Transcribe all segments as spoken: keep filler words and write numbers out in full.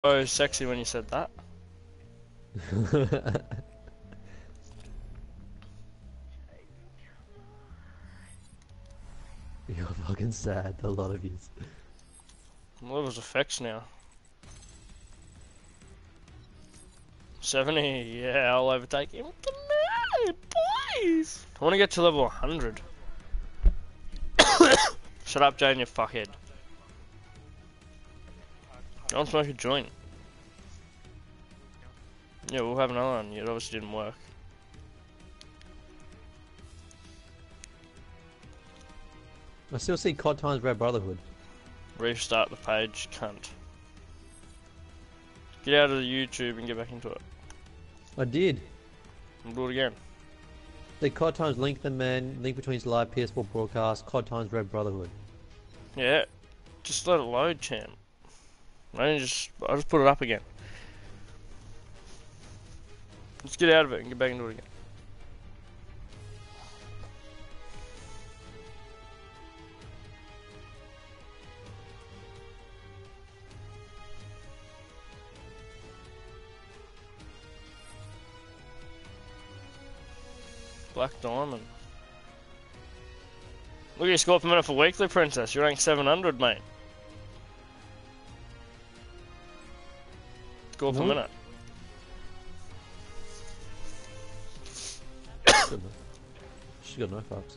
So sexy when you said that. You're fucking sad, a lot of yous. Levels effects now. seventy, yeah, I'll overtake him. Come on, please! I want to get to level one hundred. Shut up, Jane, you fuckhead. I want to smoke a joint. Yeah, we'll have another one. It obviously didn't work. I still see C O D times Red Brotherhood. Restart the page, cunt. Get out of the YouTube and get back into it. I did. We'll do it again. The C O D times Lengthen Man, link between his live P S four broadcast, C O D times Red Brotherhood. Yeah, just let it load, champ. I just, I just put it up again. Let's get out of it and get back into it again. Black Diamond. Look at your score per minute for weekly, Princess. You're ranked seven hundred, mate. Score per What? minute. She got no fucks.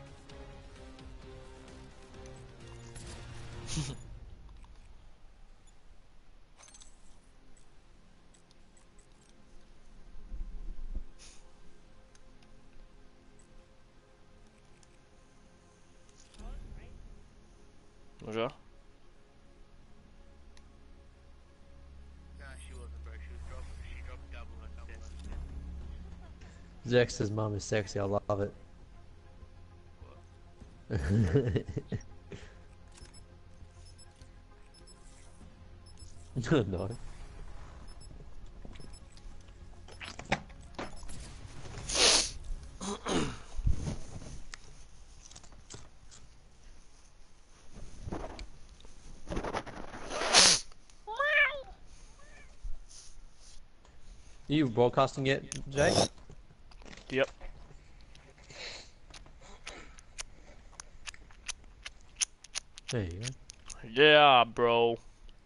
Was ya? No, she wasn't, bro. She was dropped. She dropped double her double. Zexx's mum is sexy, I love it. No. Are you broadcasting yet, Jake? Yep. There you go. Yeah, bro.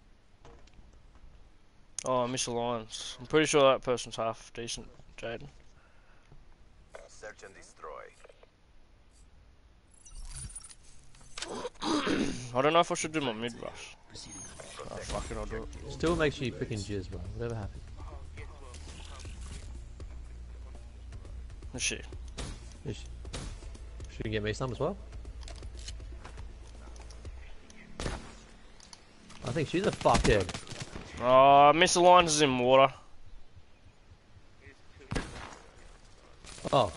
Oh, I missed Alliance. I'm pretty sure that person's half decent, Jaden. Search and destroy. I don't know if I should do my mid rush. Oh, fuck it, I'll do it. Still makes you freaking jizz, bro. Whatever happens. Let's see. Is she, she can get me some as well. I think she's a fuckhead. Oh, Miss Alliance is in water. Oh.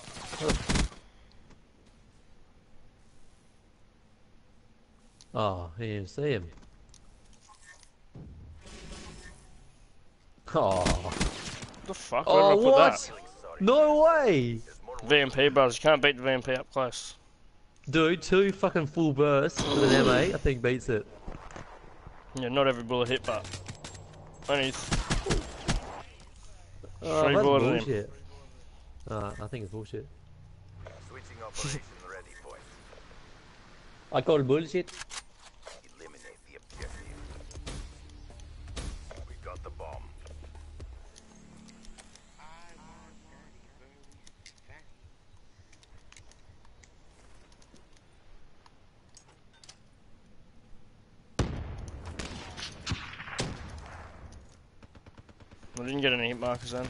Oh, he didn't see him. Oh. What the fuck? Where Oh, did I put what? that? No way! V M P, brothers. You can't beat the V M P up close. Dude, two fucking full bursts with an M A, I think beats it. Yeah, not every bullet hit, but only th Oh, three that's bullets in him. bullshit. Uh, I think it's bullshit. Switching operation ready point. I call it bullshit. Eliminate the objective. We got the bomb. I didn't get any hit markers then.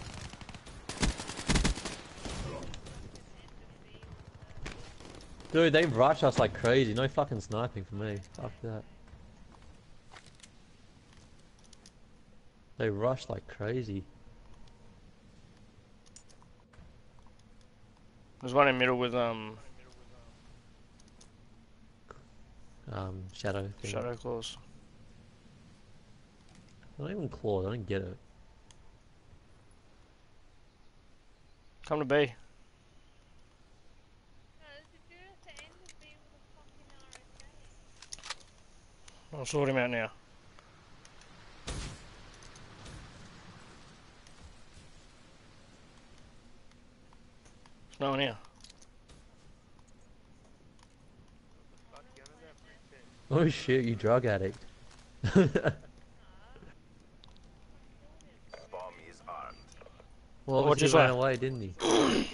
Dude, they rush us like crazy. No fucking sniping for me. Fuck that. They rush like crazy. There's one in middle with um Um, shadow. Thing. shadow claws. Not even claws. I don't get it. Come to B. I'll sort him out now. No one here. Fuck, you know that princess? Oh shit, you drug addict. Bomb is armed. Well, What'd obviously you he ran say? away, didn't he?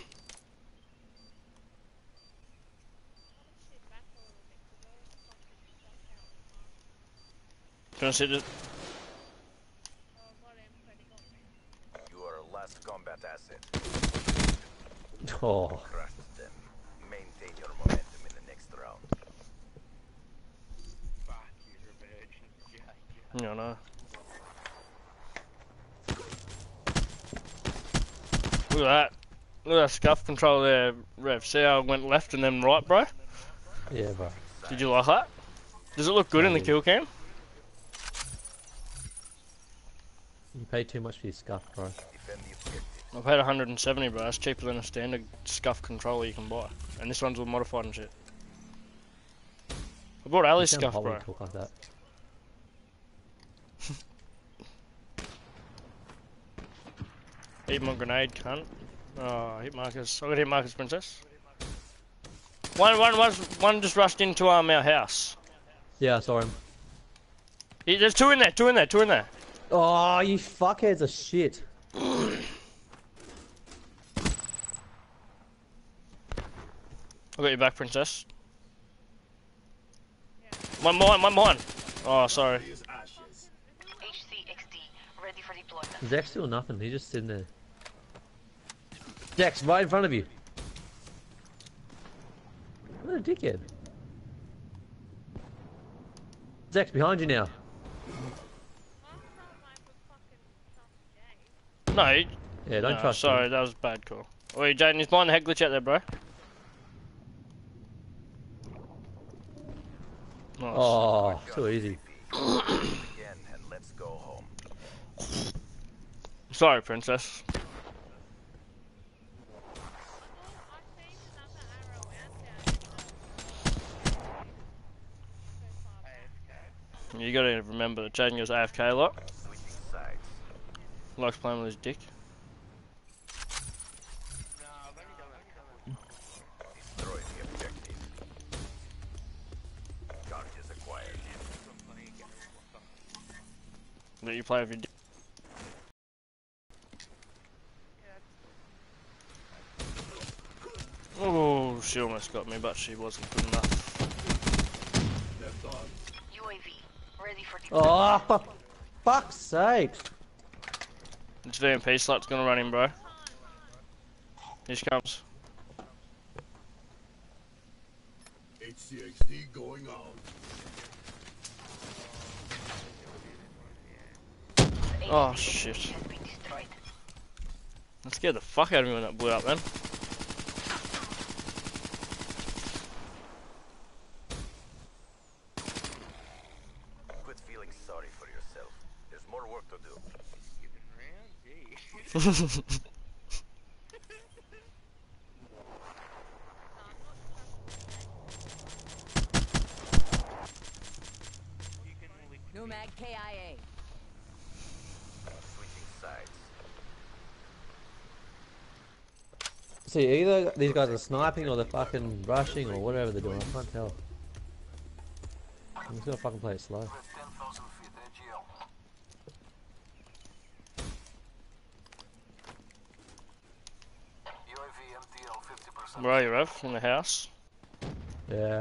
Can I see this? You are a last combat asset. Oh. Crushed them. Maintain your momentum in the next round. Fuck you, virgin. Yeah, yeah. Yeah, no. Look at that. Look at that scuff control there, Rev. See how it went left and then right, bro? Yeah, bro. Did you like that? Does it look good in the I did. kill cam? You pay too much for your scuff, bro. Defend the objective. I paid one hundred seventy, bro. That's cheaper than a standard scuff controller you can buy. And this one's all modified and shit. I bought You Ali's sound scuff, hot when bro. you talk like that. Eat my grenade, cunt. Oh, hit Marcus. I got hit Marcus, princess. One, one, one, one just rushed into um, our house. Yeah, I saw him. He, there's two in there, two in there, two in there. Oh, you fuckheads are shit. I got your back, princess. One mine, one mine. Oh, sorry. H C X D, ready for deployment. Zex's doing nothing, he's just sitting there. Zex, right in front of you. What a dickhead. Zex, behind you now. No, he- Yeah, don't no, trust sorry, him. that was a bad call. Wait, Jaden, is behind the head glitch out there, bro? Nice. Oh, so easy. Again, and let's go home. Sorry, princess. You gotta remember that Jaden goes A F K a lot. Switching sides. Likes playing with his dick. No, I've only done that a couple of times. Destroy the objective. Charges acquired. I'm playing again. What the- That you play with your dick. Oh, she almost got me, but she wasn't good enough. U A V, ready for deployment. Oh, for fuck's sake. This V M P slut's gonna run in, bro. Here she comes. H C X D going out. Oh, shit. Has been destroyed. That scared the fuck out of me when that blew up, then. Quit feeling sorry for yourself. There's more work to do. Skipping around? Gee. You can only Nomad K I A. Switching sides. See, either these guys are sniping or they're fucking rushing or whatever they're doing. I can't tell. I'm just gonna fucking play it slow. Where are you, Rev? In the house? Yeah.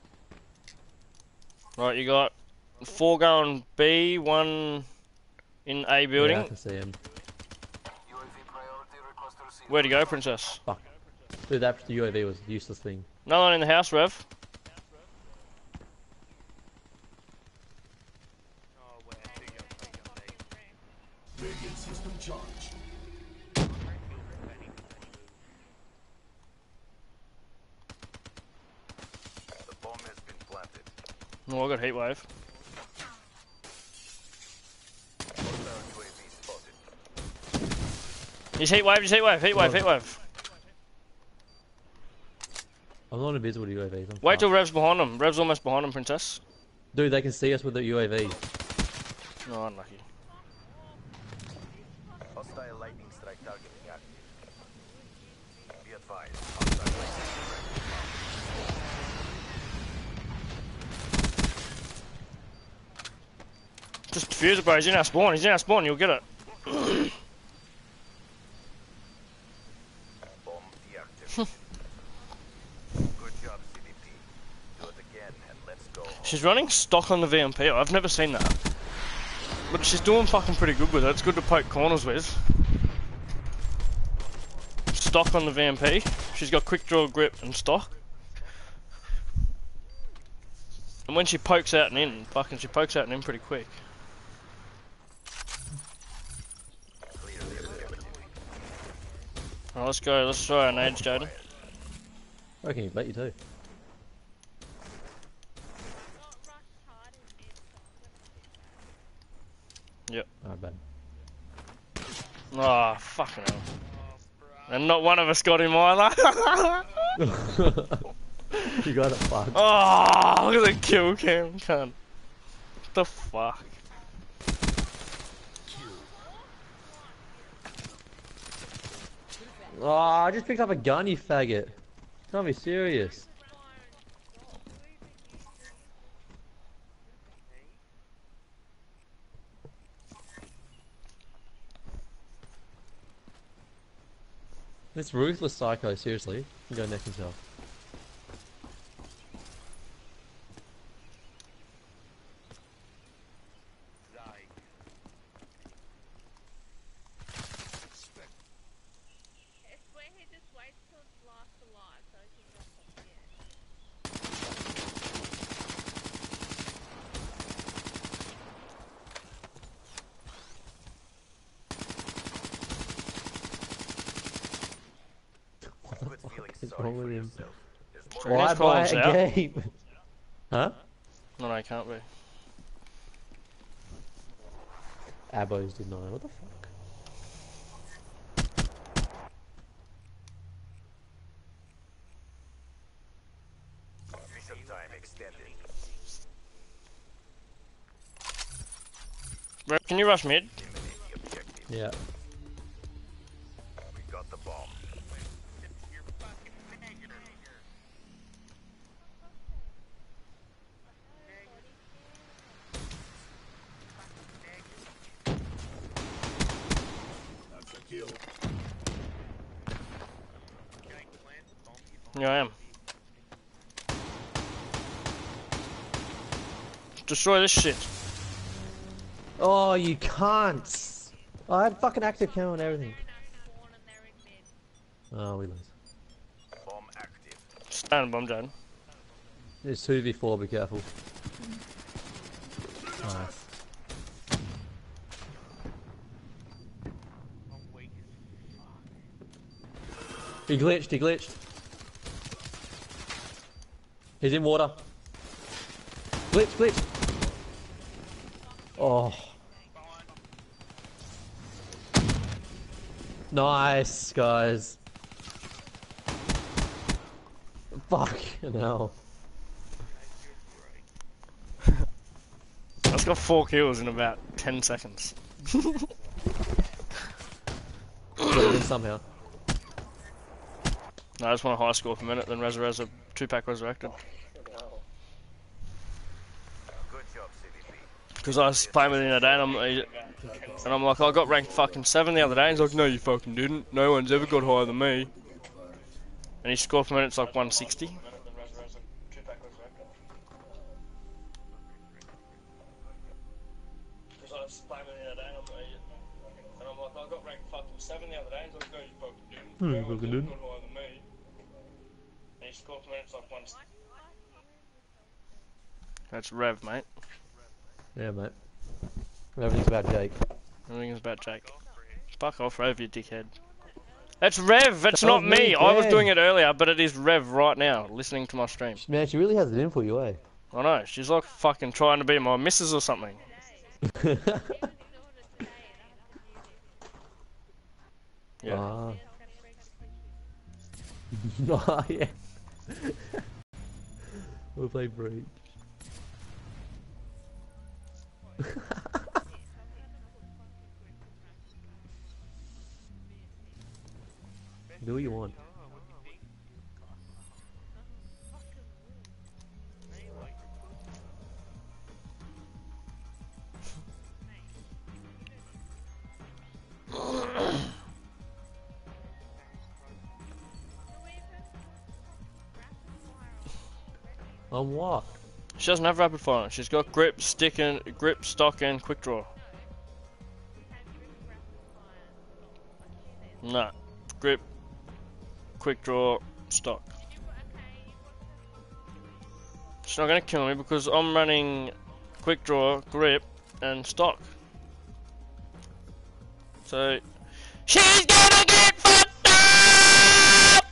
Right, you got four going B, one in A building. Yeah, I can see him. Where'd you go, princess? Fuck. Dude, that U A V was a useless thing. No one in the house, Rev. Oh, wait, I think I'll play on day. Radiant system charge. The bomb has been planted. Oh, I got heat wave. Hostile U A V spotted. He's heat wave, he's heat wave, heat wave, heat wave. I'm not invisible to U A Vs. I'm Wait till fucked. Rev's behind him. Rev's almost behind him, princess. Dude, they can see us with the U A V. Oh, unlucky. Hostile lightning strike targeting active. Be Be advised. Hostile lightning Just defuse it, bro. He's in our spawn. He's in our spawn. You'll get it. bomb deactivated. Good job, C D P. Do it again and let's go. She's running stock on the V M P. I've never seen that. But she's doing fucking pretty good with it. It's good to poke corners with. Stock on the V M P. She's got quick draw grip and stock. And when she pokes out and in, fucking she pokes out and in pretty quick. Alright, let's go. Let's try our nades, Jaden. I reckon he'd let you too. Yep. Alright, bad. Oh, fucking hell. And not one of us got him either. You got it fucked. Oh, look at the kill cam, cunt. What the fuck? Oh, I just picked up a gun, you faggot. Can't be serious. This ruthless psycho, seriously. You can go neck himself. What's wrong with him? Why buy a game? Huh? No, no, I can't be. Abos did nine. What the fuck? Mission time extended. Bro, can you rush mid? Yeah. We got the bomb. That's a kill. Yeah, I am. Destroy this shit. Oh, you can't. I had fucking active camo and everything. Oh, we lose. Bomb active. Stand bomb, Jaden. It's two v four, be careful. Nice. He glitched, he glitched. He's in water. Glitch, glitch. Oh. Nice, guys. Fucking hell. I've got four kills in about ten seconds. Got it in somehow. No, I just want a high score for a minute, then Resurrez a two-pack resurrected. Good job, C D P. Because I was playing with him the other day, and I'm, and I'm like, I got ranked fucking seven the other day, and he's like, no, you fucking didn't. No one's ever got higher than me. And he scored per minute's like one sixty. Because I was playing with him the other day, and I'm like, I got ranked fucking seven the other day, and he's like, no, you fucking didn't. Hmm, No one's fucking ever didn't. got higher than me. And he scored per minute's like one sixty. That's Rev, mate. Yeah, mate. Everything's about Jake. Everything's about Jake. Fuck off, Rev, you dickhead. That's Rev, that's That not was me, me. I was Dad. doing it earlier, but it is Rev right now, listening to my stream. Man, she really has it in for you, eh? I know, she's like fucking trying to be my missus or something. Yeah. Ah. Oh, yeah. We'll play Breach. Do what you want. On what? She doesn't have rapid fire. She's got grip, stick, and grip, stock, and quick draw. Nah, grip, quick draw, stock. She's not gonna kill me because I'm running quick draw, grip, and stock. So she's gonna get fucked up.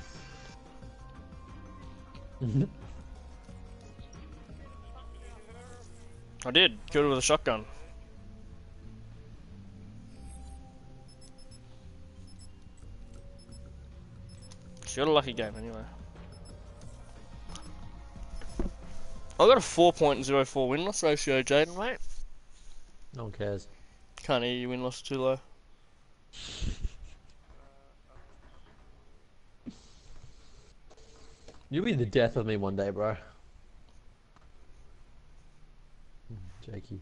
I did. Killed her with a shotgun. She got a lucky game anyway. I got a four point zero four win-loss ratio, Jaden, mate. No one cares. Can't hear you, win-loss too low. You'll be the death of me one day, bro. Jakey.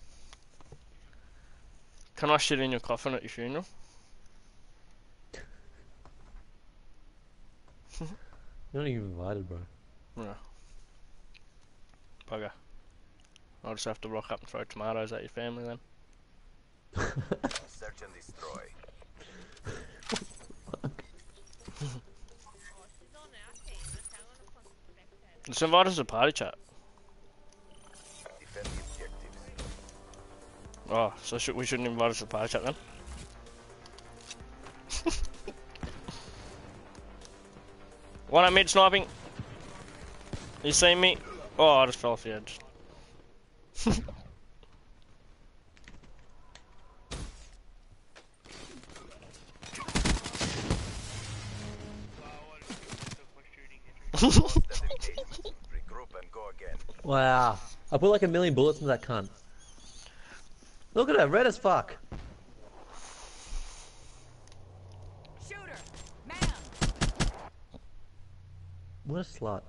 Can I shit in your coffin at your funeral? You're not even invited, bro. No. Bugger. I'll just have to rock up and throw tomatoes at your family then. Search and destroy. Just invite us to party chat. Defend the objectives. Oh, so should, we shouldn't invite us to party chat then? One at mid sniping. You see me? Oh, I just fell off the edge. Regroup and go again. Wow. I put like a million bullets in that cunt. Look at her, red as fuck. Shooter, man. What a slut.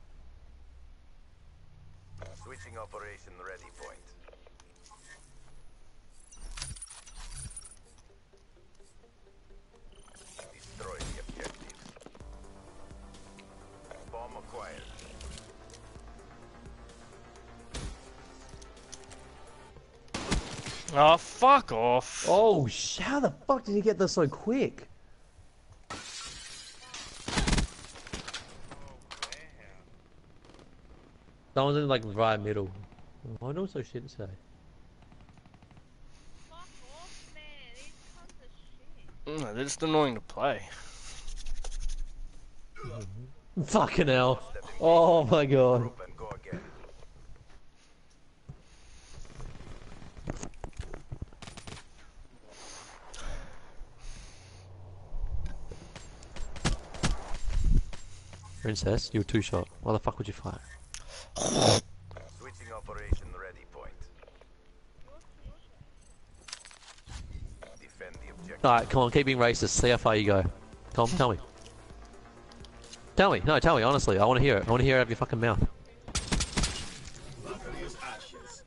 Switching operation ready point. Destroy the objectives. Bomb acquired. Oh, fuck off. Oh, sh how the fuck did he get this so quick? Someone's in like right middle. I know so shit to say. Fuck off, man. These cunts are shit. No, they're just annoying to play. Fucking hell. Oh my god. Regroup and go again. Princess, you were two shot. Why the fuck would you fire? Switching operation ready point. Defend the objective. Alright, come on, keep being racist. See how far you go. Come on, tell me. Tell me. No, tell me, honestly. I want to hear it. I want to hear it out of your fucking mouth. Battery is ashes.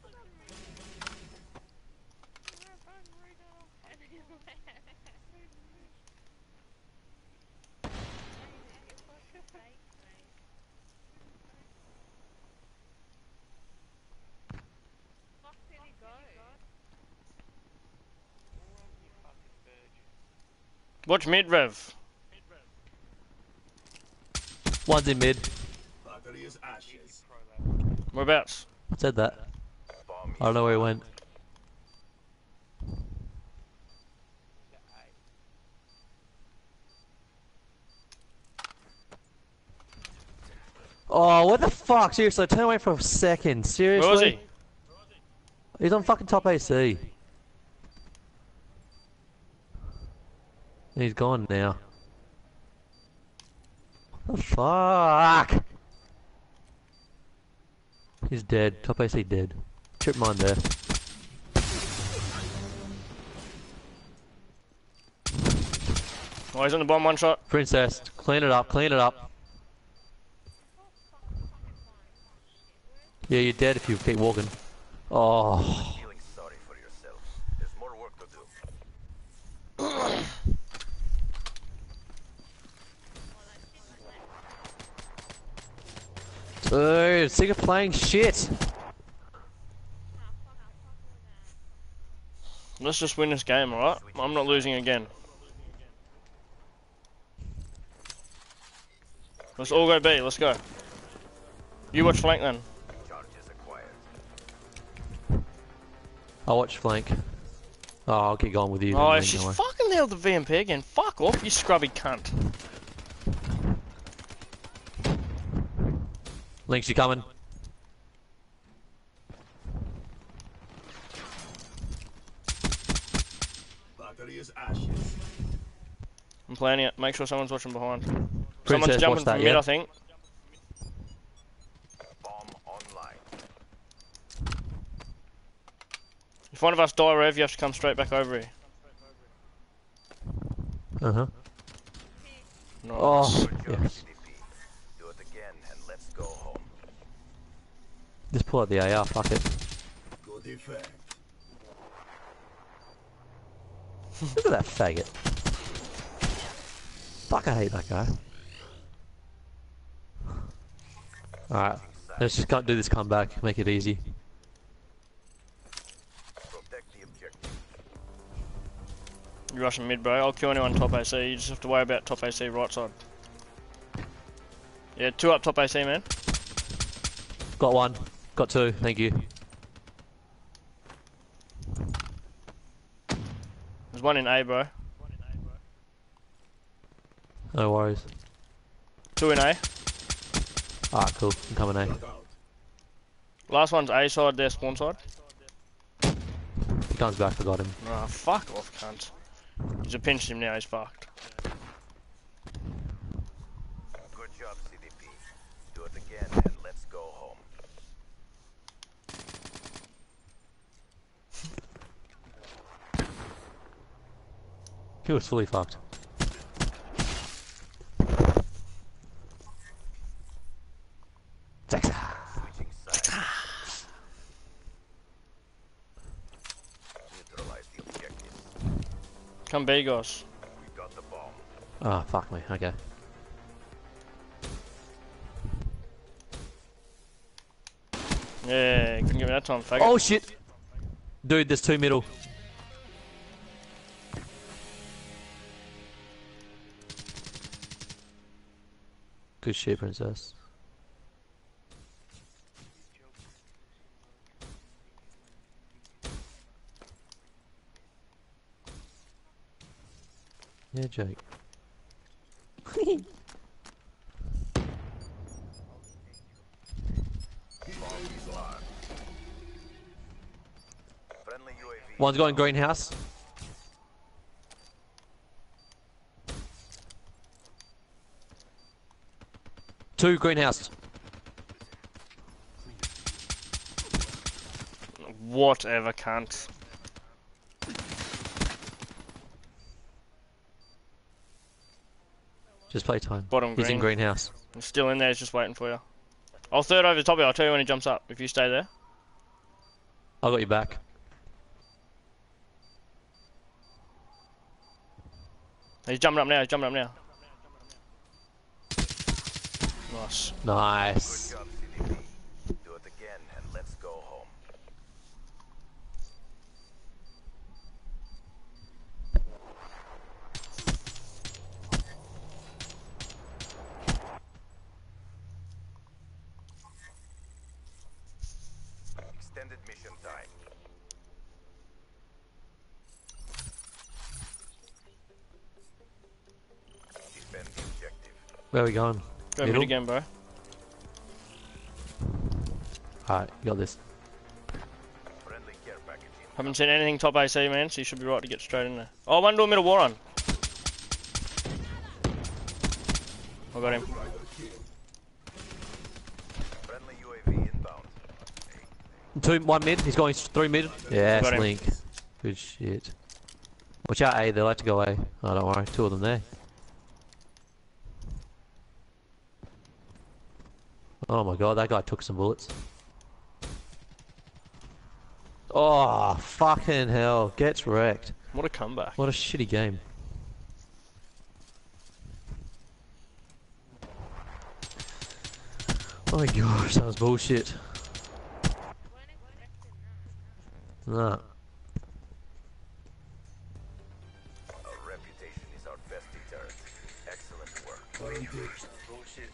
Fuck did he go? Watch mid, Rev. One's in mid. Battery is ashes. Whereabouts? I said that. Bomb I don't know where he went. Oh, what the fuck? Seriously, turn away for a second. Seriously? Where was he? He's on fucking top A C. He's gone now. What the fuck? He's dead. Top A C dead. Trip mine there. Oh, he's on the bomb, one shot. Princess, clean it up, clean it up. Yeah, you're dead if you keep walking. Oh. feeling sorry for yourself. There's more work to do. Dude, sick of playing shit. Let's just win this game, alright? I'm not losing again. Let's all go B, let's go. You watch flank then. Charges acquired. I'll watch flank. Oh, I'll get going with you. Oh, then, she's don't worry. fucking nailed the V M P again. Fuck off, you scrubby cunt. Links, you coming? Battery is ashes. I'm planning it. Make sure someone's watching behind. Princess, Someone's jumping watch that, from mid, yeah? I think. Bomb online. If one of us die, Rev, you have to come straight back over here. Uh huh. Nice. Oh, Good job, yes. C D P. Do it again and let's go home. Just pull out the A R, fuck it. Good effect. Look at that faggot. Fuck, I hate that guy. Alright, let's just go- do this comeback, make it easy. Protect the objective. You're rushing mid, bro. I'll kill anyone top A C. You just have to worry about top A C right side. Yeah, two up top A C, man. Got one, got two, thank you. There's one in A, bro. No worries. Two in A. Alright, cool, I'm coming A. Look out. Last one's A side, their spawn side. He comes back, I got him. Ah, fuck off, cunt. He's a pinched him now, he's fucked. Good job, C D P. Do it again and let's go home. He was fully fucked. Zexxr. Switching sides. Neutralize the objectives. Come B, guys. We got the bomb. Ah, fuck me, okay. Yeah, couldn't get me that time, faggot. Oh shit! Dude, there's two middle. Good shit, princess. Yeah, Jake. Friendly U A V. One's going greenhouse. Two greenhouse. Whatever, cunt. Just play time. Bottom He's green. in greenhouse. He's still in there, he's just waiting for you. I'll third over the top of you, I'll tell you when he jumps up, if you stay there. I got you back. He's jumping up now, he's jumping up now. Nice. Nice. Good job, C D P. Do it again and let's go home. Extended mission time. Defend the objective. Where are we going? Go Middle? mid again, bro. Alright, you got this. Friendly care package in. Haven't seen anything top A C, man, so you should be right to get straight in there. Oh, one door middle war on. I got him. Friendly U A V inbound. Two, one mid. He's going through mid. Yeah, Got him. Link. Good shit. Watch out, A. They like to go A. Oh, don't worry. Two of them there. Oh my god, that guy took some bullets. Oh, fucking hell. Gets wrecked. What a comeback. What a shitty game. Oh my gosh, that was bullshit. Nah. Our reputation is our best deterrent. Excellent work. Orientation. Bullshit.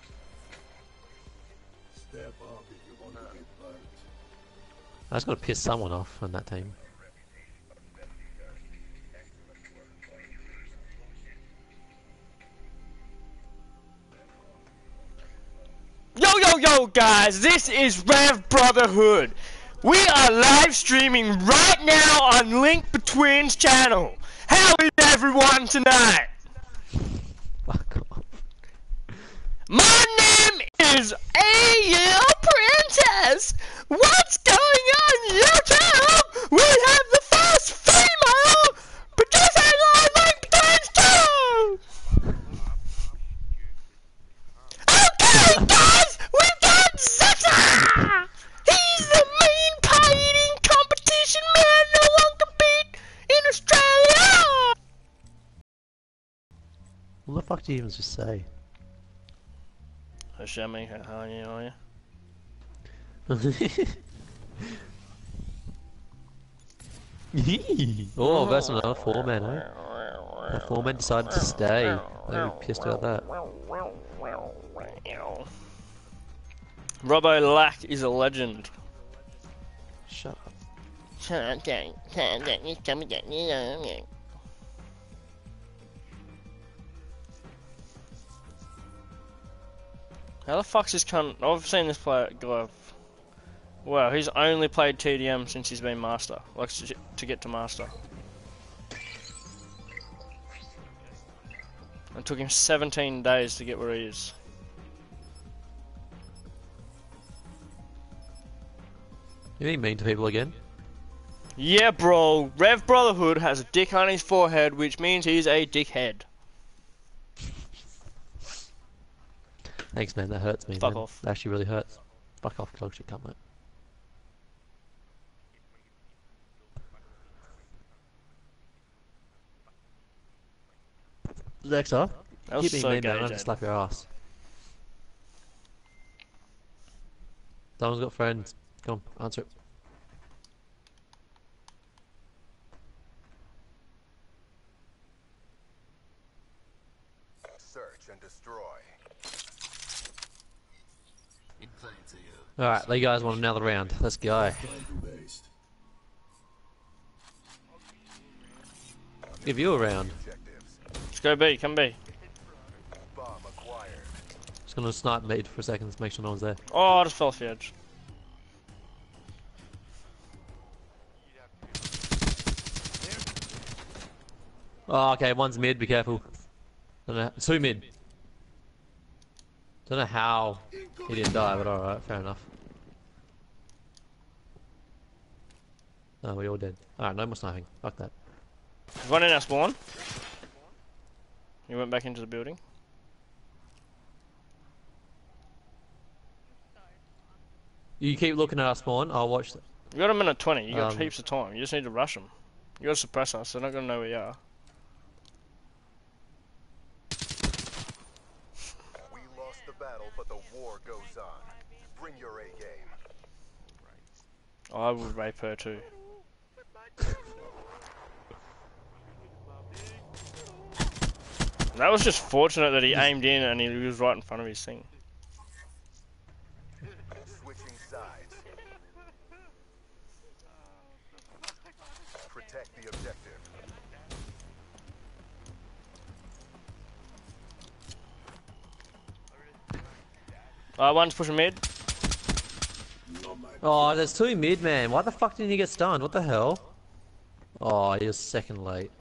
Step up if you want to get burnt. I just gotta piss someone off on that team. Yo, yo, yo, guys, this is Rev Brotherhood. We are live streaming right now on Link Between's channel. How is everyone tonight? Fuck off. My name is A U Princess. What's going on YouTube? We have the first female producer on Link Between's channel. Okay, guys, we've got Zexxr! He's the main pie-eating competition man no one can beat in Australia! What the fuck did you even just say? Hashemi, how are you, are you? Oh, that's another four man, eh? The four man decided to stay. They were pissed about that. Robbo Lack is a legend. Shut up. How the fuck's this cunt? I've seen this player guy. Wow, he's only played T D M since he's been master. Like to get to master. It took him seventeen days to get where he is. You being mean to people again? Yeah, bro. Rev Brotherhood has a dick on his forehead, which means he's a dickhead. Thanks, man. That hurts me. Fuck man. off. That actually really hurts. Fuck off, dog shit, cunt, mate. Zexxr, That was keep being so mean, gay, man. I'll Jade. just slap your ass. Someone's got friends. Come on, answer it. Search and destroy. Alright, you guys want another round. Let's go. Based. Give you a round. Objectives. Let's go B, come B. Bomb acquired. Just gonna snipe mid for a second to make sure no one's there. Oh, I just fell off the edge. Oh, okay, one's mid, be careful. Don't know, two mid. Don't know how he didn't die, but alright, fair enough. Oh, we're all dead. Alright, no more sniping. Fuck that. There's one in our spawn. He went back into the building. You keep looking at our spawn, I'll watch them. You got a minute twenty, you got Um, heaps of time. You just need to rush them. You got to suppress us, they're not going to know where you are. We lost the battle, but the war goes on. Bring your A game. I would rape her too. That was just fortunate that he aimed in and he was right in front of his thing. Switching sides. Protect the objective. Uh, one's pushing mid. Oh, there's two mid, man. Why the fuck didn't you get stunned? What the hell? Oh, you're second late.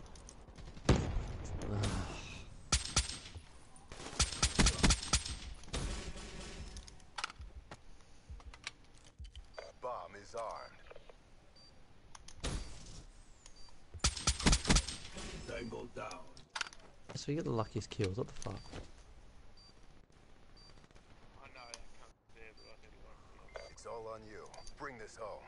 Bomb is armed. Tangled down. So you get the luckiest kills. What the fuck? It's all on you. Bring this home.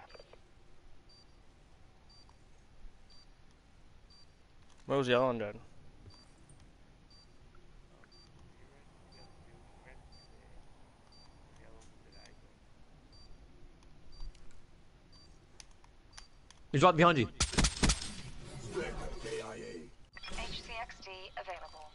Where was the other one, Dad? He's right behind you. K I A. H C X D available.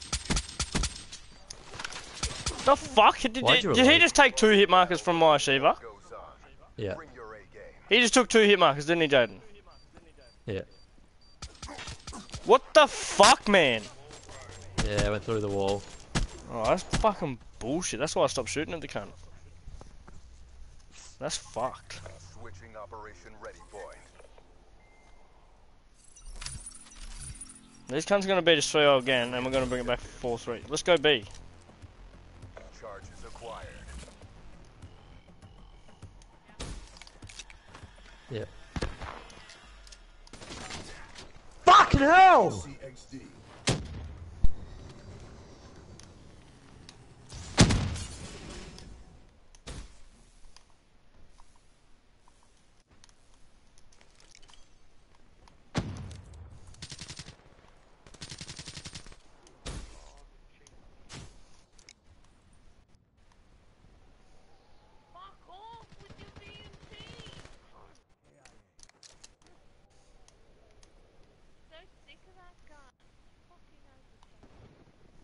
The fuck? Did, Why'd did, you did he reload? just take two hit markers from my Shiva? Goes on. Yeah. Bring your A game. He just took two hit markers, didn't he, Jaden? Yeah. What the fuck, man? Yeah, I went through the wall. Oh, that's fucking bullshit. That's why I stopped shooting at the cunt. That's fucked. Switching operation ready point. This cunt's gonna beat us three oh again, and we're gonna bring it back four three. Let's go B. Charges acquired. Yeah. Fucking hell! C X D. Fuck off with your B M T! So sick of that guy. Fucking overpowered.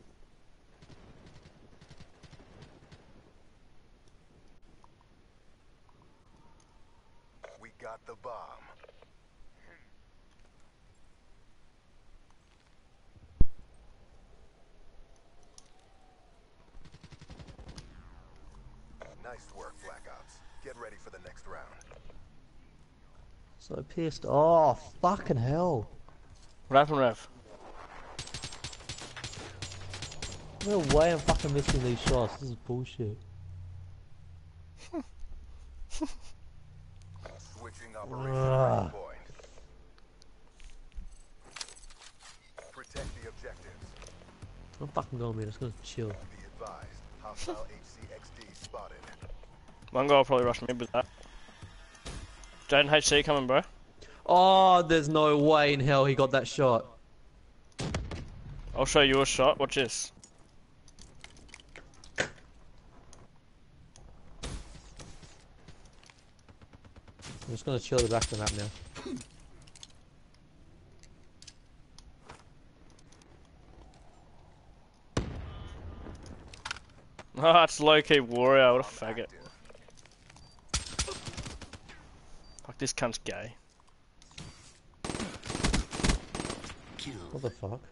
We got the bomb. Nice work, Black Ops. Get ready for the next round. So pissed off. Fucking hell. What happened, Rev? No way I'm fucking missing these shots. This is bullshit. Switching operation Ugh. ready point. Protect the objectives. I'm fucking going, man. I'm just gonna chill. Be advised. Hostile H C X D spotted. One guy will probably rush me with that. Jaden H C coming, bro. Oh, there's no way in hell he got that shot. I'll show you a shot. Watch this. I'm just gonna chill the back of the map now. Ah, it's low-key warrior. What a faggot. Fuck, this cunt's gay. What the fuck?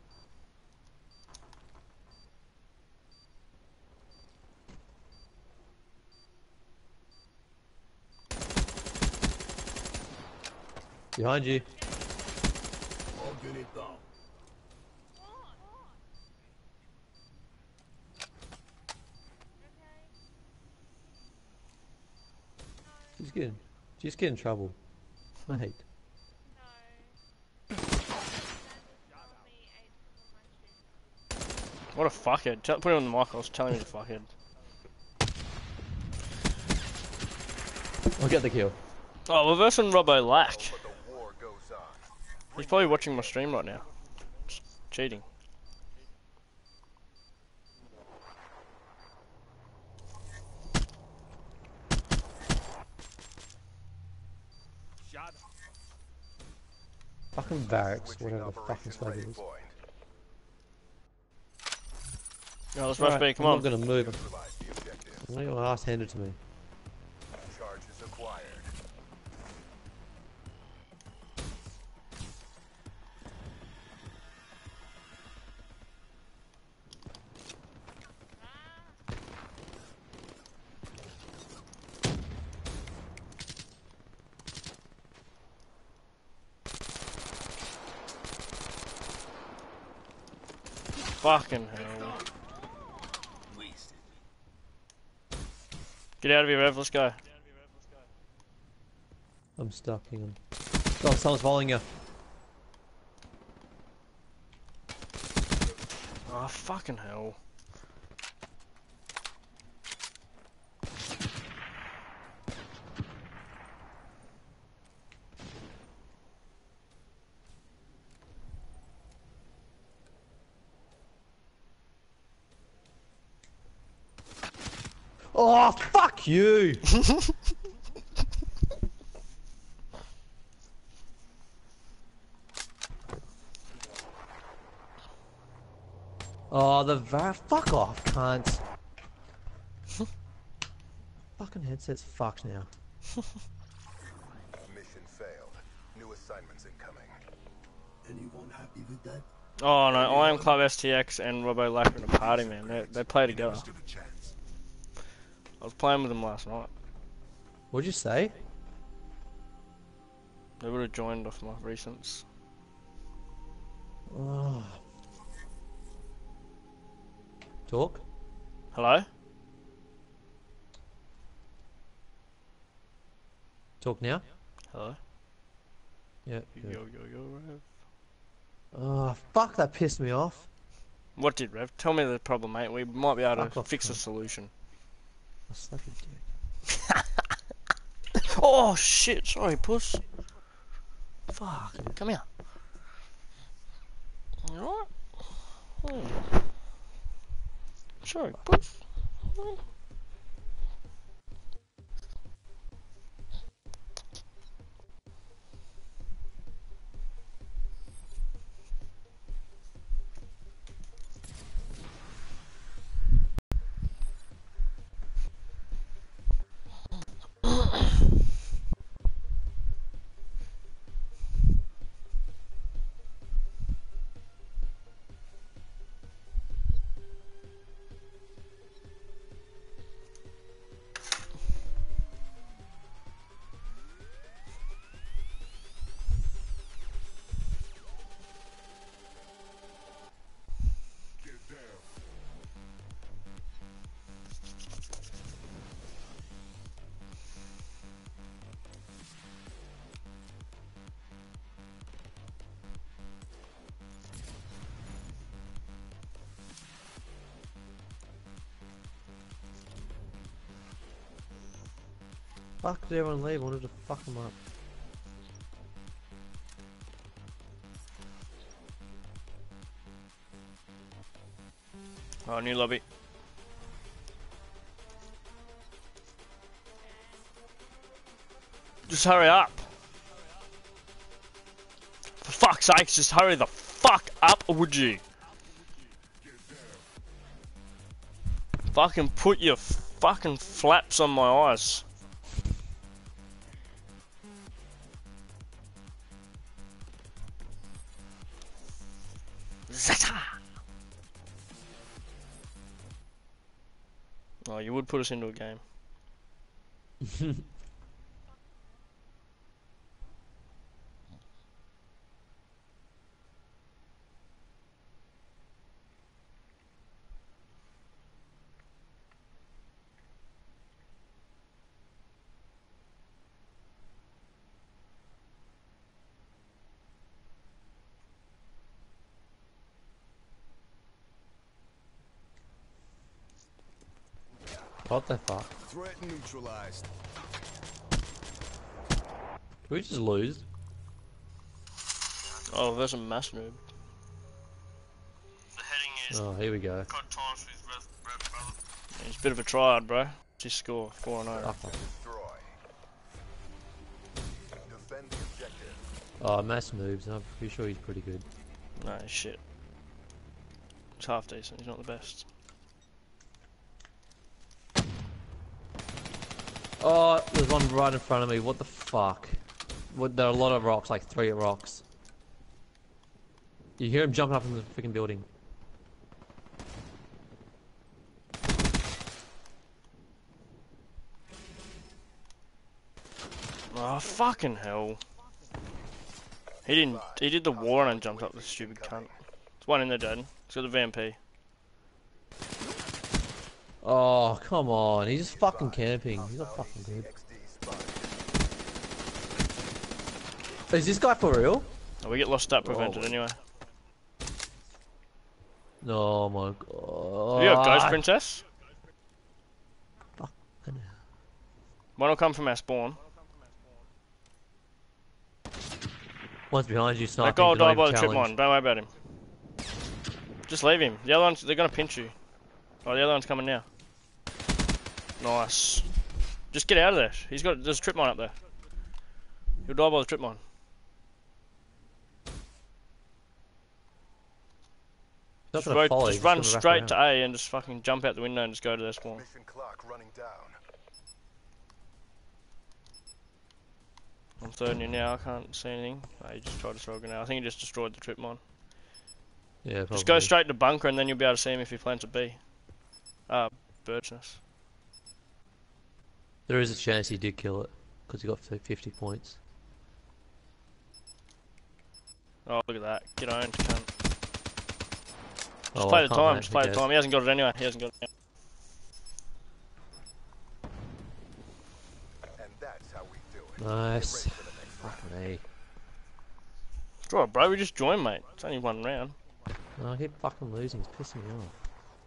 Behind you. I'll get it down. Just get in. Just get in trouble. Mate. What a fuckhead. Tell, put it on the mic. I was telling you to fuckhead. I'll get the kill. Oh, we're versing Robbo Lack. But the war goes on. He's probably watching my stream right now. Just cheating. Fucking barracks, Switching whatever the fucking operation swag ready it is. point. No, let's rush Right, B. Come I'm on. not gonna move. Neutralize the objective. I'm gonna get my ass handed to me. Charges acquired. Fucking hell. Get out of here, Rev. Let's go. I'm stuck, hang on. Oh, someone's following you. Oh, fucking hell. Oh, fuck you! Oh, the va- fuck off, cunt. Fucking headset's fucked now. Mission failed. New assignments incoming. Anyone happy with that? Oh no, I am Club S T X and Robbo Lack in a party, man. They, they play together. Stood a chance. I was playing with them last night. What'd you say? They would have joined off my recents. Oh. Talk? Hello? Talk now? Hello? Yeah. Yo, Good. yo, yo, Rev. Oh, fuck, that pissed me off. What did, Rev? Tell me the problem, mate. We might be able Fuck to off, fix a cunt. solution. I'll slap your dick. Oh, shit. Sorry, puss. Fuck. Come here. Alright? Hmm. Sorry, puss. Hmm. Get down. Fuck, did everyone leave? I wanted to fuck them up. Oh, new lobby. Just hurry up. For fuck's sake, just hurry the fuck up, would you? Fucking put your fucking flaps on my eyes. Zexxr. Oh, you would put us into a game. What the fuck? Threat neutralized. Did we just lose? Oh, there's a mass noob. The heading is Oh, here we go. cut times with Rev, Rev, brother. He's a bit of a tryhard, bro. Just score four and oh. Fuck off. Destroy. Defend the objective. Oh, mass moves. I'm pretty sure he's pretty good. No, he's shit. He's half decent, he's not the best. Oh, there's one right in front of me. What the fuck? What, there are a lot of rocks, like three rocks. You hear him jumping up in the freaking building. Oh, fucking hell. He didn't, he did the war and jumped up the stupid cunt. There's one in there, Jaden. He's got the V M P. Oh, come on. He's just fucking camping. He's not fucking good. X D spotted. Is this guy for real? Oh, we get lost up prevented Oh. anyway. Oh my god. You got Ghost Princess? Fucking hell. One will come from our spawn. One's behind you, sniping. That guy will die don't by the even trip challenge. mine. Don't worry about him. Just leave him. The other ones, they're gonna pinch you. Oh, the other one's coming now. Nice. Just get out of there. He's got, there's a trip mine up there. He'll die by the trip mine. not Just, gonna road, follow. just He's run gonna wrap straight to around. A and just fucking jump out the window and just go to their spawn. Mission clock running down. I'm third you now, I can't see anything. Oh, he just tried to throw a grenade. I think he just destroyed the trip mine. Yeah, probably. Just go straight to bunker and then you'll be able to see him if he plants a B. Uh, bird's nest. There is a chance he did kill it because he got fifty points. Oh, look at that. Get owned, cunt. Just Oh, play well, the can't time, wait. just Who play the cares? time. He hasn't got it anyway. He hasn't got it And that's how we do it. Nice. Get ready for the next round. Fucking A. It's alright, bro. We just joined, mate. It's only one round. No, I keep fucking losing. It's pissing me off.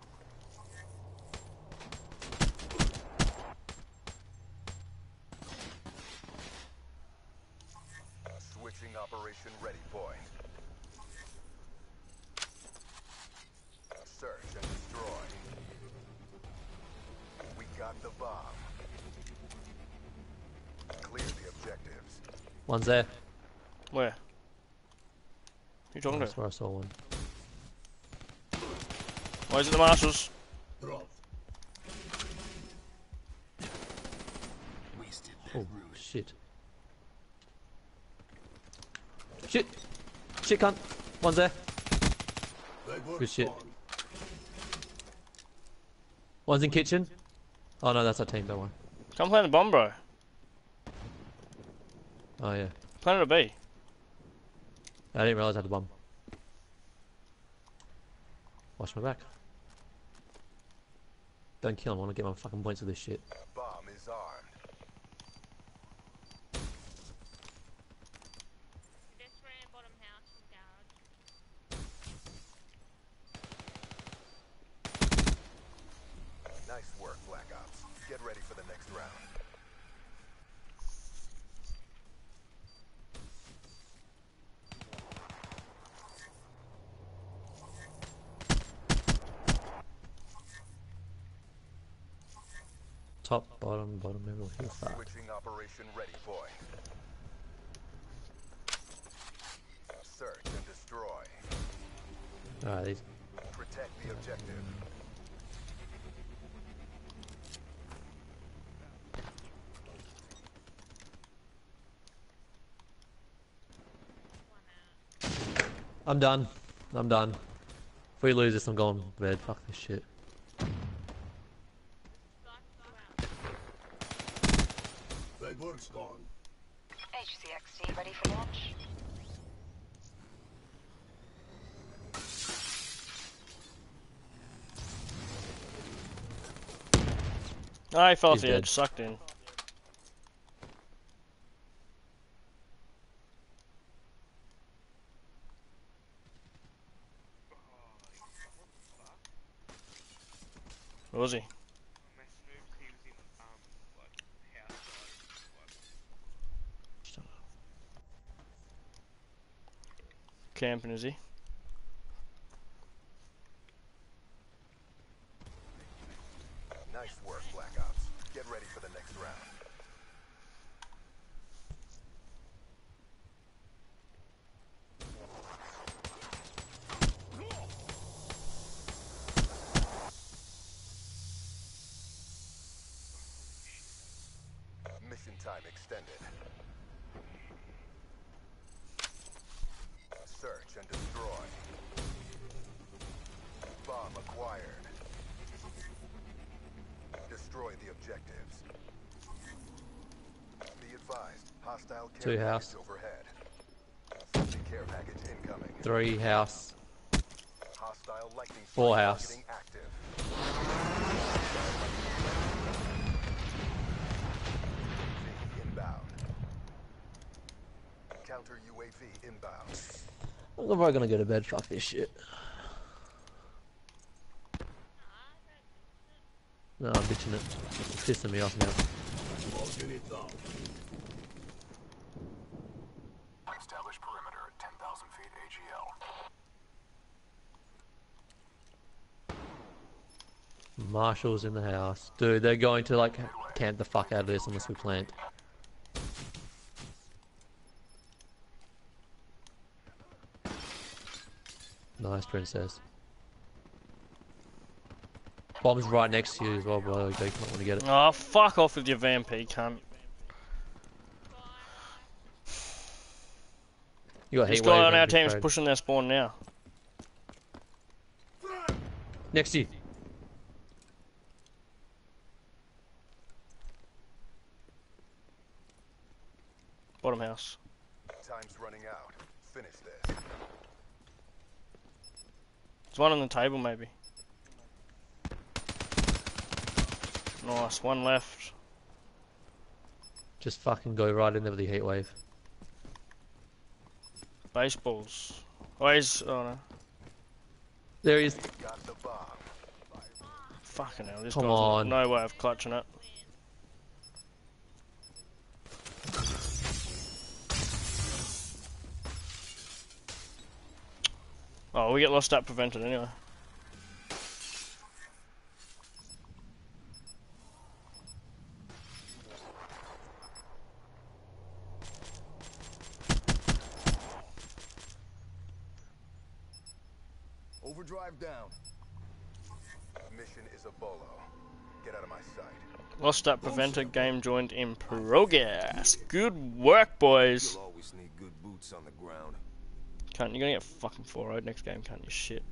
Switching operation ready point. Search and destroy. We got the bomb. Clear the objectives. One's there. Where? Who you talking That's to? where I saw one. Why is it the marshals? Drop. Wasted that Oh, route. shit. Shit! Shit, cunt! One's there. Legwork Good shit. on. One's in kitchen. Oh no, that's our team, don't worry. Come plant the bomb, bro. Oh yeah. Plant it a B. I didn't realise I had the bomb. Watch my back. Don't kill him, I wanna get my fucking points with this shit. Bomb is armed. This ran bottom house from garage. Nice work, Black Ops. Get ready for the next round. Top, bottom, bottom, middle, here, fuck. Switching operation ready point. Search and destroy. Alright, these. Protect the objective. I'm done. I'm done. If we lose this, I'm going to bed. Fuck this shit. Legwork's gone. H C X D ready for launch. Ah, he fell off He's the dead. edge, sucked in. Where was he? My Snoops, he was in, um, like, house side, like, Camping, is he? Nice work, Black Ops. Get ready for the next round. Mission time extended. Search and destroy. Bomb acquired. Destroy the objectives. Be advised, hostile care Two package house. overhead. Friendly care package incoming. Three house. Hostile lightning Four strike house. targeting active. U A V inbound. Counter U A V inbound. I'm probably gonna go to bed. Fuck this shit. No, I'm bitching it. It's pissing me off now. Locking it down. Establish perimeter at ten thousand feet A G L. Marshall's in the house. Dude, they're going to like camp the fuck out of this unless we plant. Nice, princess. Bomb's right next to you as well, bro. Okay, you might want to get it. Oh, fuck off with your V M P, cunt. You got This heat guy wave on and our big team's frag. pushing their spawn now. Next to you. Bottom house. Time's running out. Finish this. There's one on the table, maybe. Nice, one left. Just fucking go right in there with the heat wave. Baseballs. Oh, he's... Oh, no. There he is. Got the bomb. Fucking hell, this Come guy's on. no way of clutching it. Oh, we get lost at prevented anyway. Overdrive down. Mission is a bolo. Get out of my sight. Lost at prevented, game joined in progress. Good work, boys. You'll always need good boots on the ground. Cunt, you're gonna get fucking four oh next game, cunt, you shit.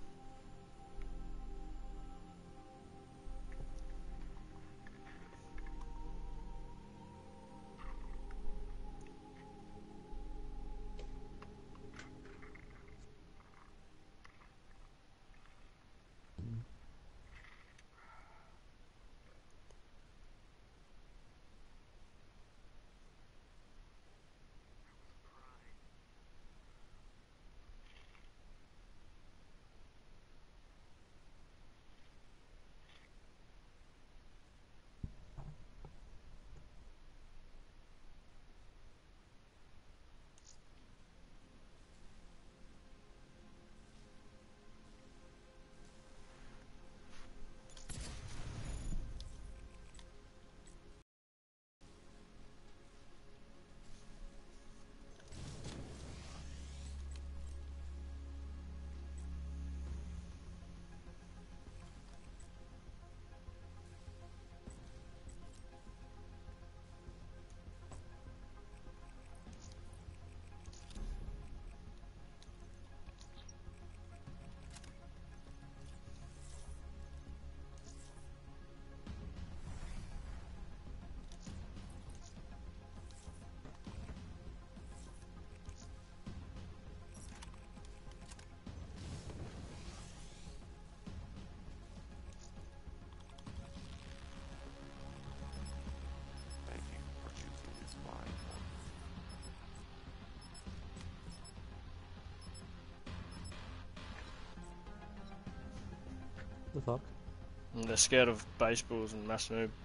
The fuck? And they're scared of baseballs and mass noob.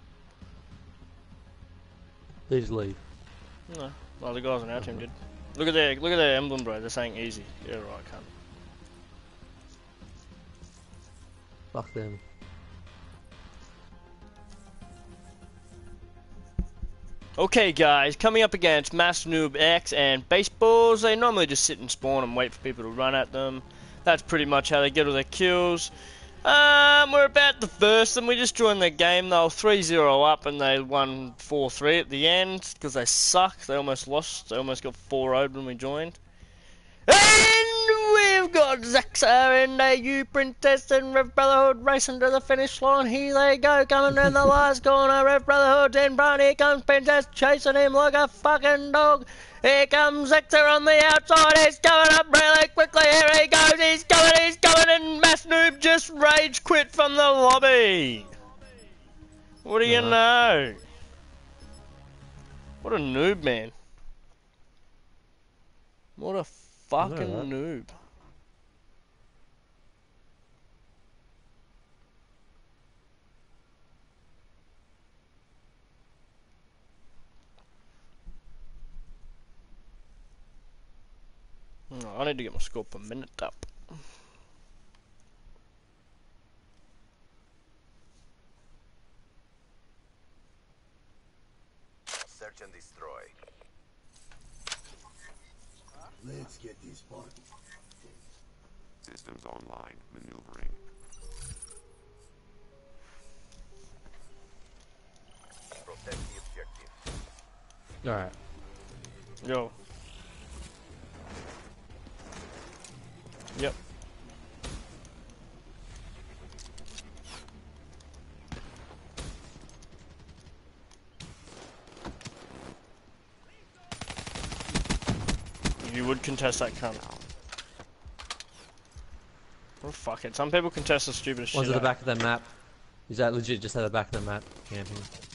They just leave. No, well the guys on our team did. Look at their look at their emblem, bro. They're saying easy. Yeah, right, cunt. Fuck them. Okay, guys, coming up against Mass Noob X and Baseballs. They normally just sit and spawn and wait for people to run at them. That's pretty much how they get all their kills. Um, we're about to verse them. We just joined their game. They were three zero up and they won four three at the end because they suck. They almost lost. They almost got four oh when we joined. And we've got Zexxr and A U Princess and Rev Brotherhood racing to the finish line. Here they go, coming in the last corner. Rev Brotherhood in front. Here comes Princess chasing him like a fucking dog. Here comes Zexxr on the outside. He's coming up really quickly. Here he goes. He's coming, he's coming. And Mass Noob just rage quit from the lobby. What do you Uh-huh. know? What a noob, man. What a fucking that. noob. No, I need to get my score per minute up. Search and destroy. Let's get this party. Systems online. Maneuvering. Alright. Yo. Yep. You would contest that cunt. Oh fuck it. Some people contest the stupidest shit. One's at the out. back of the map. Is that legit just at the back of the map? Camping.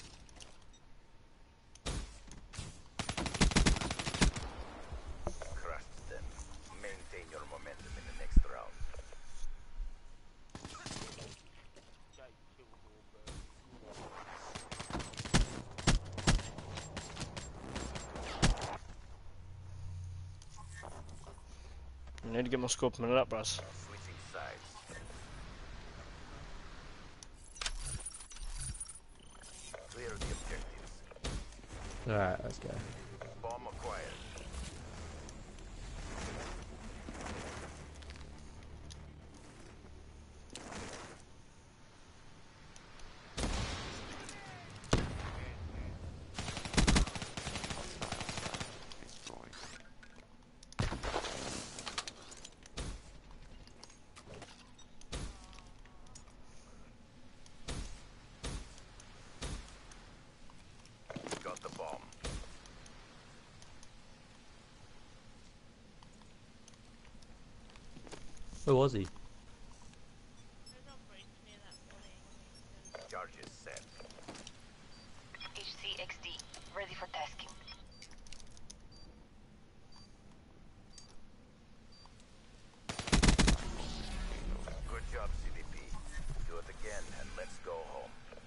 Crushed them. Maintain your momentum in the next round. I need to get my score per minute up, bros. Switching sides. Clear the objectives. Alright, let's go. Bomb acquired. Got the bomb. Where was he? Charges set. H C X D, ready for tasking. Good job, C D P. Do it again and let's go home.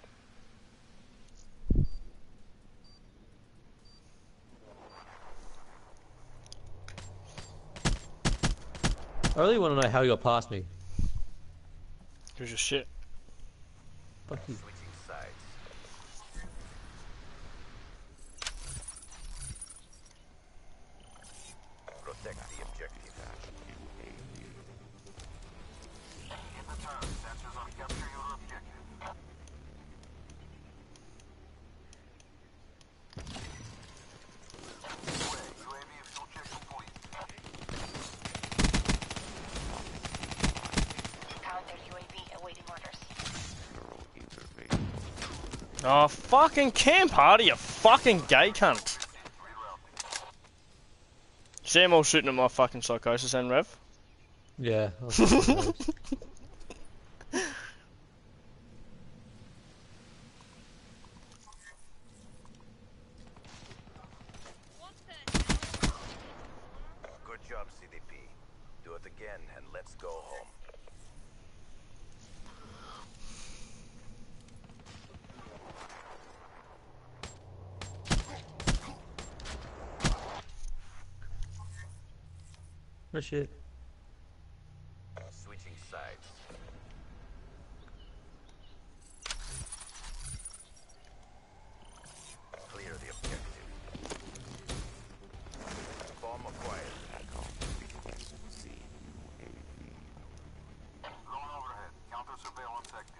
I really want to know how you got past me. Here's your shit. Fuck you. Switching sides. Protect the objective. In the turn, sensors on capture your objective. U A V fuel check complete. Counter U A V awaiting orders. Oh, fucking camp harder, you fucking gay cunt. See them all shooting at my fucking psychosis and Rev? Yeah. I was fucking close. Good job, C D P. Do it again and let's go home. Oh shit. Switching sides. Clear the objective. Bomb acquired. Drone overhead. Counter surveillance active.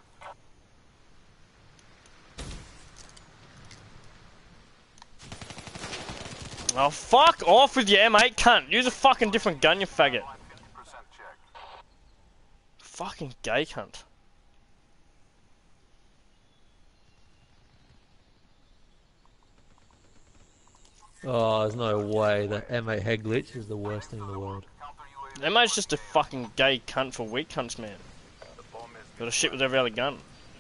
Oh, fuck off with your M eight cunt. Use a fucking different gun, you faggot. fifty percent check. Fucking gay cunt. Oh, there's no way. The M eight head glitch is the worst thing in the world. M eight's just a fucking gay cunt for weak cunts, man. The bomb is Got a shit with every other gun.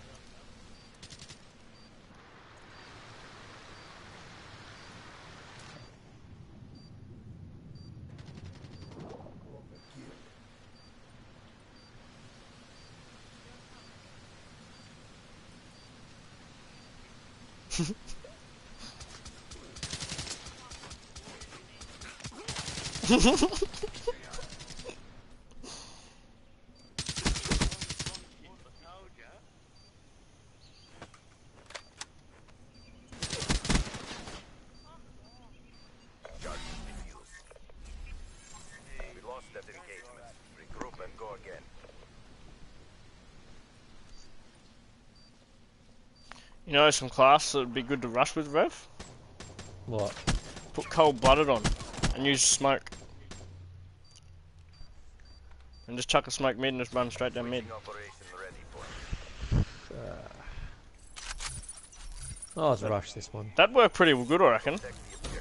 We lost that engagement. Regroup and go again. You know some class that would be good to rush with, Rev? What? Put cold-blooded on and use smoke. And just chuck a smoke mid and just run straight down mid. Operation ready point. Oh, let's rush this one. That worked pretty good, I reckon. Protect the objective.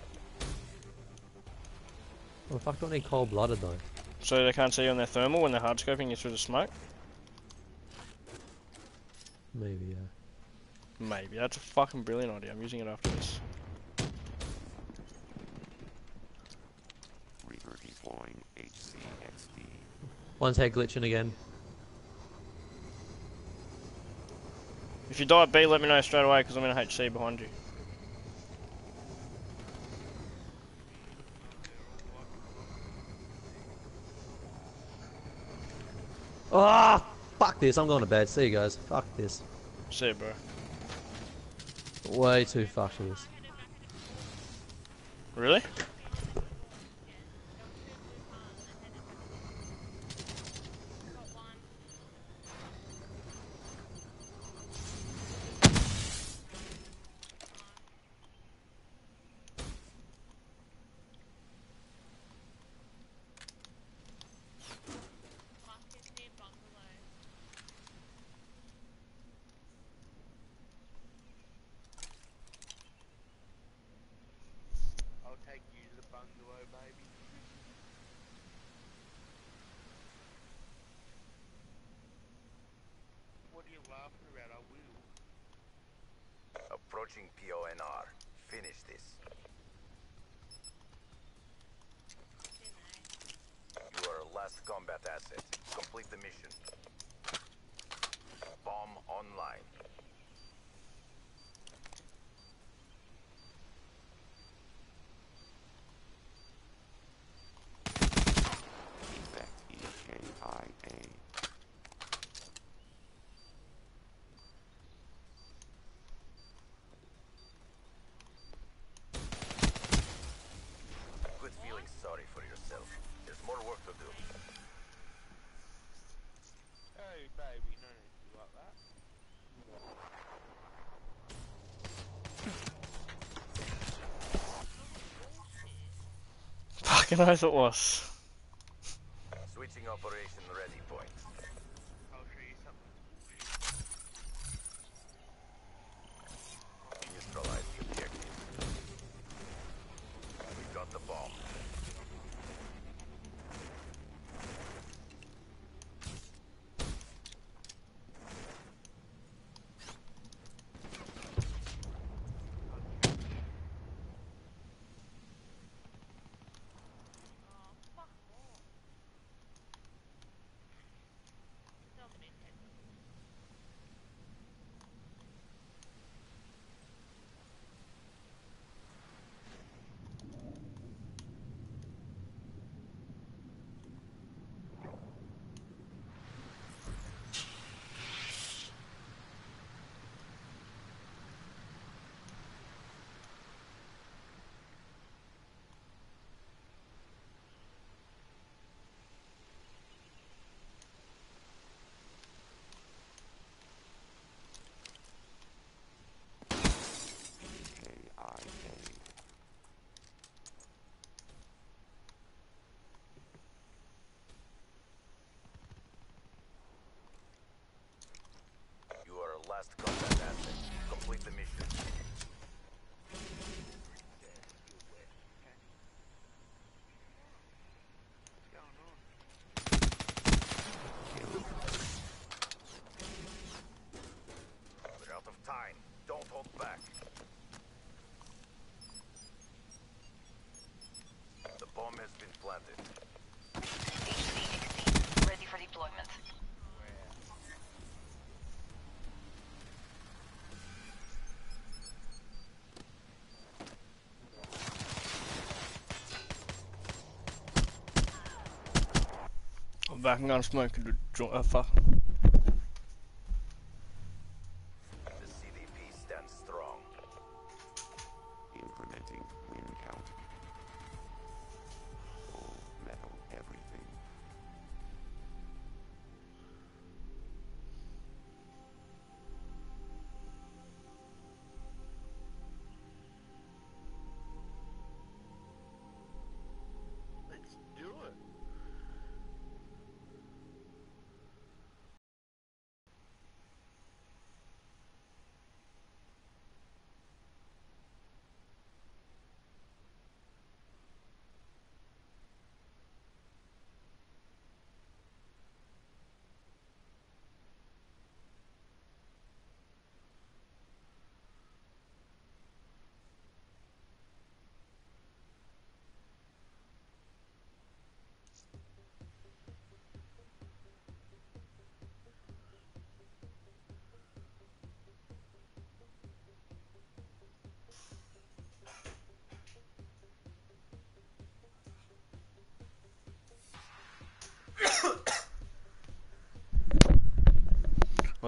Well, the fuck do I need cold-blooded though? So they can't see you on their thermal when they're hard scoping you through the smoke. Maybe, yeah. Maybe. That's a fucking brilliant idea. I'm using it after this. Reaper deploying H C X D. One's head glitching again. If you die at B, let me know straight away because I'm in a H C behind you. Ah, oh, fuck this. I'm going to bed. See you guys. Fuck this. See you, bro. Way too fucked for this. Really? I'll take you to the bungalow, baby. What are you laughing about? I will. Approaching P O N R. Finish this. You are a last combat asset. Complete the mission. Bomb online. Effect E K I A. Quit feeling sorry for yourself. There's more work to do. Hey, baby, no need to do like that. Fucking oath it was. Switching operation ready point. I'll show you something. Neutralize the objective. We got the bomb. K I A. You are a last combat asset. Complete the mission. What's going on? We're out of time. Don't hold back. The bomb has been planted. H C X D, ready for deployment. I'm back and gonna smoke and do uh, fuck. The C D P stands strong. Implementing win count. Full metal everything.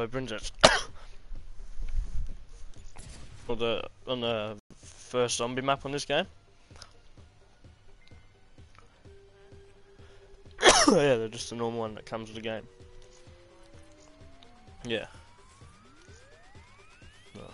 Oh, it brings it. Or the on the first zombie map on this game. Yeah, they're just the normal one that comes with the game. Yeah. Oh.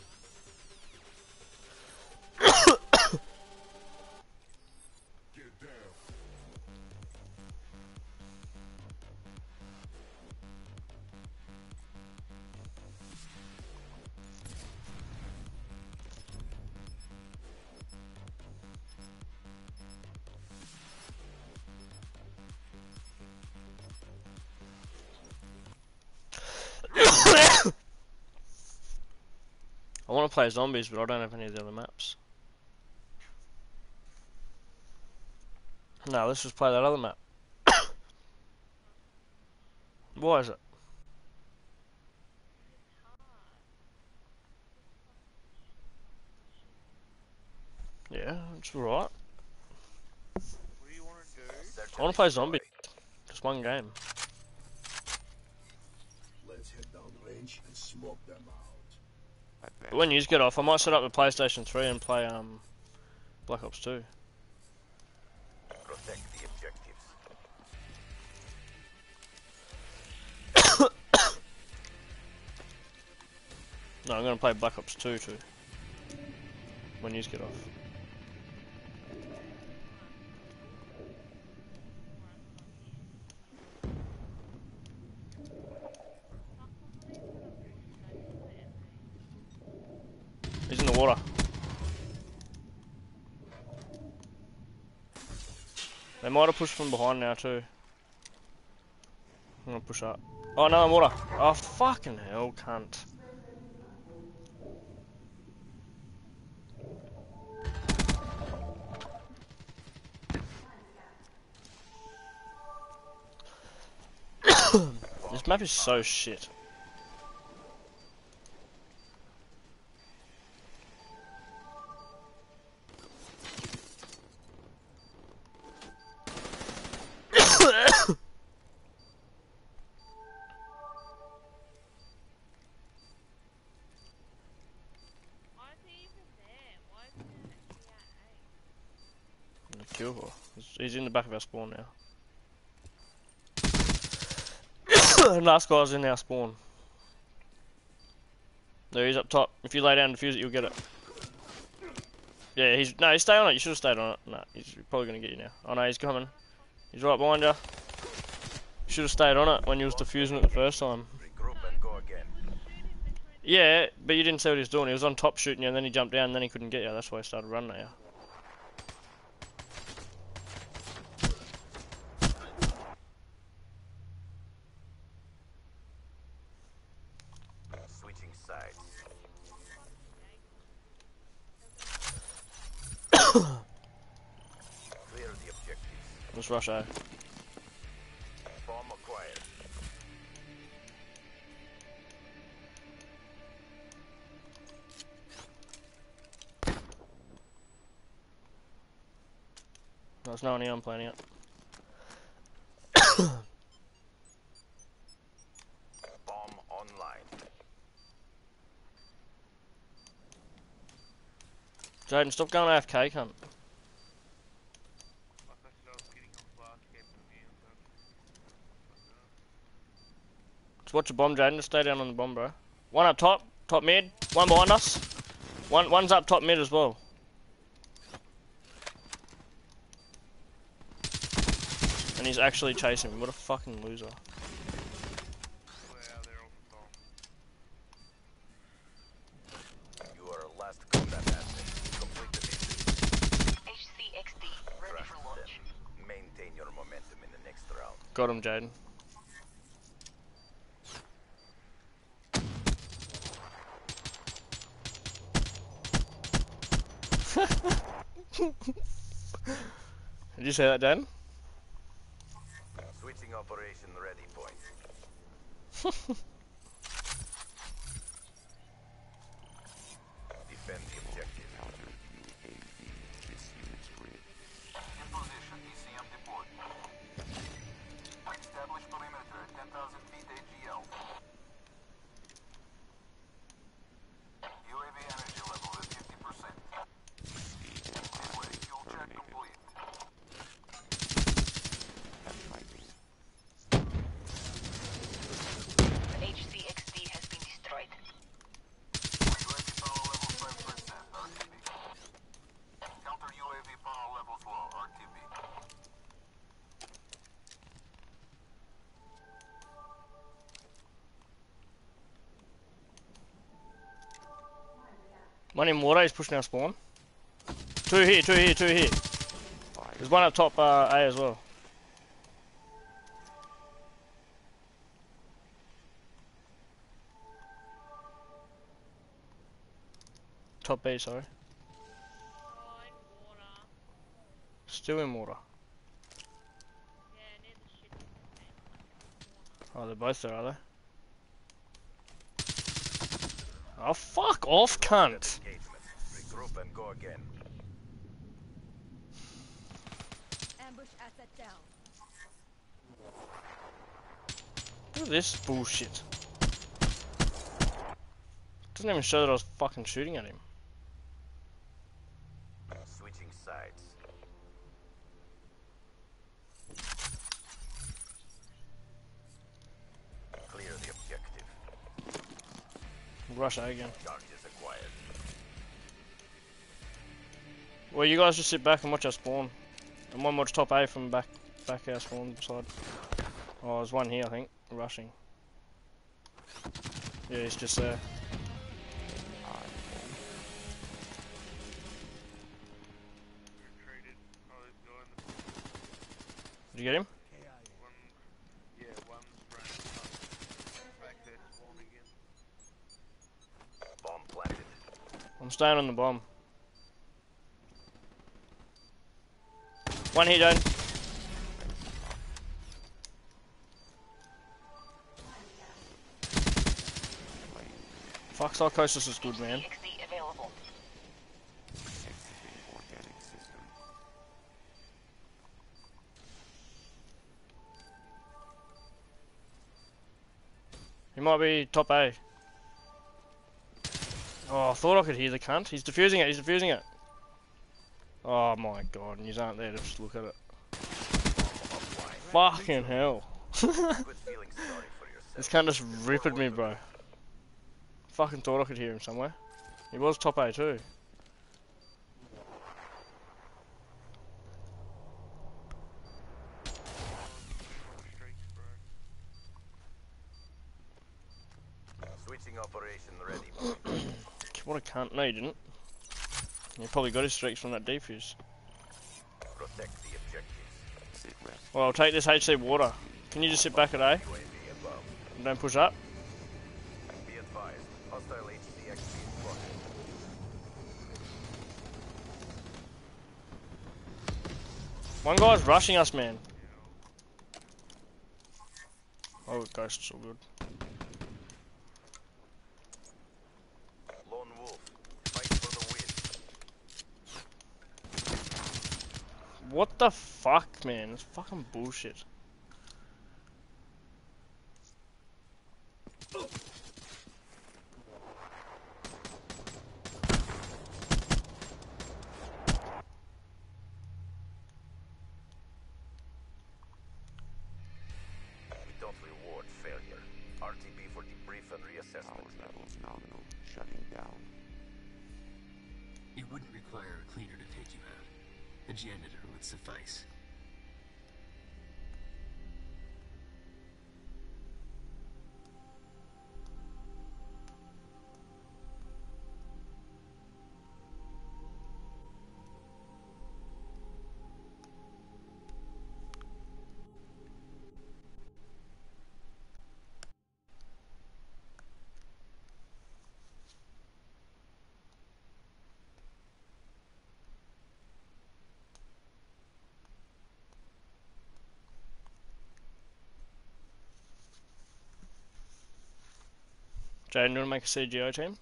I want to play zombies, but I don't have any of the other maps. No, let's just play that other map. Why is it? Yeah, it's alright. What do you want to do? I want to play zombies. Just one game. Let's head down range and smoke them out. But when you get off, I might set up the PlayStation three and play um Black Ops two. Protect the objectives. No, I'm gonna play Black Ops two too. When you get off. He's in the water. They might have pushed from behind now too. I'm gonna push up. Oh no, I'm water. Oh fucking hell, cunt. This map is so shit. Kill her. He's in the back of our spawn now. Last guy's in our spawn. There, he's up top. If you lay down and defuse it, you'll get it. Yeah, he's no, he's stay on it. You should have stayed on it. No, he's probably gonna get you now. Oh no, he's coming. He's right behind you. You should have stayed on it when you was defusing it the first time. Regroup and go again. Yeah, but you didn't see what he was doing. He was on top shooting you, and then he jumped down, and then he couldn't get you. That's why he started running at you. Switching sides. Clear the objectives. Let's rush A. Bomb acquired. There's no one here, I'm playing it. Bomb online. Jaden, stop going A F K, cunt. Like I said, I was getting off last game from you, but... Just watch a bomb, Jaden. Just stay down on the bomb, bro. One up top, top mid. One behind us. One, one's up top mid as well. And he's actually chasing me. What a fucking loser. Wow, they're all bomb. You are a last combat asset. Complete the mission. H C X D, ready for launch. Maintain your momentum in the next round. Got him, Jaden. Did you say that, Dan? Switching operation ready point. Defend the objective. Counter U A V. This unit's grid. In position, E C M deployed. Establish perimeter at ten thousand feet A G L. One in water, he's pushing our spawn. Two here, two here, two here. There's one up top uh, A as well. Top B, sorry. Oh, in water. Still in water. Yeah, near the ship. Oh, they're both there, are they? Oh, fuck off, cunt! Regroup and go again. Ambush asset down. Look at this bullshit. Doesn't even show that I was fucking shooting at him. Switching sides. Clear the objective. Rush A again. Charges acquired. Well, you guys just sit back and watch our spawn. And one watch top A from back, back our spawn side. Oh, there's one here, I think, rushing. Yeah, he's just there. Retreated. Oh, he's going. Did you get him? One. Yeah, one's running up. Back there, spawn again. Bomb planted. I'm staying on the bomb. One here, Jane. Fuck, Psychosis is good, man. X D available. Organic system. He might be top A. Oh, I thought I could hear the cunt. He's defusing it, he's defusing it. Oh my god, and you aren't there to just look at it. Fucking hell. Good feeling sorry for yourself. This cunt just ripped me, bro. Fucking thought I could hear him somewhere. He was top A too. Streaks, bro. Switching operation ready. What a cunt. No, you didn't. He probably got his streaks from that defuse. Protect the objectives. Sit rep. Well, I'll take this H C water. Can you just sit back at A? U A V above. And don't push up? Be advised. Hostile H C X P spotted. One guy's rushing us, man. Oh, Ghost's all good. Lone Wolf. Fight for the win. What the fuck, man? It's fucking bullshit. We don't reward failure. R T B for debrief and reassessment. Power levels nominal. Shutting down. It wouldn't require a cleaner to take you out. A janitor would suffice. Jaden, you wanna make a C G O team?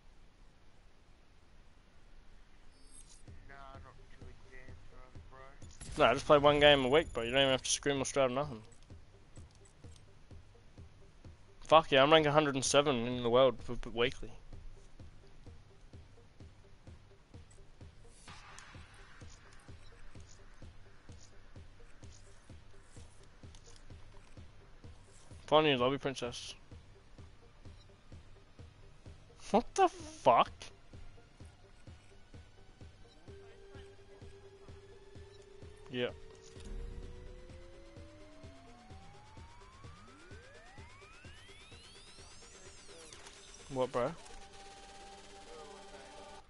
Nah, not too advanced for us, bro. No, just play one game a week, bro. You don't even have to scrim or strat or nothing. Fuck yeah, I'm rank one hundred and seven in the world for for weekly. Find your lobby, princess. What the fuck? Yeah. What, bro?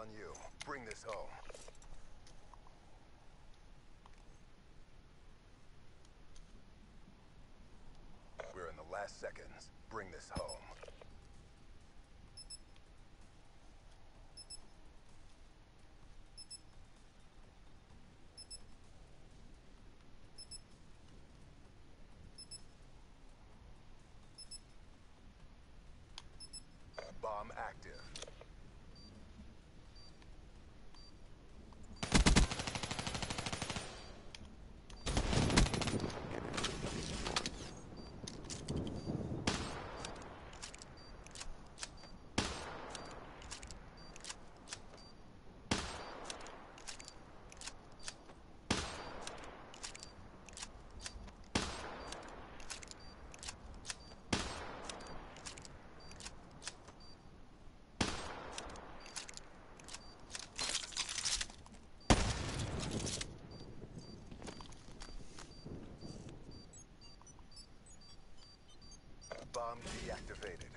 on you. Bring this home. We're in the last seconds. Bring this home. Bomb active. Bomb deactivated.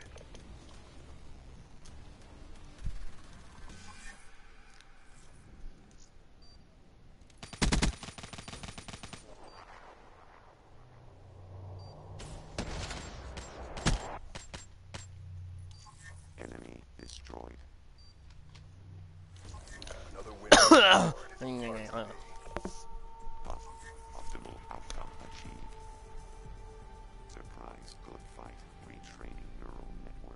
Enemy destroyed. Another window. Puff. Optimal outcome achieved. Surprise. Good fight. Retraining neural network.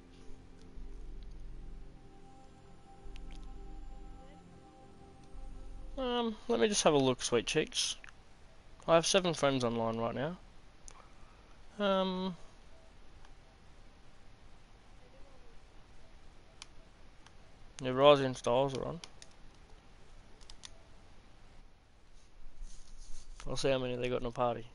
Um, let me just have a look, sweet cheeks. I have seven friends online right now. Um, the rising styles are on. I'll see how many they got in a party.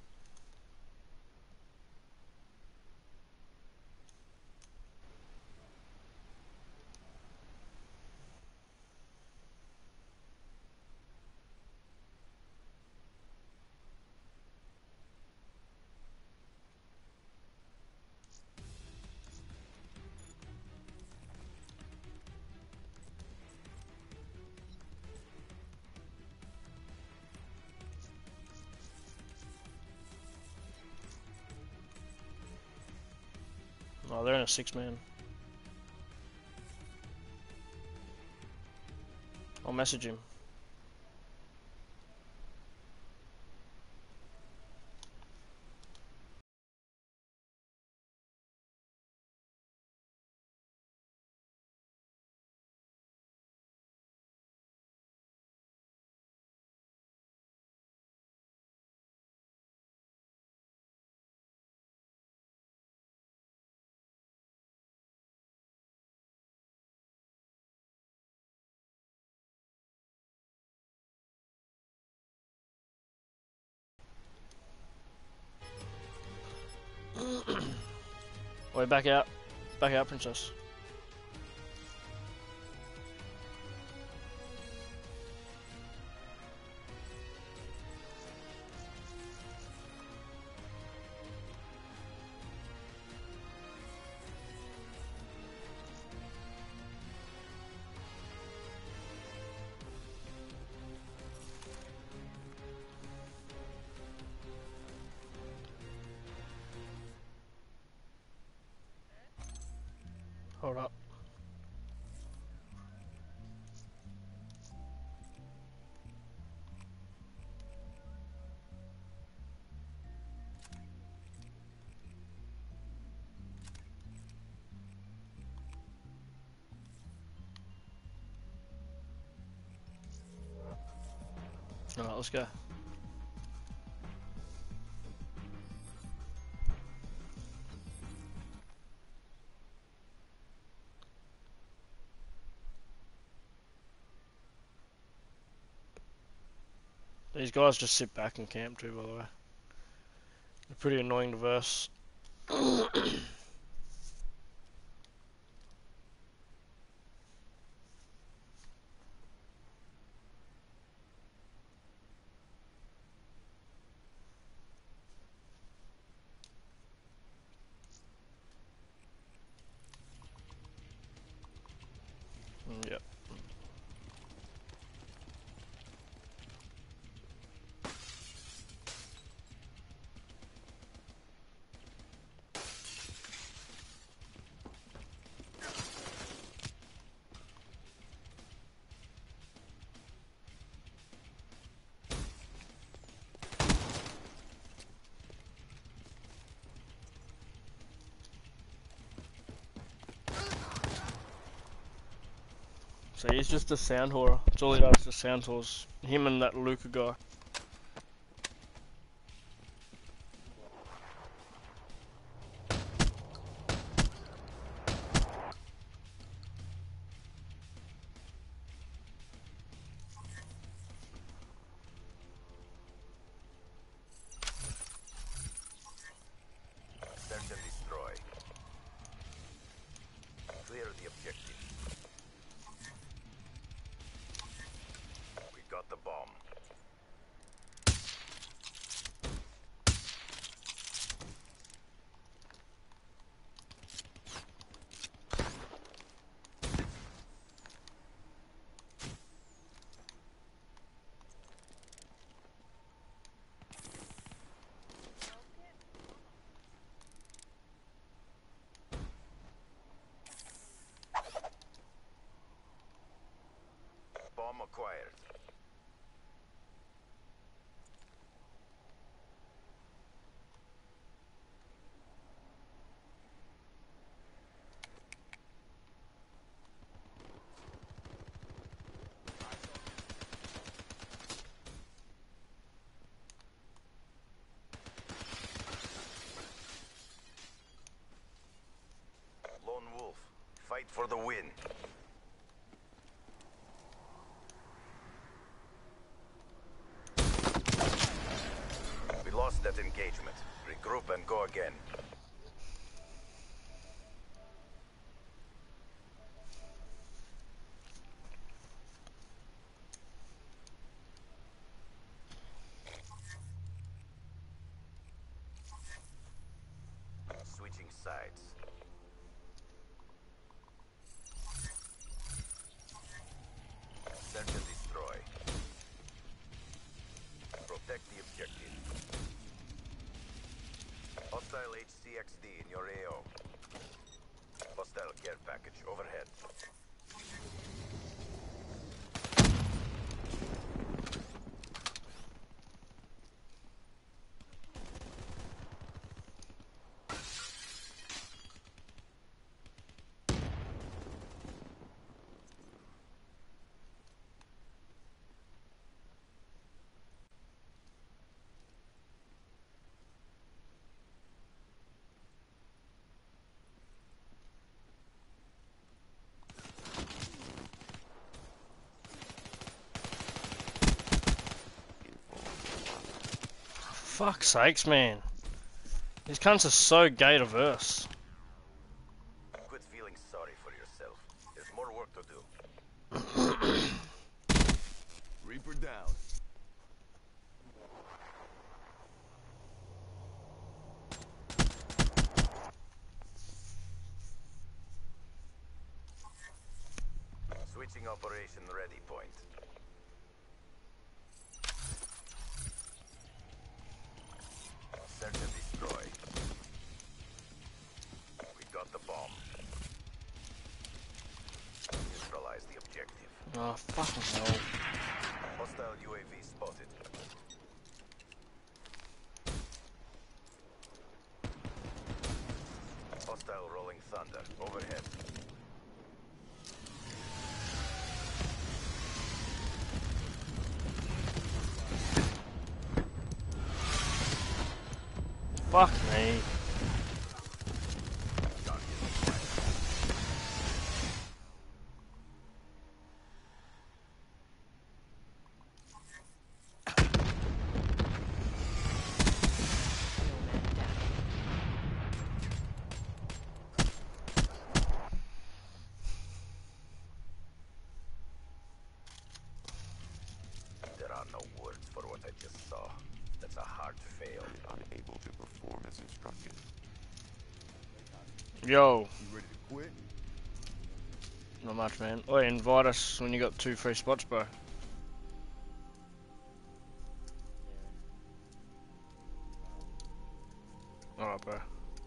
Oh, they're in a six-man. I'll message him. Wait, back out. Back out, princess. Hold up. Alright, let's go. These guys just sit back and camp too, by the way. They're pretty annoying to verse. Yep. So he's just a sound whorer. That's all he does, just sound whores. Him and that Luca guy. Search and destroy. Clear the objective. We got the bomb. Bomb acquired. Lone Wolf, fight for the win. We lost that engagement. Regroup and go again. Switching sides. Search and destroy. Protect the objective. Hostile H C X D in your A O. Hostile care package overhead. Fuck's sakes, man. These cunts are so gay diverse. Quit feeling sorry for yourself. There's more work to do. Reaper down. Switching operation ready point. Search and destroy. We got the bomb. Neutralize the objective. Oh, fucking hell. Hostile U A V spotted. Hostile rolling thunder overhead. Fuck me. There are no words for what I just saw. That's a hard fail. Unable to perform as instructed. Yo. You ready to quit? Not much, man. Oh, invite us when you got two free spots, bro. Alright, bro.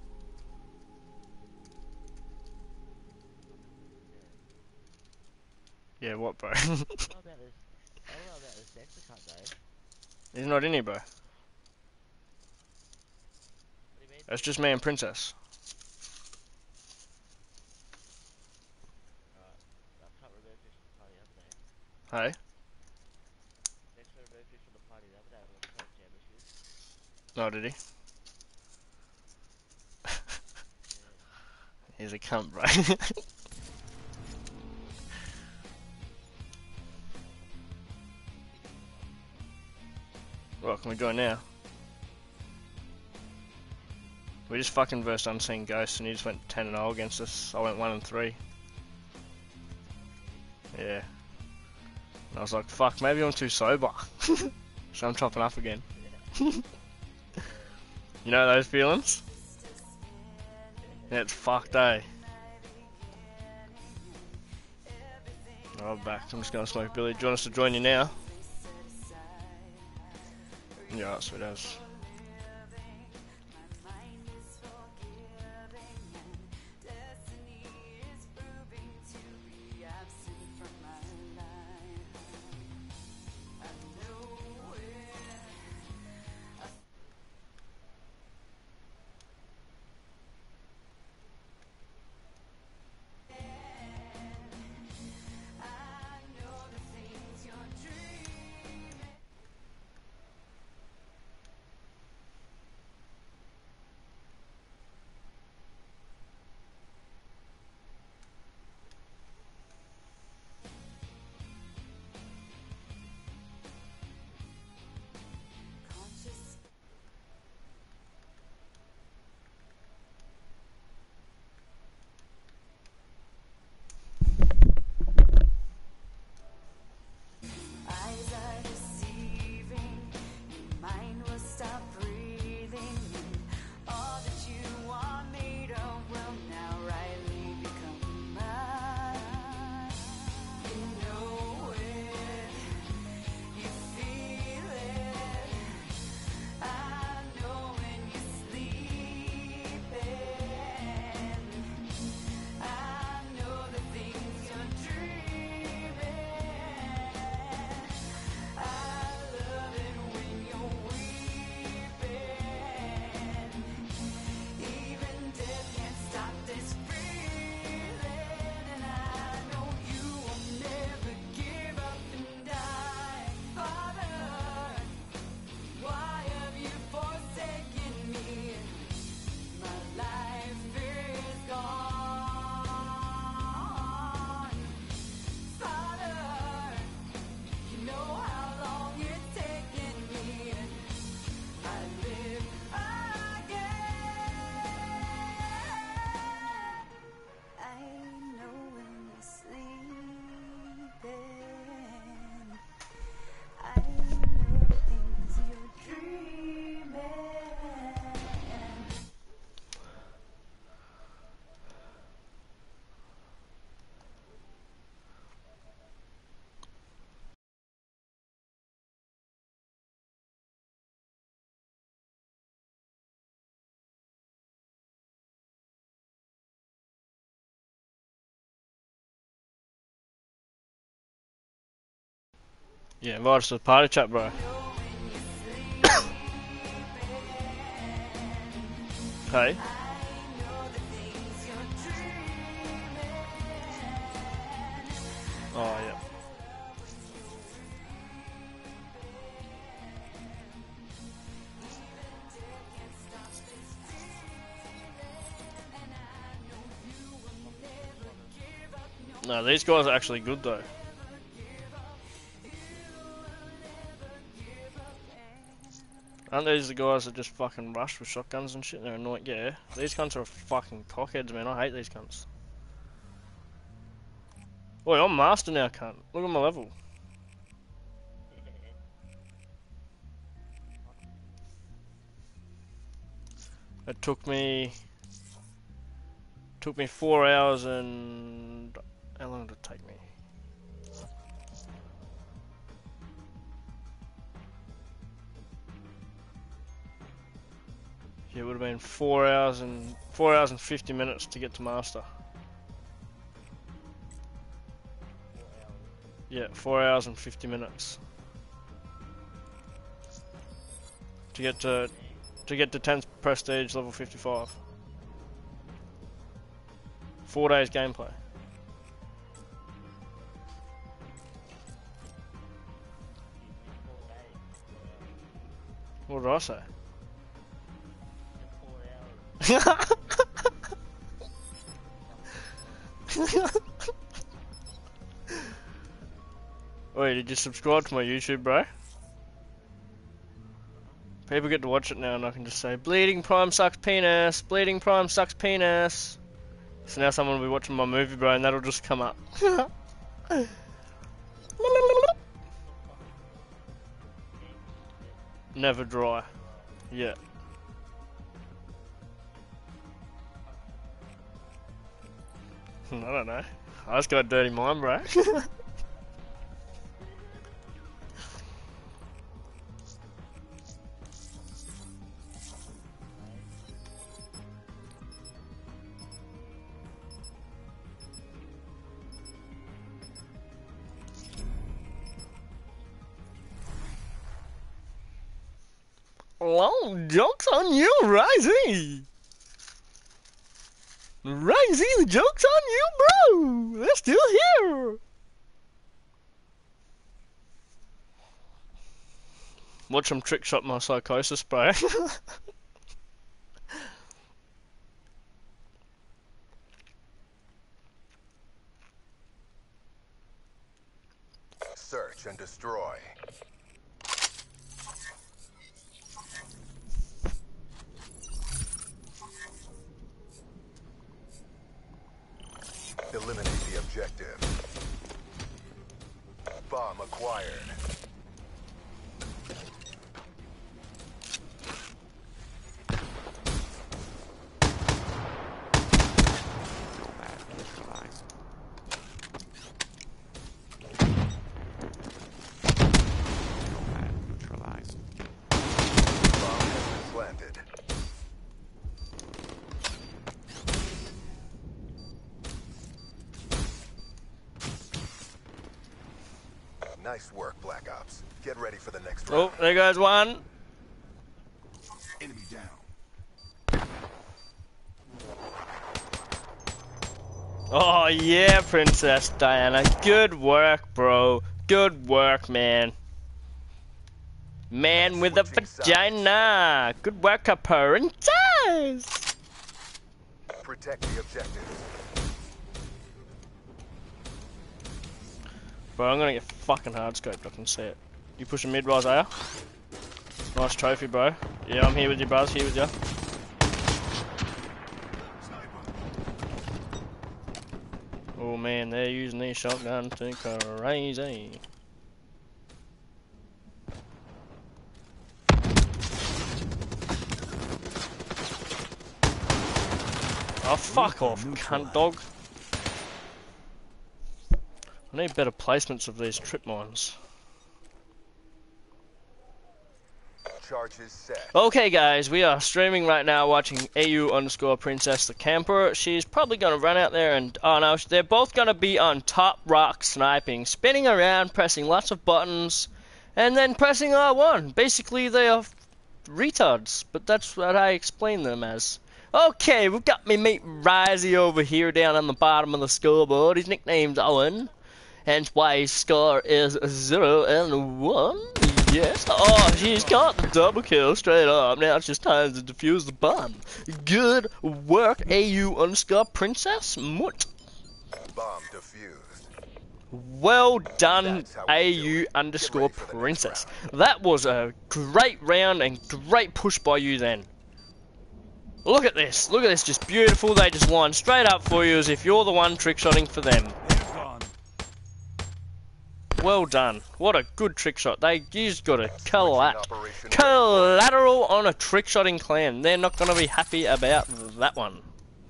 Yeah, what, bro? I don't know about this. I don't know about this Zexxr cut though. He's not in here, bro. What do you mean? That's just me and Princess. Alright. I can't remember if it's cut Hey? Zexxr removed you from the party the other day when we played jam issues. Oh, did he? Yeah. He's a cunt, bro. Well, can we join now? We just fucking versed Unseen Ghosts and he just went ten and oh against us. I went one and three. Yeah. And I was like, fuck, maybe I'm too sober. So I'm chopping up again. You know those feelings? Yeah, it's fucked, eh? Oh, I'm back. I'm just gonna smoke Billy. Do you want us to join you now? Yeah, that's what it is. Yeah, invite us to the party chat, bro. Hey? Oh, yeah. No, these guys are actually good though. Aren't these the guys that just fucking rush with shotguns and shit? They're annoying. Yeah, these cunts are fucking cockheads, man. I hate these cunts. Boy, I'm master now, cunt. Look at my level. It took me took me four hours and how long did it take me? Yeah, it would have been four hours and four hours and fifty minutes to get to master. Yeah, four hours and fifty minutes to get to to get to tenth prestige level fifty-five. Four days gameplay. What did I say? Wait, did you subscribe to my YouTube, bro? People get to watch it now and I can just say, Bleeding Prime sucks penis, Bleeding Prime sucks penis. So now someone will be watching my movie, bro, and that'll just come up. Never dry. Yeah. I don't know. I just got a dirty mind, bro. Well, joke's on you, Risey! Risey, the joke's on you, bro! They're still here! Watch them trick shot my psychosis, bro. Search and destroy. Eliminate the objective. Bomb acquired. Nice work, Black Ops. Get ready for the next round. Oh, there goes one. Enemy down. Oh yeah, Princess Diana. Good work, bro. Good work, man. Man with a vagina. Good work, Princess. Protect the objective. Bro, I'm gonna get fucking hard scoped, I can see it. You pushing mid, Isaiah? Nice trophy, bro. Yeah, I'm here with you, bros. Here with you. Oh man, they're using these shotguns to crazy. Oh, fuck off, cunt dog. I need better placements of these trip mines. Charges set. Okay guys, we are streaming right now watching A U underscore Princess the Camper. She's probably going to run out there and, oh no, they're both going to be on top rock sniping, spinning around, pressing lots of buttons, and then pressing R one. Basically they are retards, but that's what I explain them as. Okay, we've got me mate Risey over here down on the bottom of the scoreboard. His nickname's Owen. Hence why his score is zero and one. Yes. Oh, she's got the double kill straight up. Now it's just time to defuse the bomb. Good work, A U underscore Princess Mutt. Bomb defused. Well done, A U underscore Princess. That was a great round and great push by you then. Look at this. Look at this. Just beautiful. They just line straight up for you as if you're the one trick-shotting for them. Well done. What a good trick shot. They just got a collat collateral on a trick shotting clan. They're not going to be happy about that one.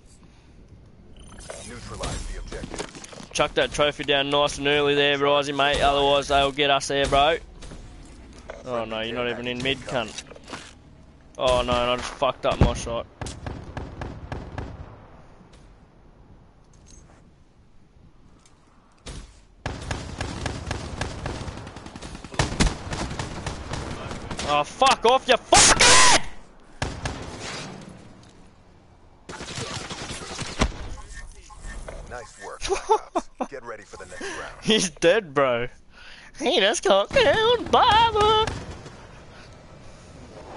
Neutralize the objective. Chuck that trophy down nice and early there, Risey, mate. Otherwise, they'll get us there, bro. Oh no, you're not even in mid, cunt. Oh no, I just fucked up my shot. Oh, fuck off, you fucker! Nice work, Black Ops. Get ready for the next round. He's dead, bro. He just got killed by the...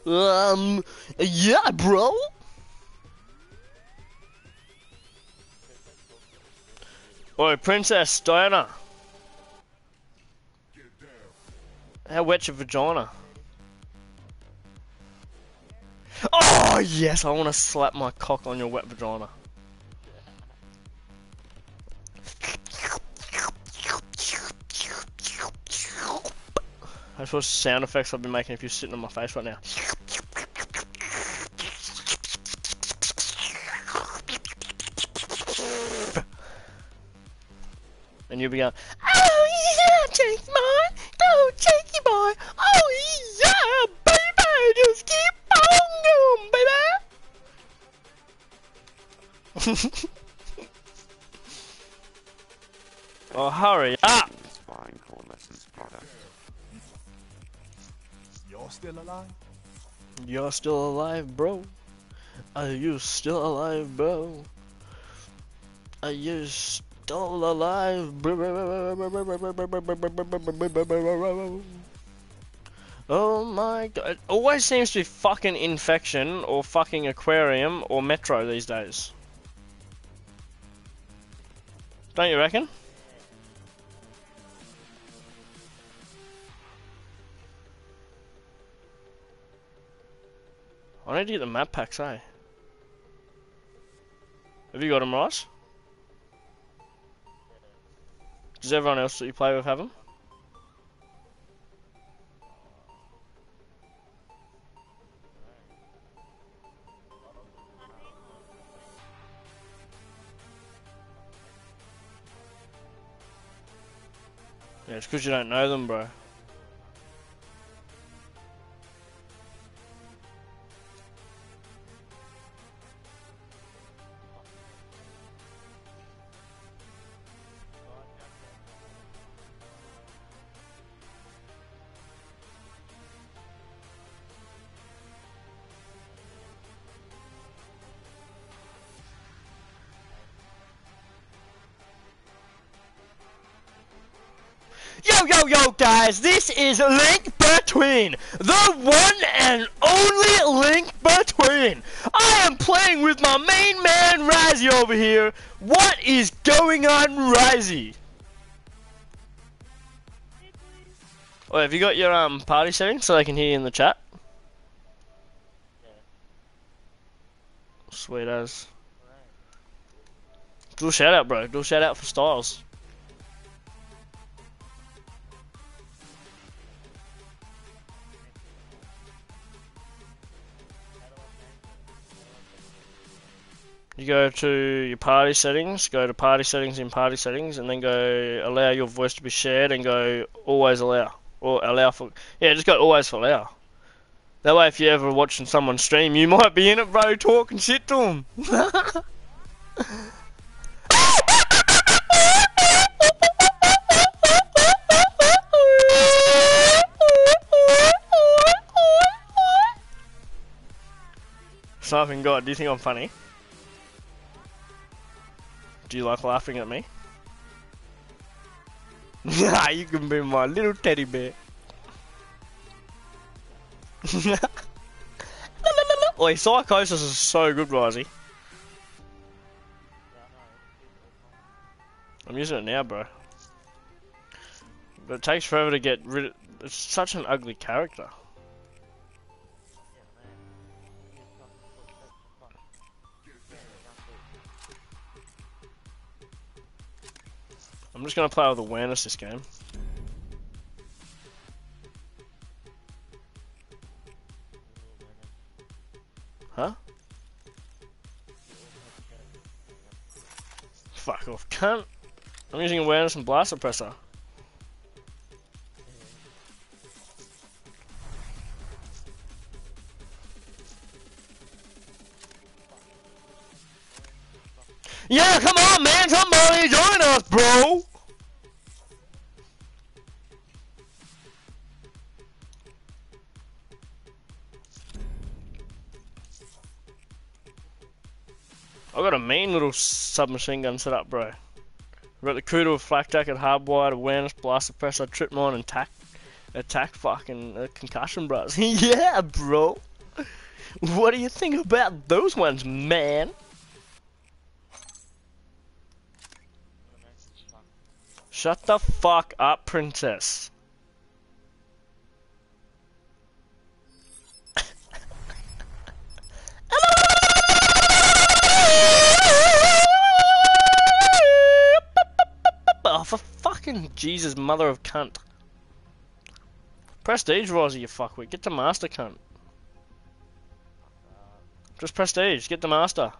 Um, yeah, bro. Oi, Princess Diana. How wet's your vagina? Oh, yes, I want to slap my cock on your wet vagina. That's what sound effects I've been making if you're sitting on my face right now. And you'll be going, oh yeah, Jake boy, oh Jakey boy, oh yeah, baby, just keep on going, baby. Oh, hurry up! It's fine, core lessons, brother. Y'all still alive? You're still alive, bro. Are you still alive, bro? Are you still alive, bro? Oh my god. It always seems to be fucking Infection or fucking Aquarium or Metro these days. Don't you reckon? I need to get the map packs, eh? Have you got them, Ross? Does everyone else that you play with have them? Yeah, it's because you don't know them, bro. Yo, yo, yo, guys, this is Link Between, the one and only Link Between. I am playing with my main man, Razzie, over here. What is going on, Razzie? Oh, have you got your um party settings so they can hear you in the chat? Sweet as. Do a shout out, bro. Do a shout out for Styles. You go to your party settings, go to party settings in party settings, and then go allow your voice to be shared and go always allow. Or allow for, yeah, just go always for allow. That way if you're ever watching someone stream, you might be in it, bro, talking shit to them. Sniping God, do you think I'm funny? Do you like laughing at me? Nah, you can be my little teddy bear. Oi, Psychosis is so good, Risey. I'm using it now, bro. But it takes forever to get rid of... It's such an ugly character. I'm just gonna play with awareness this game. Huh? Fuck off, cunt. I'm using awareness and blast suppressor. Yeah, come on, man! Somebody join us, bro! I've got a mean little submachine gun set up, bro. I've got the Kuda with flak jacket, hardwired, awareness, blast suppressor, trip mine, and attack, attack fucking uh, concussion, bros. Yeah, bro! What do you think about those ones, man? Shut the fuck up, princess. Oh, for fucking Jesus, mother of cunt. Prestige, Rosie, you fuckwit. Get the master, cunt. Just prestige, get the master.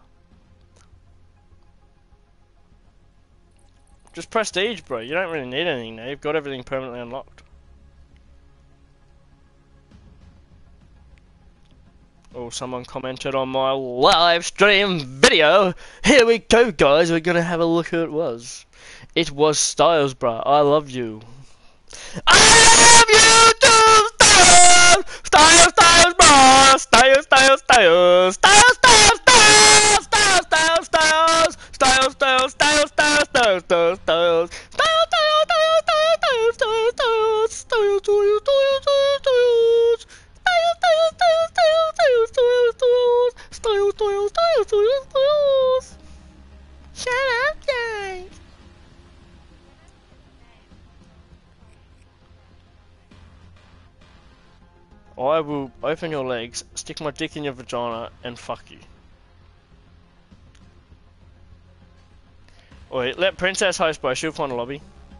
Just prestige, bro. You don't really need anything now. You've got everything permanently unlocked. Oh, someone commented on my live stream video. Here we go, guys. We're gonna have a look who it was. It was Styles, bro. I love you. I love you too, Styles! Styles, Styles, bro! Styles, Styles, Styles! Styles, Styles, Styles! Styles, Styles, Styles! Styles, Styles, Styles, Styles, Styles, Styles, Styles! Styles, Styles, Styles, Styles, Styles, Styles, Styles, Styles! Styles, Styles, Styles, Styles, Styles! Styles, Styles, Styles, Styles, Styles! Styles, Styles, Styles, Styles, Styles! Shut up, guys! I will open your legs, stick my dick in your vagina, and fuck you. Wait, let Princess host, bro. She'll find a lobby.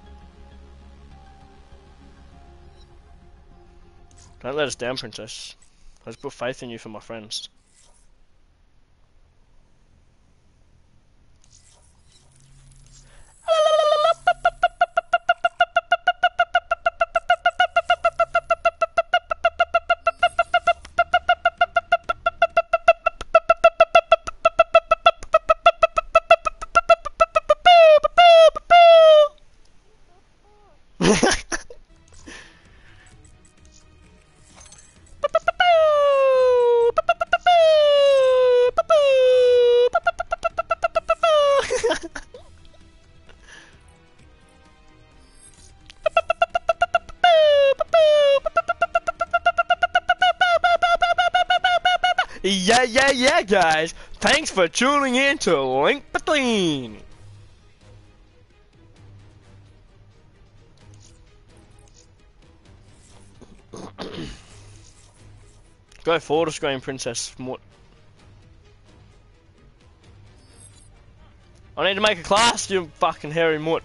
Don't let us down, Princess. I just put faith in you for my friends. Yeah, yeah, yeah, guys. Thanks for tuning in to Link Between. Go forward to screen, Princess. What? I need to make a class, you fucking hairy mutt.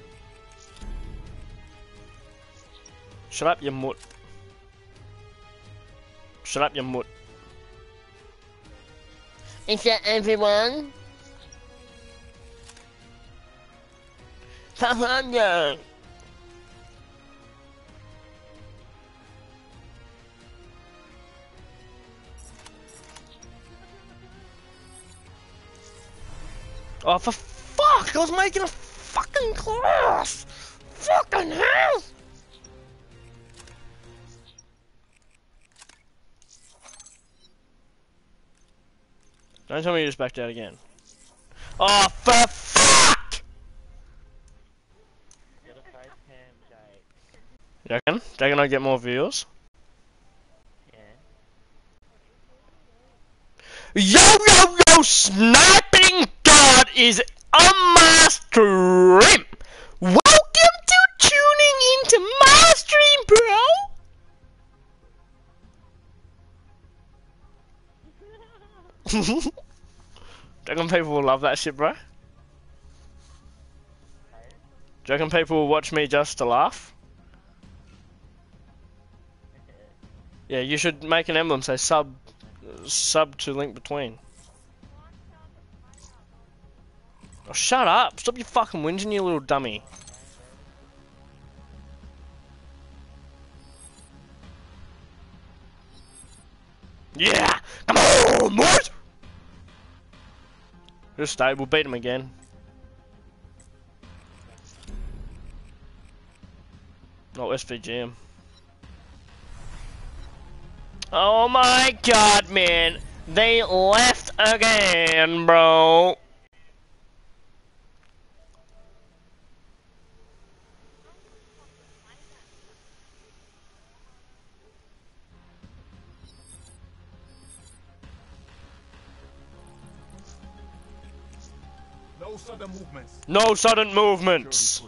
Shut up, you mutt. Shut up, you mutt. Is that everyone? Come on, yo. Oh, for fuck! I was making a fucking class! Fucking hell! Don't tell me you just backed out again. Oh, for fuck! You reckon? Do you reckon I get more views? Yo, yo, yo! Sniping God is on my stream! Welcome to tuning into my stream, bro! Do you reckon people will love that shit, bro? Do you reckon people will watch me just to laugh? Yeah, you should make an emblem, say sub, sub to Link Between. Oh, shut up! Stop your fucking whinging, you little dummy. Yeah! Come on, boys! Just stay, we'll beat him again. Oh, S V G him. Oh my god, man! They left again, bro! No sudden movements. No sudden movements.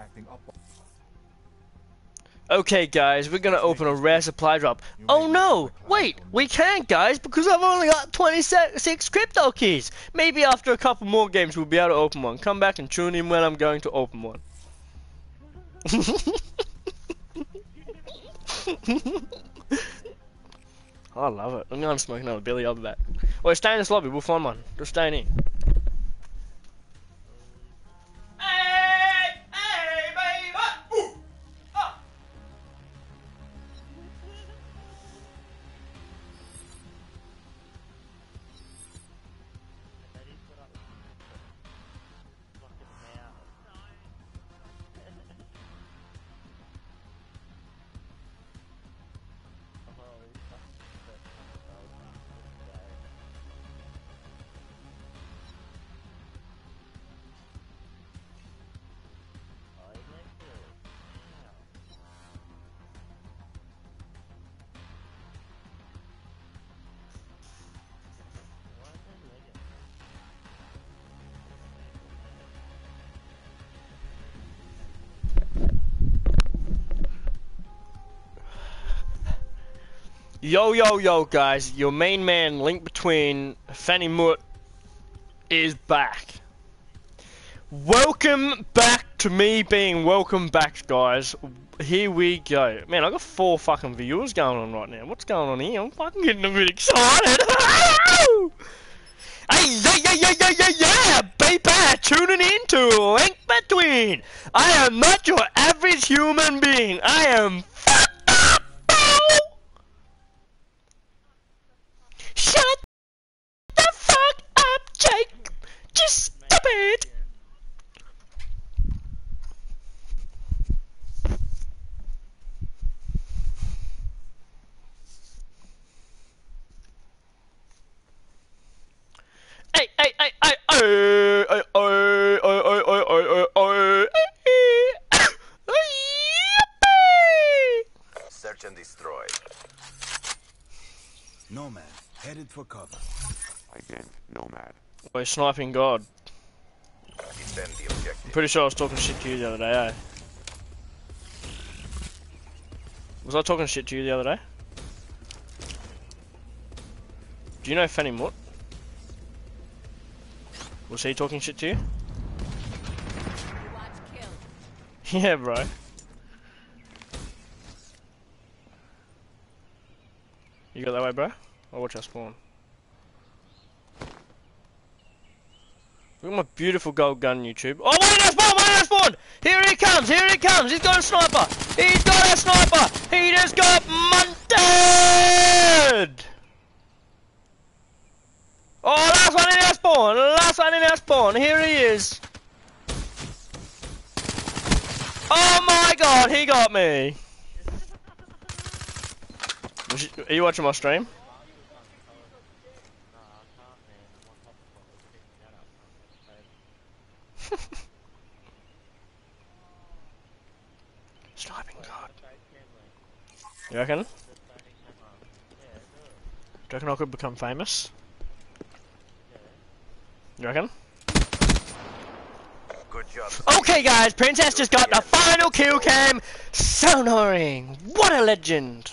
Okay guys, we're gonna open a rare supply drop. Oh no! Wait, we can't guys, because I've only got twenty-six crypto keys. Maybe after a couple more games we'll be able to open one. Come back and tune in when I'm going to open one. I love it. I'm gonna smoke another Billy, I'll be back. Wait, stay in this lobby, we'll find one. Just stay in here. Hey! Hey, baby! Ooh! Ah! Yo, yo, yo, guys, your main man, link between Fanny Mutt, is back. Welcome back to me being welcome back, guys. Here we go. Man, I got four fucking viewers going on right now. What's going on here? I'm fucking getting a bit excited. Hey, yeah, yeah, yeah, yeah, yeah, yeah, baby, tuning in to Link Between. I am not your average human being. I am fucked up, bro. Shut the fuck up, Jake. Just stop it. Hey, hey, hey, hey, hey, hey, hey, hey, hey, hey, hey, hey. Search and destroy. Nomad, headed for cover. Again, Nomad. We're sniping God. Defend the objective. I'm pretty sure I was talking shit to you the other day, eh? Was I talking shit to you the other day? Do you know Fanny Mutt? Was he talking shit to you? Yeah, bro. You got that way, bro? I'll watch our spawn. Look at my beautiful gold gun, YouTube. Oh, one in our spawn! One in our spawn! Here he comes! Here he comes! He's got a sniper! He's got a sniper! He just got munted! Oh, last one in our spawn! Last one in our spawn! Here he is! Oh my god, he got me! Are you watching my stream? Sniping God. You reckon? Do you reckon I could become famous? You reckon? Good job. Okay guys, Princess just got the final kill cam. Sonoring. What a legend.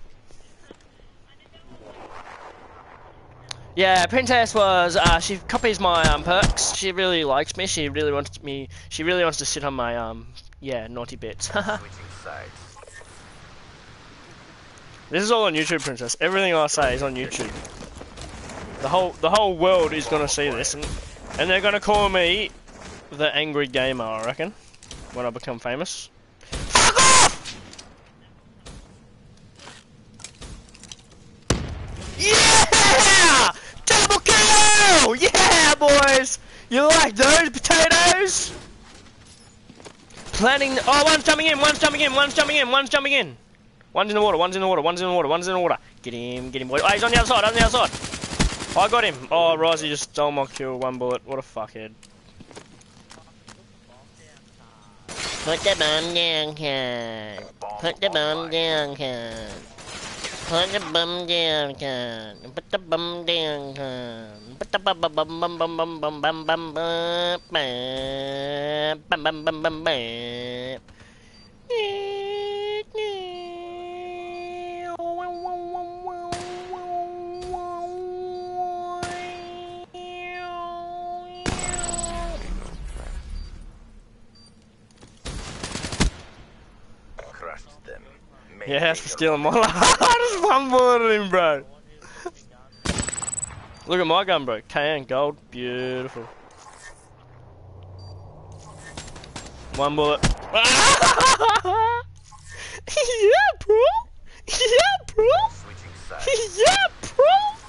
Yeah, Princess was, uh, she copies my um, perks. She really likes me. She really wants me, she really wants to sit on my, um, yeah, naughty bits. This is all on YouTube, Princess. Everything I say is on YouTube. The whole, the whole world is gonna see this, and, and they're gonna call me the angry gamer, I reckon, when I become famous. Fuck off! Yeah! Double kill! Yeah, boys! You like those potatoes? Planning. Oh, one's jumping in, one's jumping in, one's jumping in, one's jumping in. One's in the water, one's in the water, one's in the water, one's in the water. Get him, get him, boy. Oh, he's on the other side, on the other side. Oh, I got him. Oh, Rozzy just stole my kill, one bullet. What a fuckhead. Put the bomb down, kid. Put the bomb down, kid. Put the bum down, con. Put the bum down, con. Put the bum bum bum bum bum bum bum bum bum bum bum bum bum bum bum. Crushed them. Yes, for stealing my life. Just one bullet at him, bro. Look at my gun, bro. K N gold, beautiful. One bullet. Yeah, bro. Yeah, bro. Switching sides. Yeah, bro.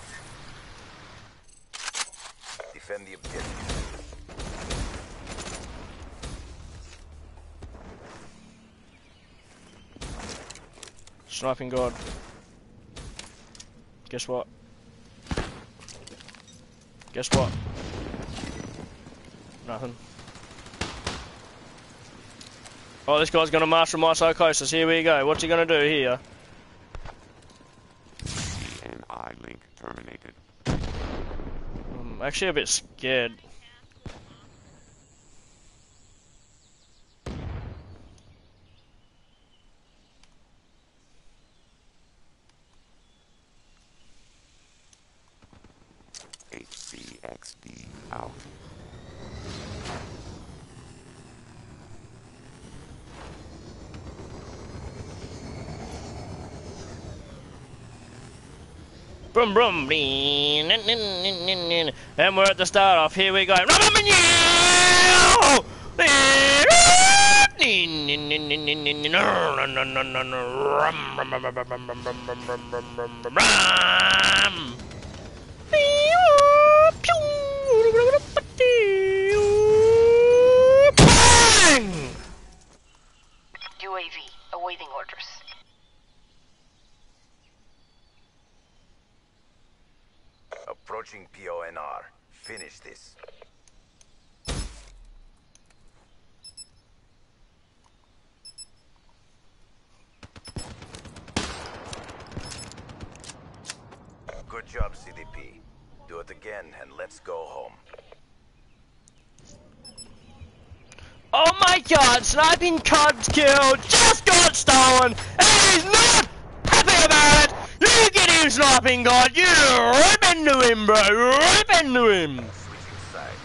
Defend the objective. Sniping god. Guess what? Guess what? Nothing. Oh, this guy's gonna march from my psychosis. Here we go. What's he gonna do here? C N I link terminated. I'm actually a bit scared. H C X D out. Brum brum. And we're at the start off. Here we go. U A V, awaiting orders. Approaching P O N R. Finish this. Good job, C D P. Do it again and let's go home. Oh my god, sniping cubs killed, just got stolen, and he's not happy about it! You get him, sniping god, you rip into him, bro, rip into him! Switching sides.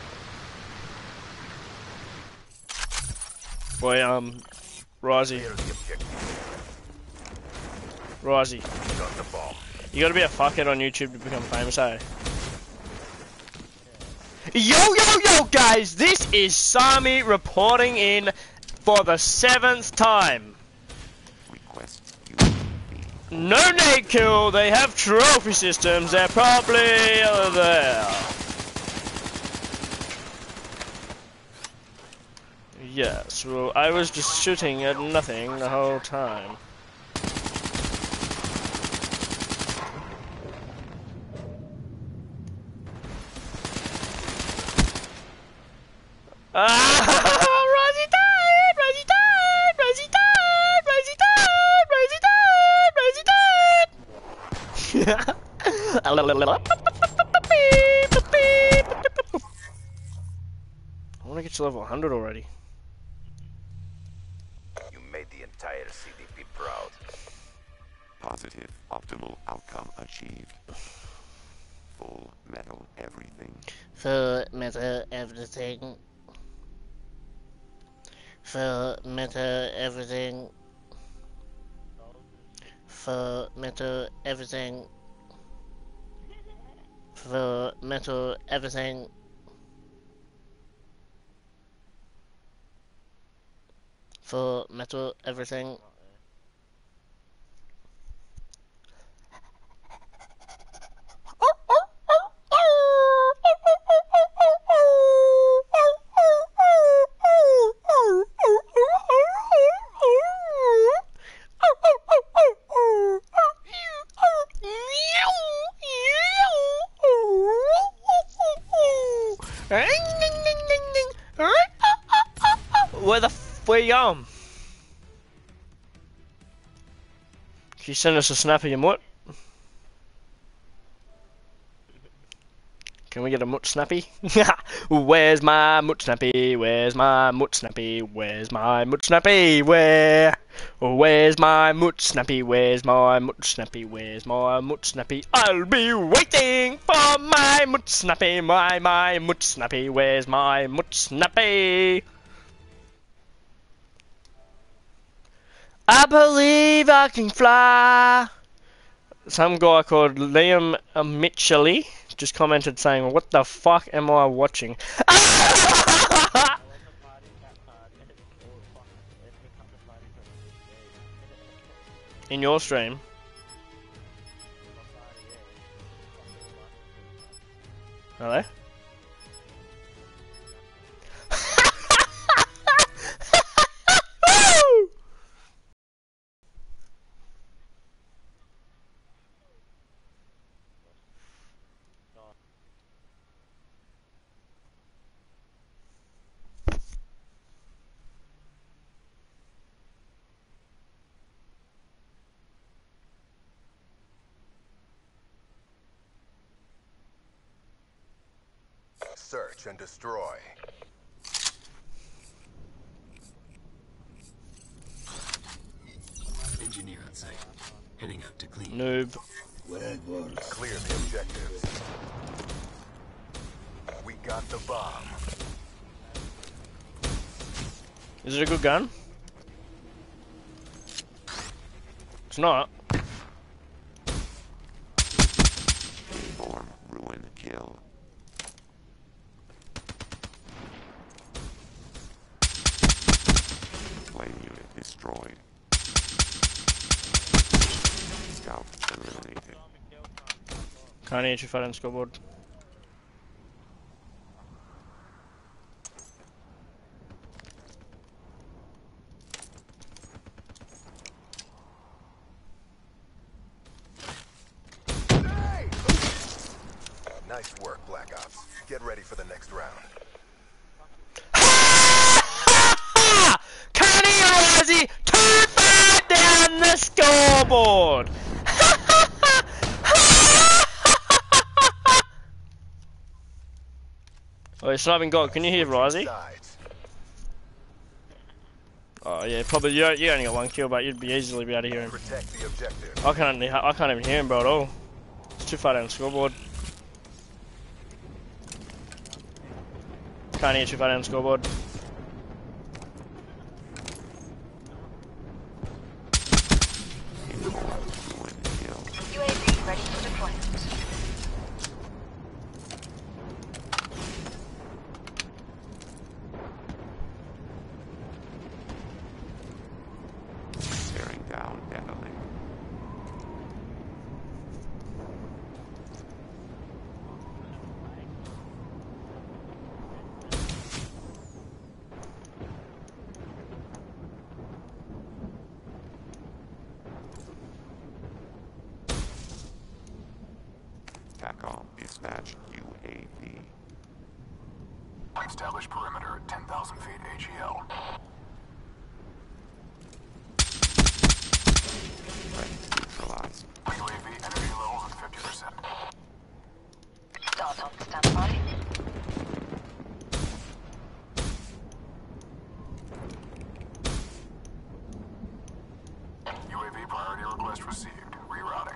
Boy, um, Rozzy, Clear the objective. Rozzy, Got the bomb. you gotta be a fuckhead on YouTube to become famous, eh? Yo, yo, yo, guys, this is Sami reporting in for the seventh time. Request U A V. No nade kill, they have trophy systems, they're probably there. Yes, well, I was just shooting at nothing the whole time. Ah, Rosie died! Rosie died! Rosie died! Rosie died! Rosie died! I want to get to level one hundred already. You made the entire C D P proud. Positive optimal outcome achieved. Full metal everything. Full metal everything. Full metal everything. Full metal everything. Full metal everything. Full metal everything. Where the f where you going? If you send us a snap of your mutt, can we get a mutt snappy? Where's my mutt snappy? Where's my mutt snappy? Where's my mutt snappy? Where? Where's my mutt snappy? Where's my mutt snappy? Where's my mutt snappy? I'll be waiting for my mutt snappy. My my mutt snappy. Where's my mutt snappy? I believe I can fly. Some guy called Liam Mitchell just commented saying, "What the fuck am I watching?" In your stream. Hello? Search and destroy. Engineer on site. Heading out to clean. Noob. Clear the objectives. We got the bomb. Is it a good gun? It's not. Inform, ruin, kill. Flame unit destroyed. Scout eliminated. Can't hit your foot on the scoreboard. Nice work, Black Ops. Get ready for the next round. Connie Ozzy, two five down the scoreboard. Oh, you're sniping God. Can you hear Risey? Oh yeah, probably. You, you only got one kill, but you'd be easily be able to hear him. Protect the objective. I can't. I can't even hear him, bro, at all. It's too far down the scoreboard. Can't hear too far down the scoreboard. U A V ready for deployment. Bearing down heavily. TACOM dispatch U A V. Establish perimeter at ten thousand feet A G L. Threat neutralized. U A V energy levels at fifty percent. Start on standby. U A V priority request received. Rerouting.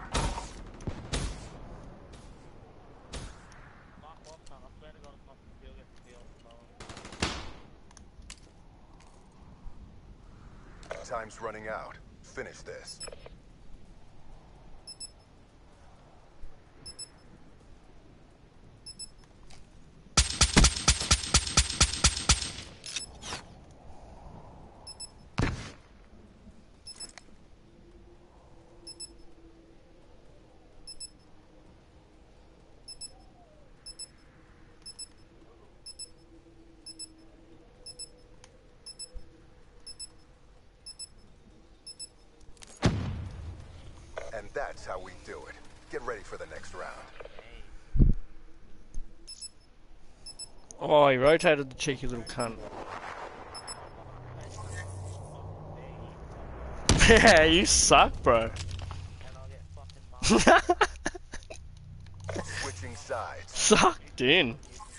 Time's running out. Finish this. And that's how we do it. Get ready for the next round. Oh, he rotated the cheeky little cunt. Yeah, you suck, bro. Switching sides. Sucked in.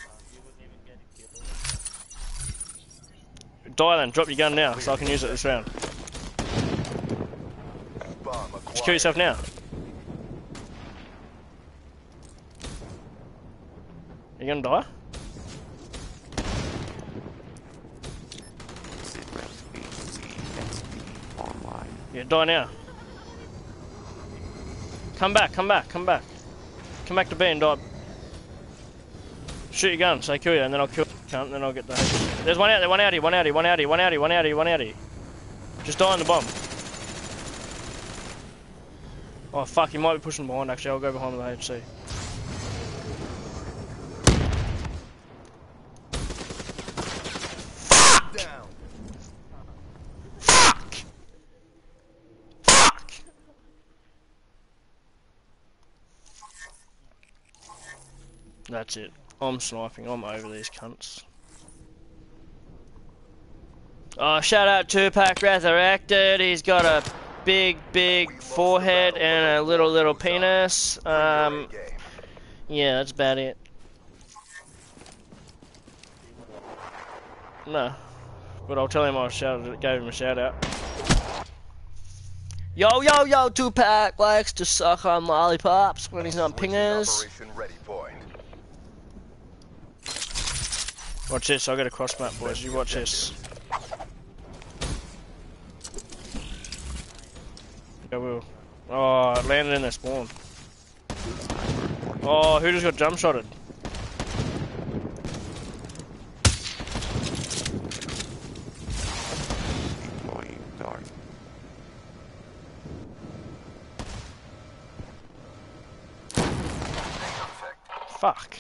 Die then, drop your gun now, so I can use it this round. Bomb Just kill acquired. yourself now. You gonna die? Yeah, die now. Come back, come back, come back. Come back to B and die. Shoot your gun, so I kill you, and then I'll kill you, cunt, and then I'll get the... There's one out there, one outie, one outie, one outie, one outie, one outie, one outie. Just die on the bomb. Oh fuck, he might be pushing behind actually, I'll go behind with the H C. Fuck! Down. Fuck! Fuck! That's it. I'm sniping, I'm over these cunts. Oh, shout out Tupac Resurrected, he's got a big, big forehead and a little, little penis. Um, yeah, that's about it. No, but I'll tell him I shouted, gave him a shout out. Yo, yo, yo, Tupac likes to suck on lollipops when he's on pingers. Operation ready point. Watch this, I'll get a cross map, boys. You watch this. I will. Oh, it landed in their spawn. Oh, who just got jump shotted? Fuck.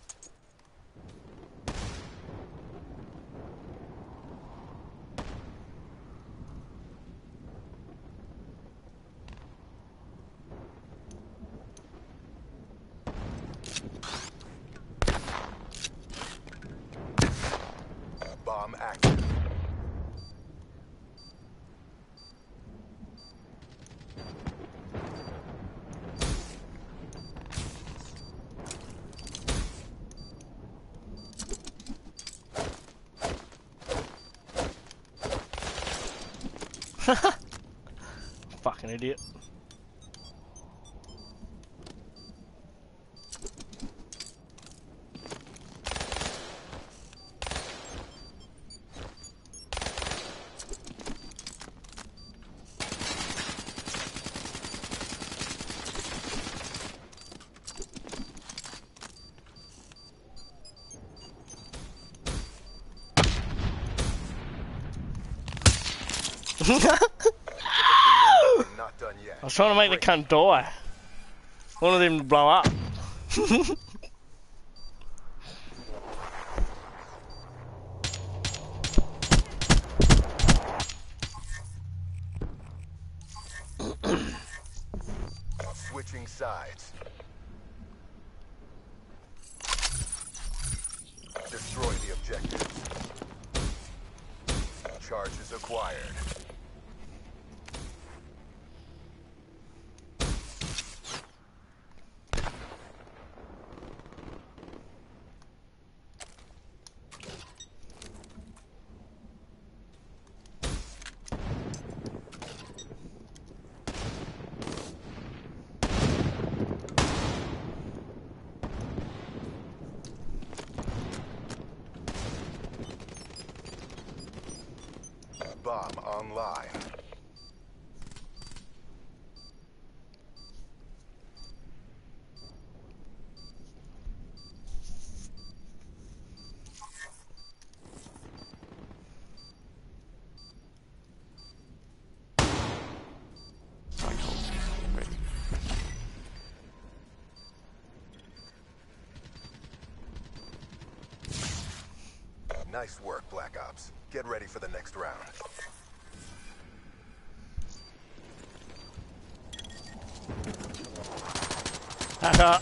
Bomb active. Fucking idiot. Not done yet. I was trying to make the cunt die. Wanted him to blow up. Switching sides. Destroy the objectives. Charges acquired. Bomb online. Nice work, Black Ops. Get ready for the next round. Haha.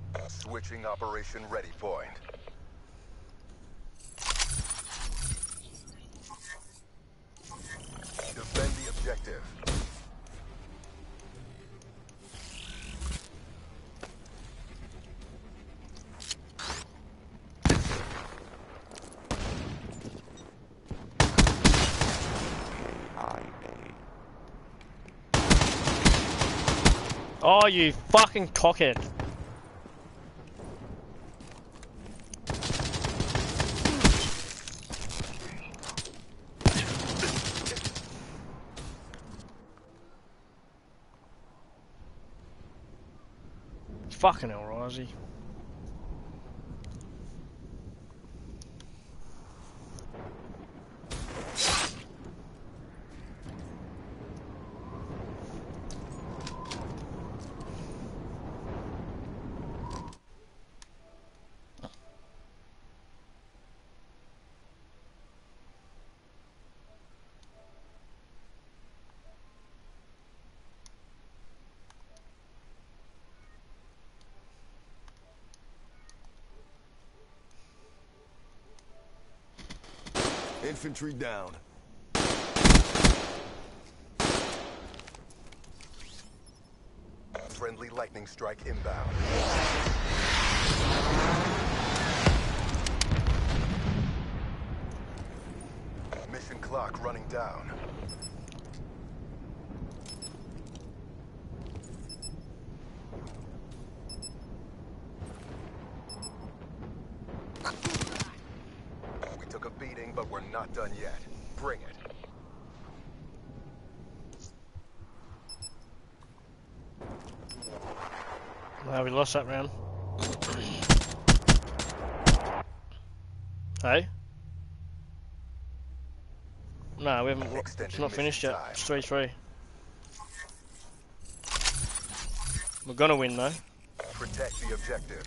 Switching operation ready point. Oh, you fucking cockhead. Fucking hell, Risey. Infantry down. Friendly lightning strike inbound. Mission clock running down. We took a beating, but we're not done yet. Bring it. Well, we lost that round. Hey? No, we haven't. It's not finished yet. It's three three. We're gonna win though. Protect the objective.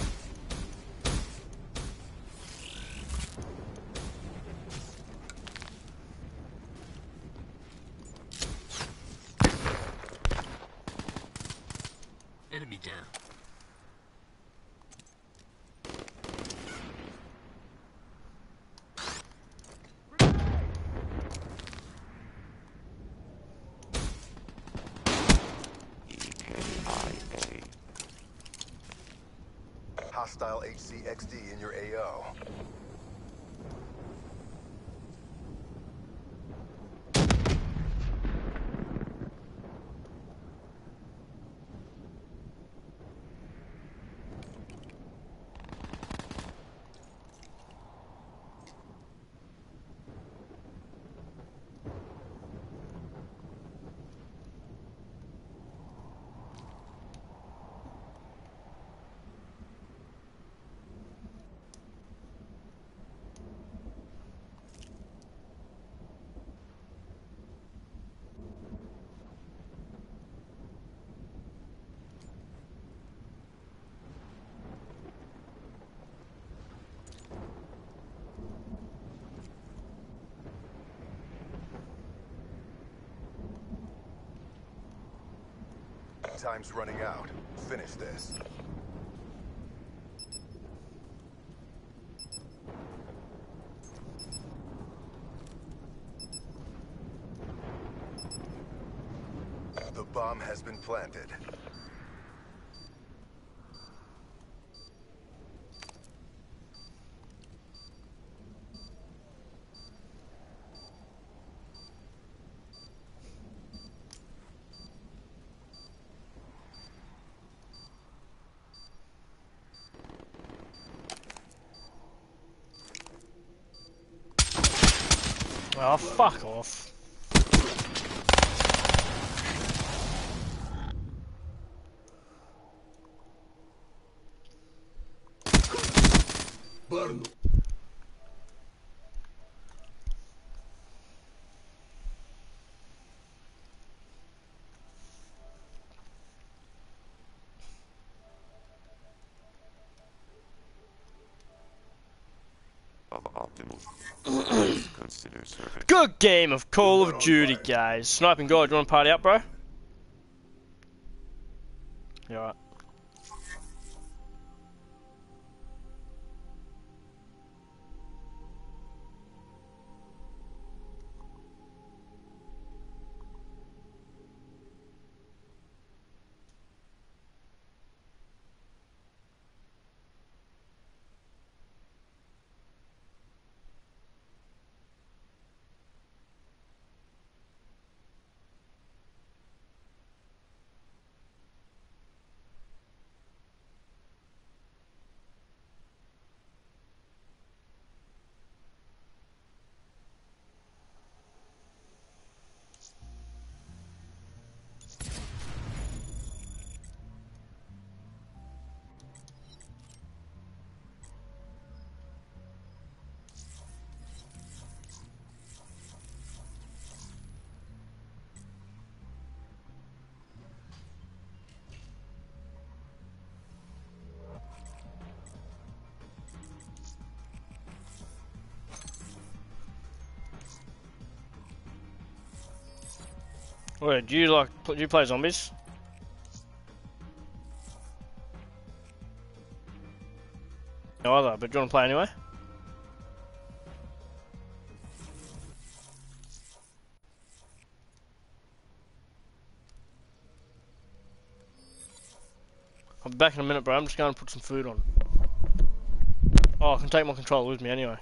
Enemy down. Hostile H C X D in your A O. Time's running out. Finish this. The bomb has been planted. Oh, fuck off. Burn. Optimal. Consider survey. Good game of Call of Duty, guys. Sniping God, do you want to party up, bro? You alright? Wait, do you like, do you play zombies? No other, but do you want to play anyway? I'll be back in a minute, bro. I'm just going to put some food on. Oh, I can take my controller with me anyway.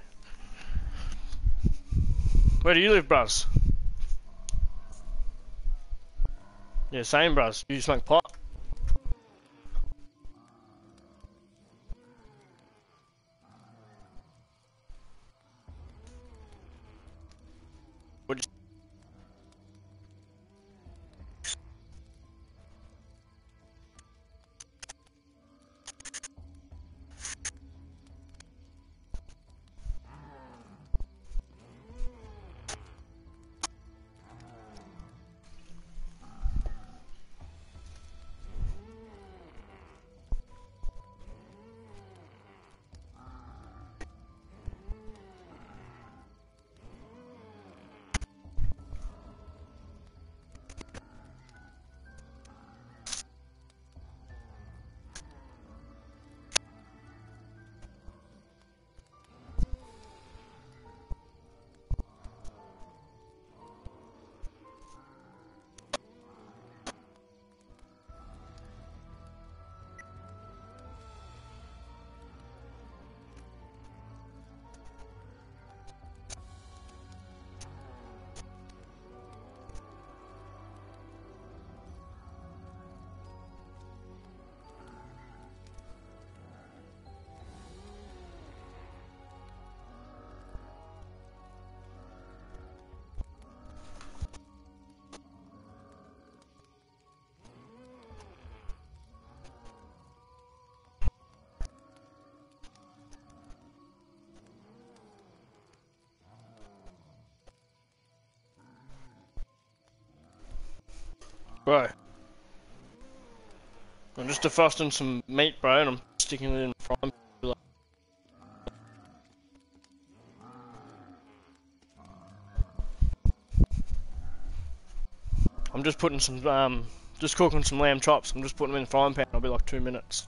Where do you live, brus? Yeah, same, brus. You smoke pot? Would you... Bro. I'm just defrosting some meat, bro, and I'm sticking it in the frying pan. I'm just putting some, um, just cooking some lamb chops. I'm just putting them in the frying pan. I'll be like two minutes.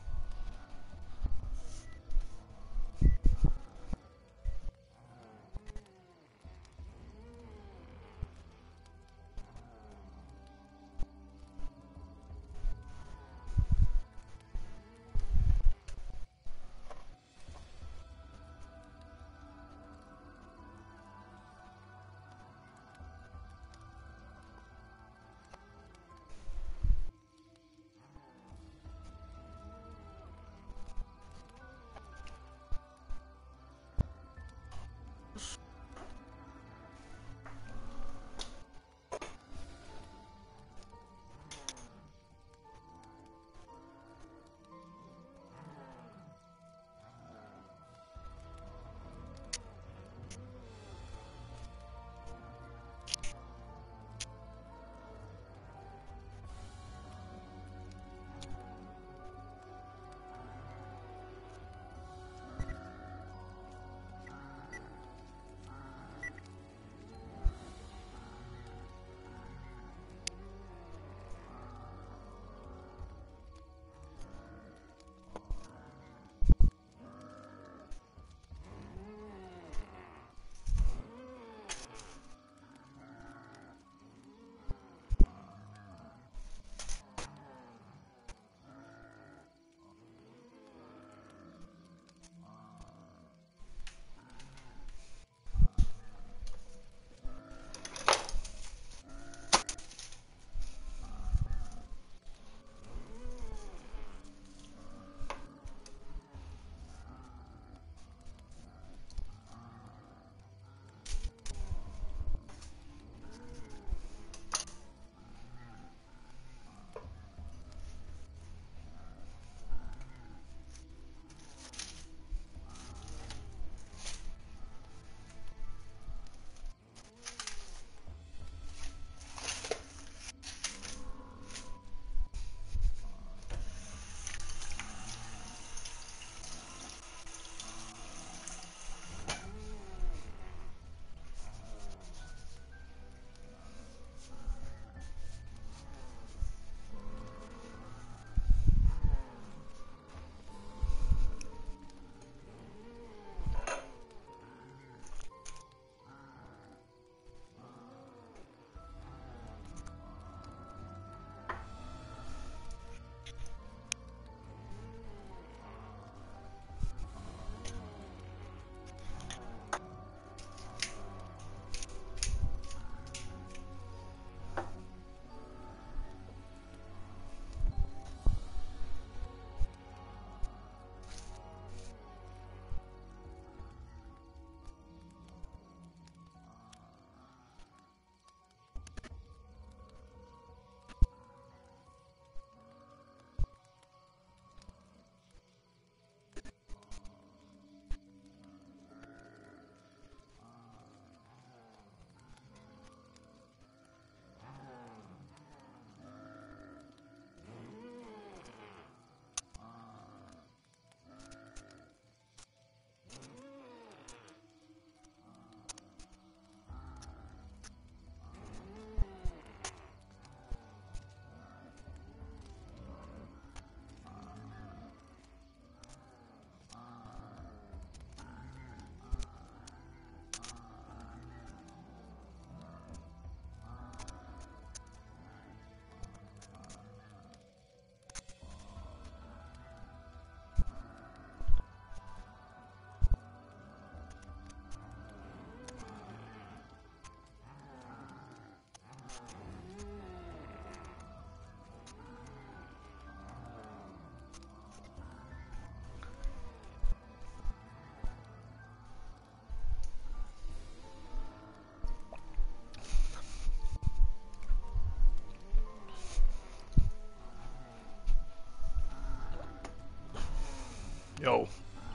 Yo.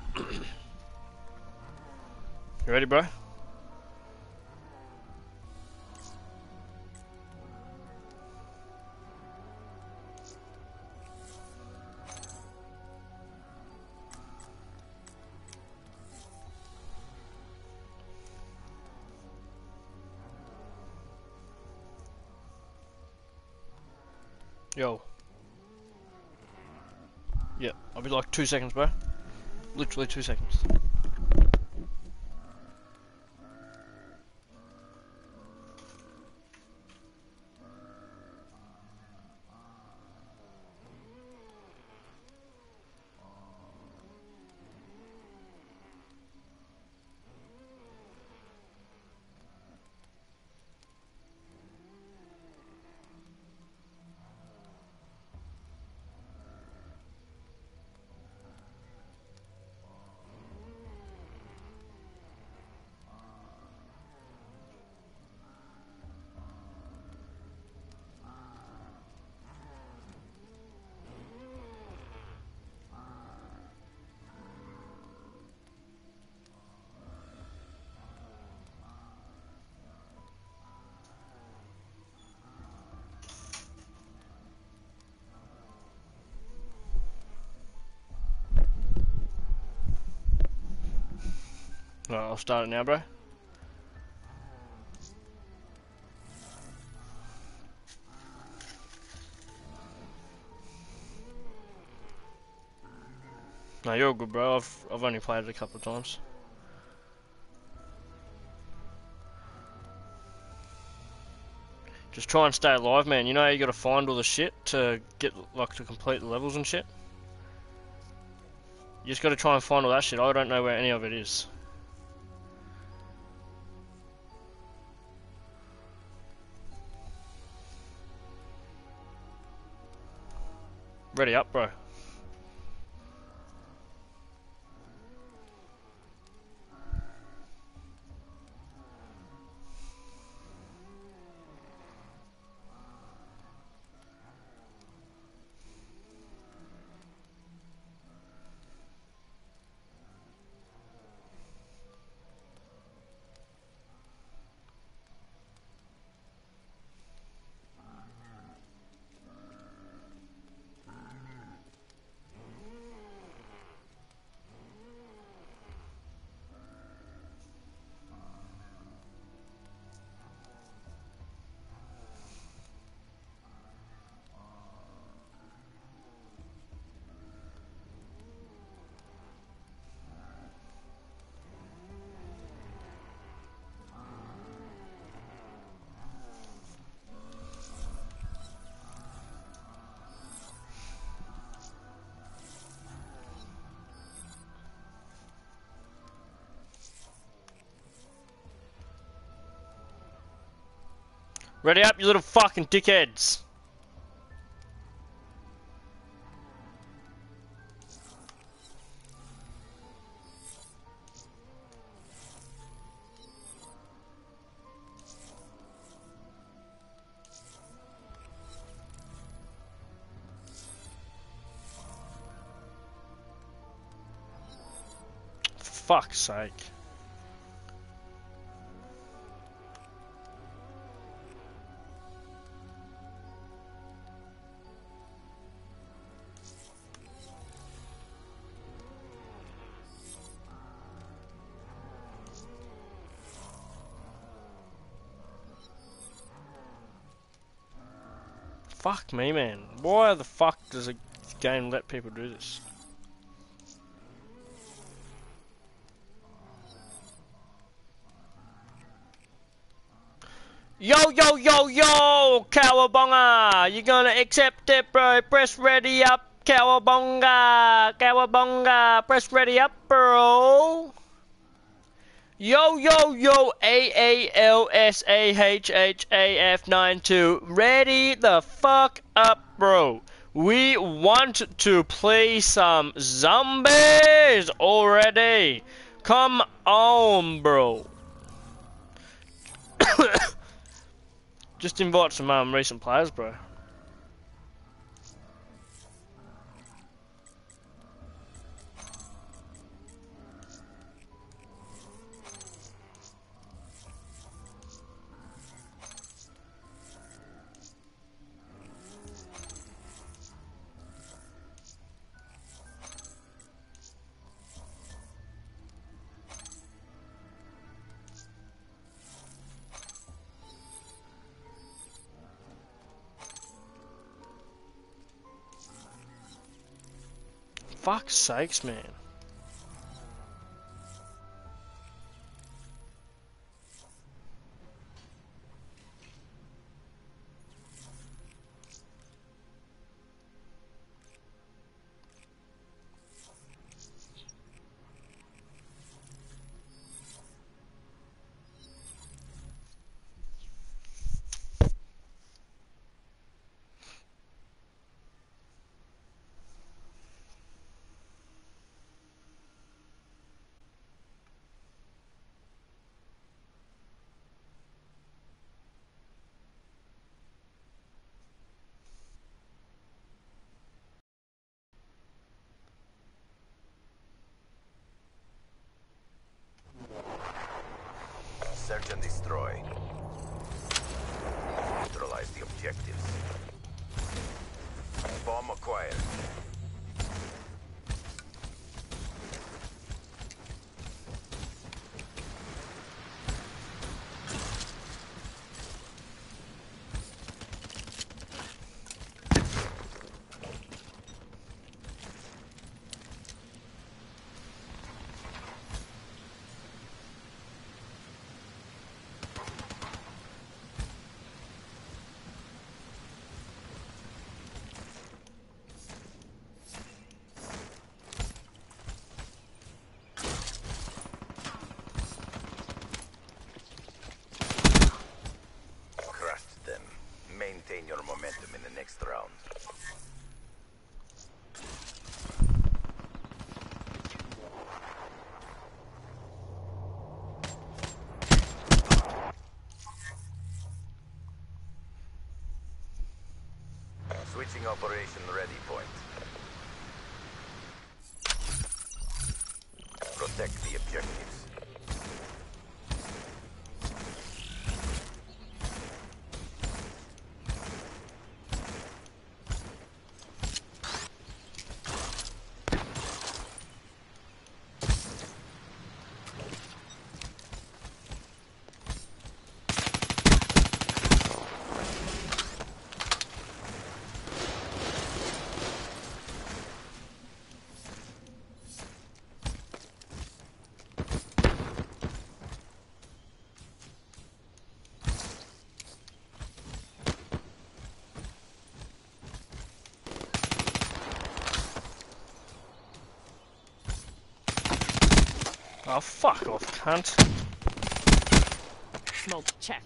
You ready, bro? Yo. Yeah, I'll be like two seconds, bro. Literally two seconds. Alright, I'll start it now, bro. No, you're good, bro. I've I've only played it a couple of times. Just try and stay alive, man. You know you gotta find all the shit to get, like, to complete the levels and shit. You just gotta try and find all that shit. I don't know where any of it is. Ready up, bro. Ready up, you little fucking dickheads. For fuck's sake. Fuck me, man. Why the fuck does a game let people do this? Yo, yo, yo, yo! Cowabunga! You gonna accept it, bro? Press ready up, cowabunga! Cowabunga! Press ready up, bro! Yo, yo, yo, A A L S A H H A F nine two. Ready the fuck up, bro. We want to play some zombies already. Come on, bro. Just invite some um, recent players, bro. Fuck's sakes, man. Search and destroy. Neutralize the objectives. Bomb acquired. Maintain your momentum in the next round. Switching operation ready point. Protect the objectives. Oh, fuck off, cunt. Smoke checked.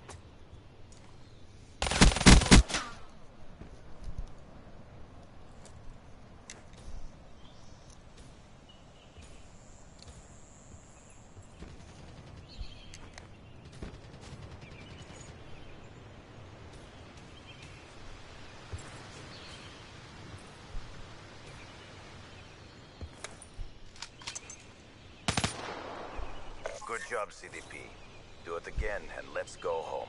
Good job, C D P. Do it again and let's go home.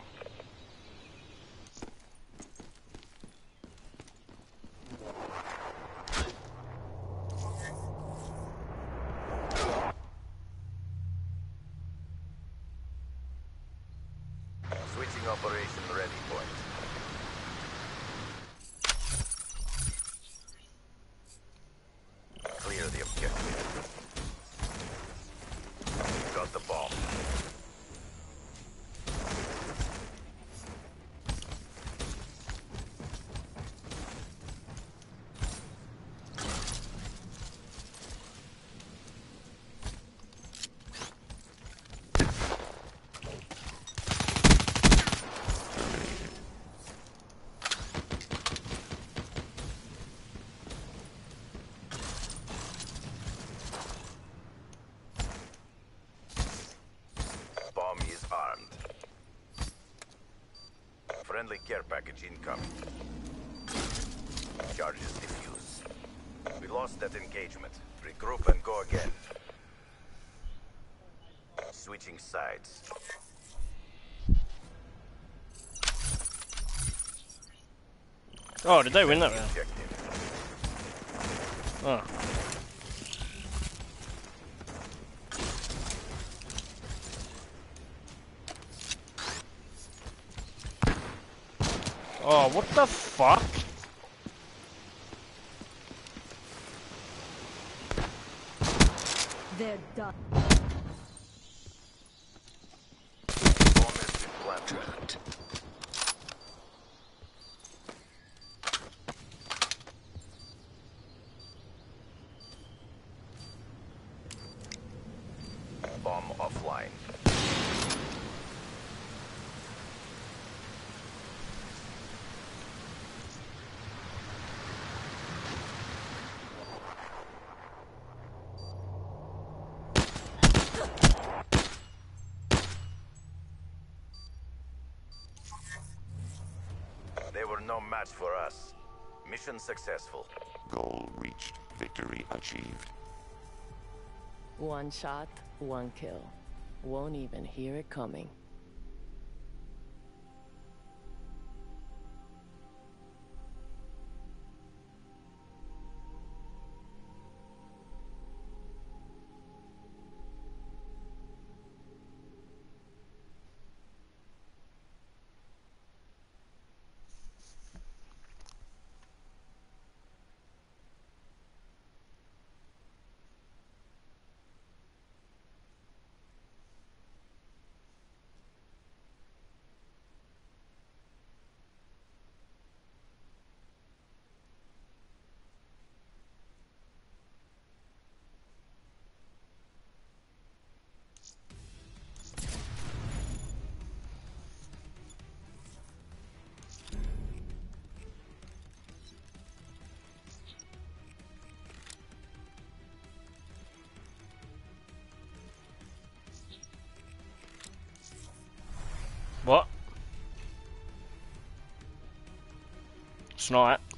Switching operation ready point. Clear the objective. Got the bomb. Bomb is armed. Friendly care package incoming. Charges defused. We lost that engagement. Regroup and go again. Switching sides. Oh, did they win that round? Oh. Oh, what the fuck? They're done. Bomb has been planted. Trapped. Bomb offline. They were no match for us. Mission successful. Goal reached. Victory achieved. One shot, one kill. Won't even hear it coming. What? Snipe.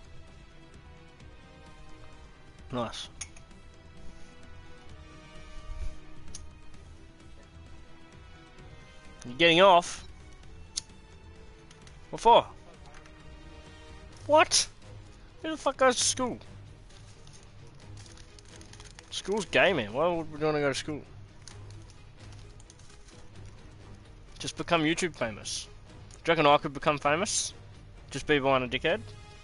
Nice. You getting off? What for? What? Who the fuck goes to school? School's gaming. Why would we want to go to school? Just become YouTube famous. Do you reckon I could become famous? Just be behind a dickhead?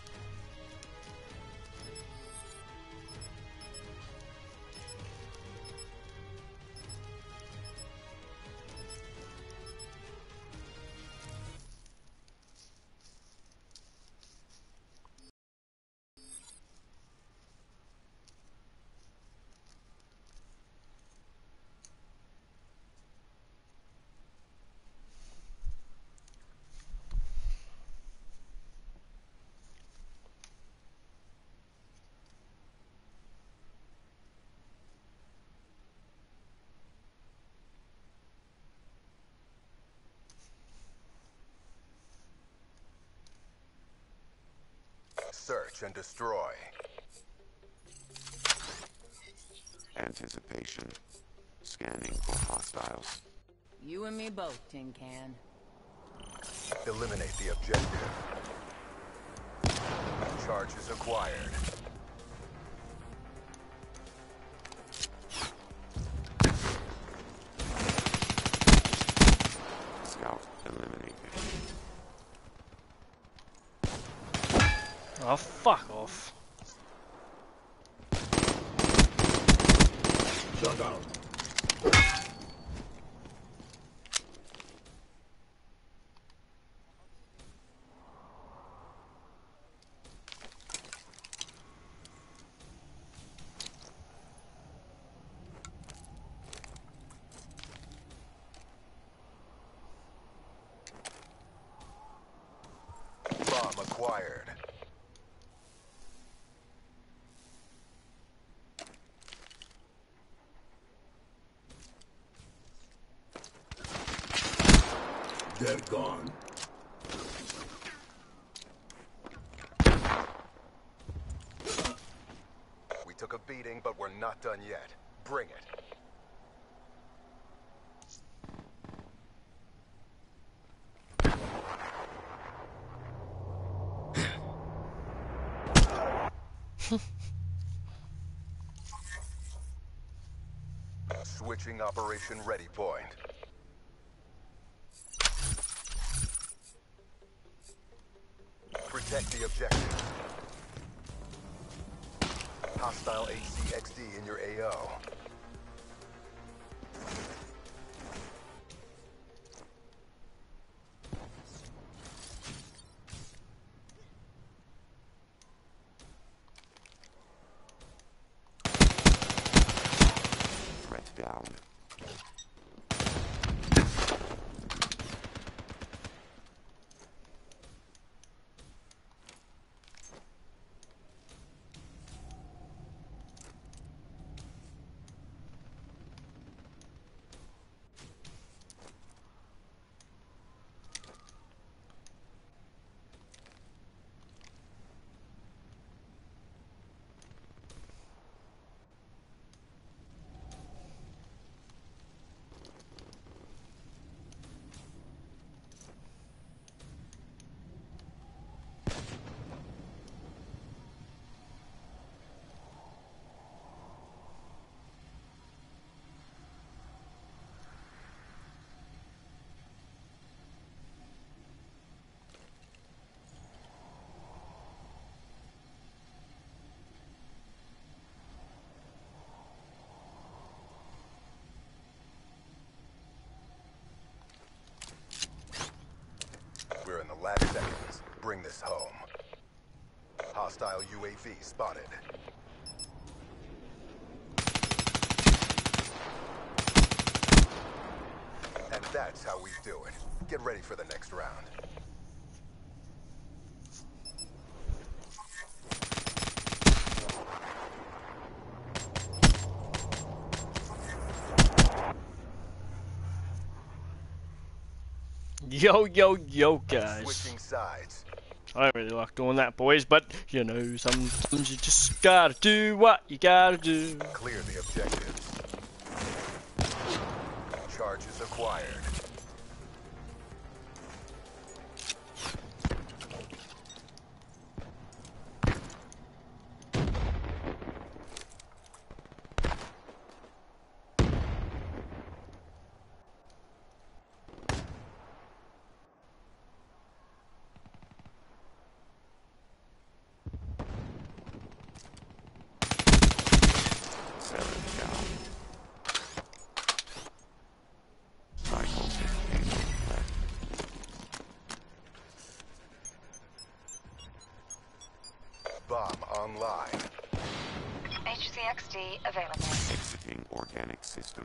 Search and destroy. Anticipation. Scanning for hostiles. You and me both, Tin Can. Eliminate the objective. Charges acquired. Scout eliminated. Oh, fuck off. Shut down. Bomb acquired. They're gone. We took a beating, but we're not done yet. Bring it. Switching operation ready point. Protect the objective. Hostile H C X D in your A O. Hostile U A V spotted. And that's how we do it. Get ready for the next round. Yo, yo, yo, guys. Switching sides. I don't really like doing that, boys, but, you know, sometimes you just gotta do what you gotta do. Clear the objectives. Charges acquired. Seven down. Cycle fifteen left. Bomb online. H C X D available. Exiting organic system.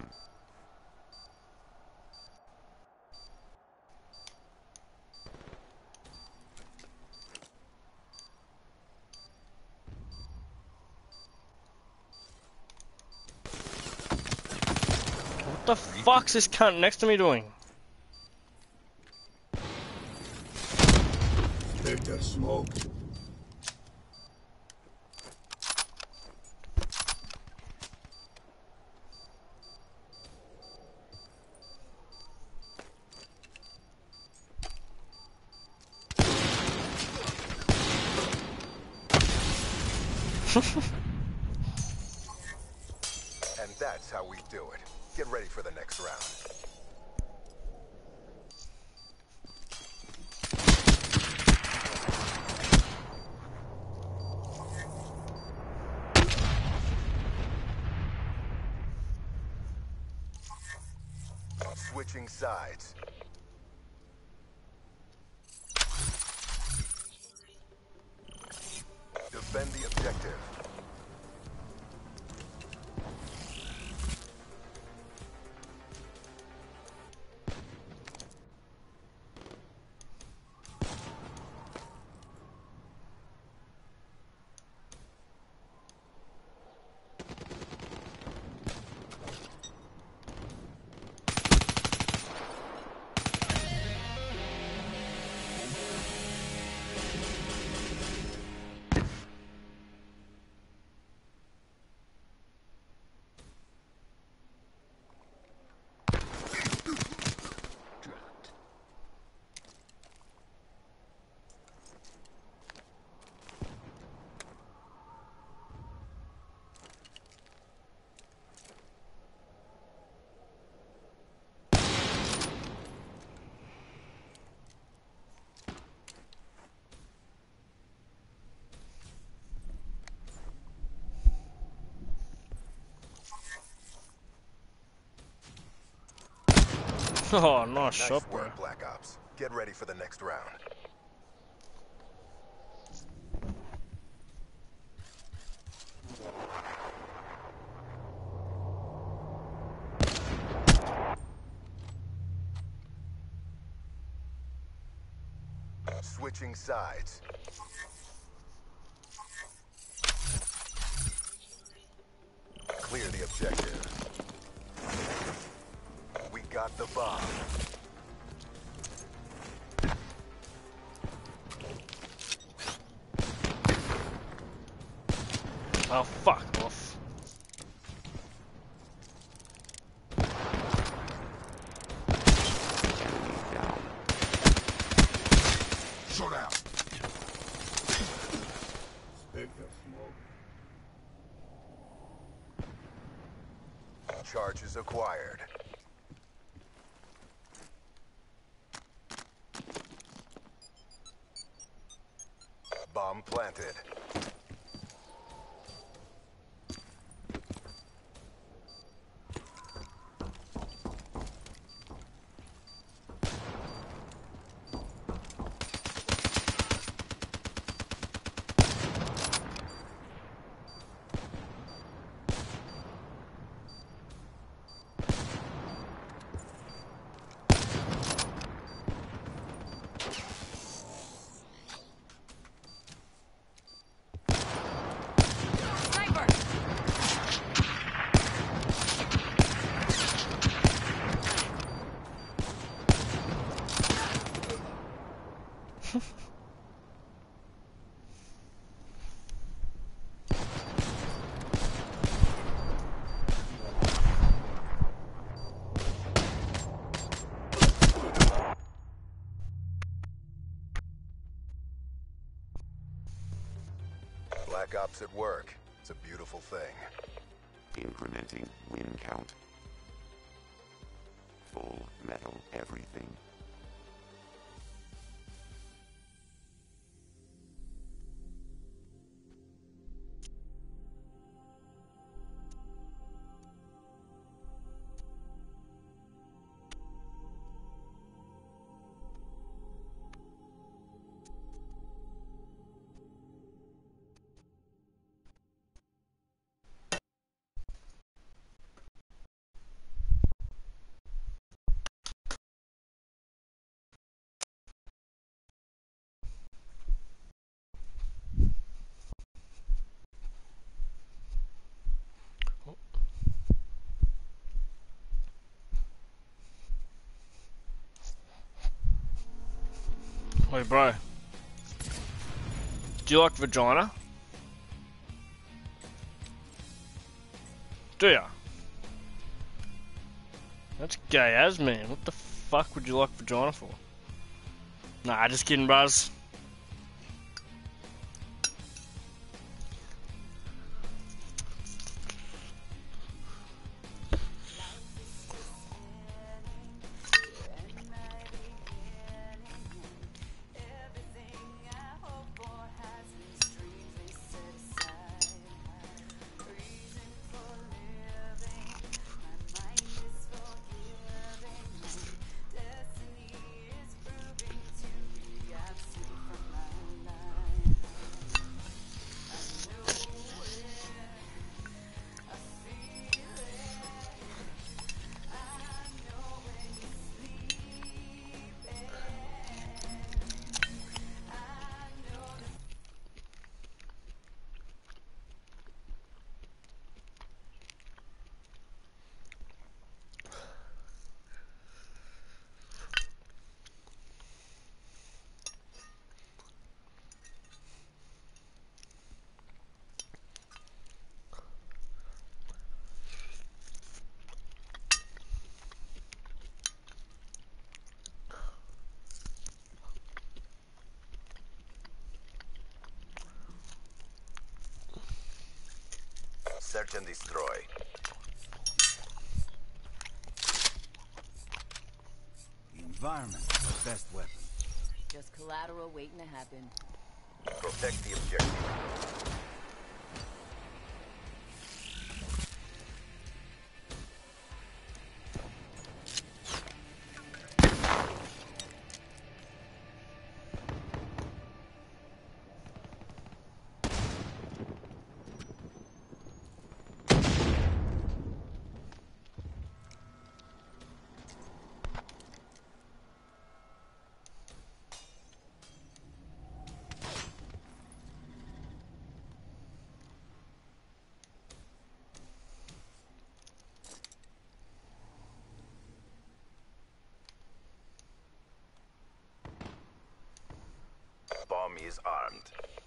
What the fuck's this cunt next to me doing? Take that smoke. And that's how we do it. Get ready for the next round. Switching sides. Defend the objective. Oh, nice Nice shot, bro. work, Black Ops. Get ready for the next round. Switching sides. Clear the objective. We got the bomb. Oh, fuck off. Enemy down. Shut out. Take that smoke. Charges acquired. Bomb planted. Black Ops at work. It's a beautiful thing. Incrementing win count. Full metal everything. Wait, bro. Do you like vagina? Do ya? That's gay as, man. What the fuck would you like vagina for? Nah, just kidding, bros. Search and destroy. The environment is the best weapon. Just collateral waiting to happen. Protect the objective. Bomb is armed.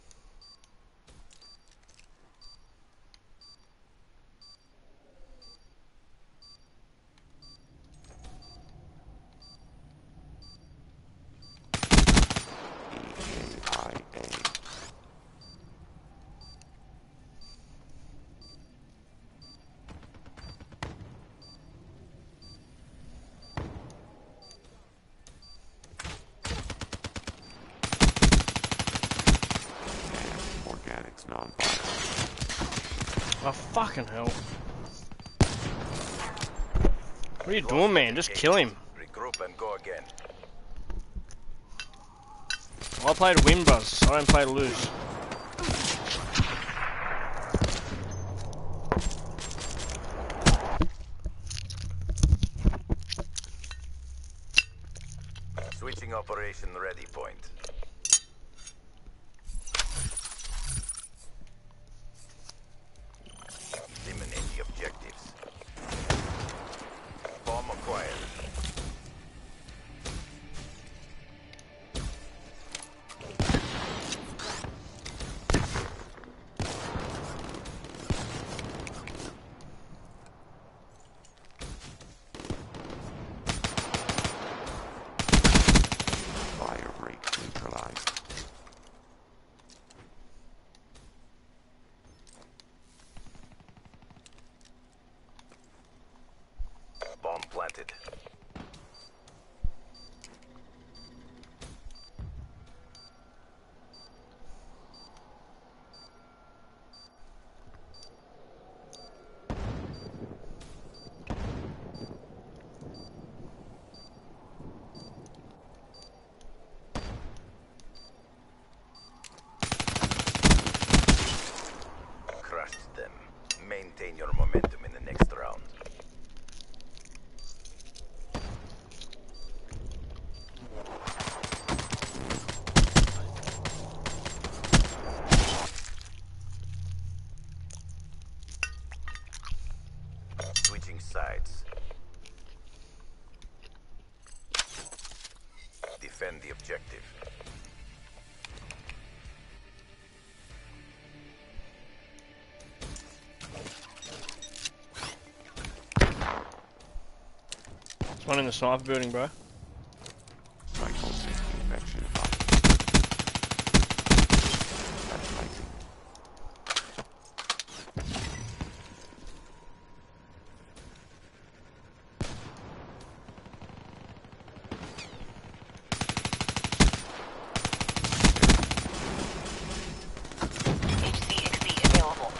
Oh, fucking hell. What are you doing, man? Just kill him. Regroup and go again. I play to win, bros. I don't play to lose. Switching operation ready point. Eliminate the objectives. Bomb acquired. Fire rate sides. Defend the objective. There's one in the sniper building, bro. Rifle safety infection up. That's fighting. H C X D available.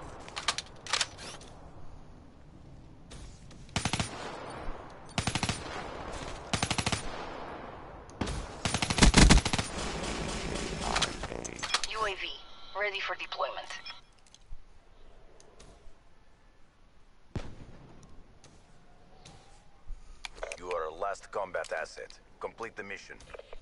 U A V ready for deployment. You are our last combat asset. Complete the mission.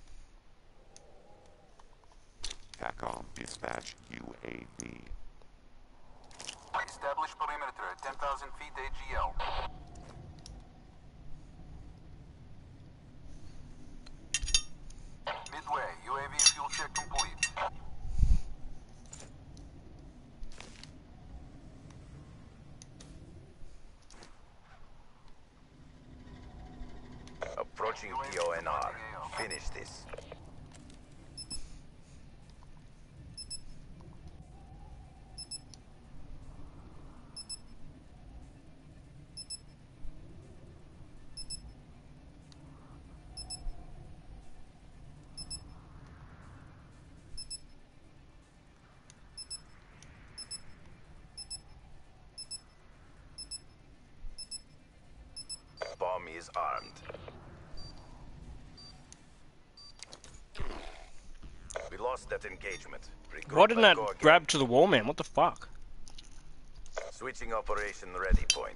TACOM dispatch U A V. Establish perimeter at ten thousand feet A G L. Midway, U A V fuel check complete. Approaching P O N R. Finish this. Bomb is armed. We lost that engagement. Regroup Why didn't and that go again. grab to the wall, man? What the fuck? Switching operation ready point.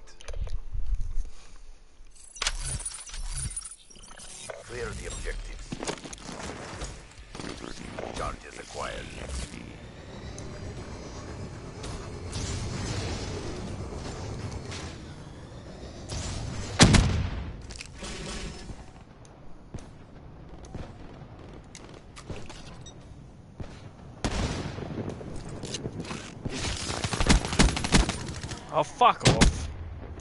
Clear the objectives. Charges acquired. Oh, fuck off.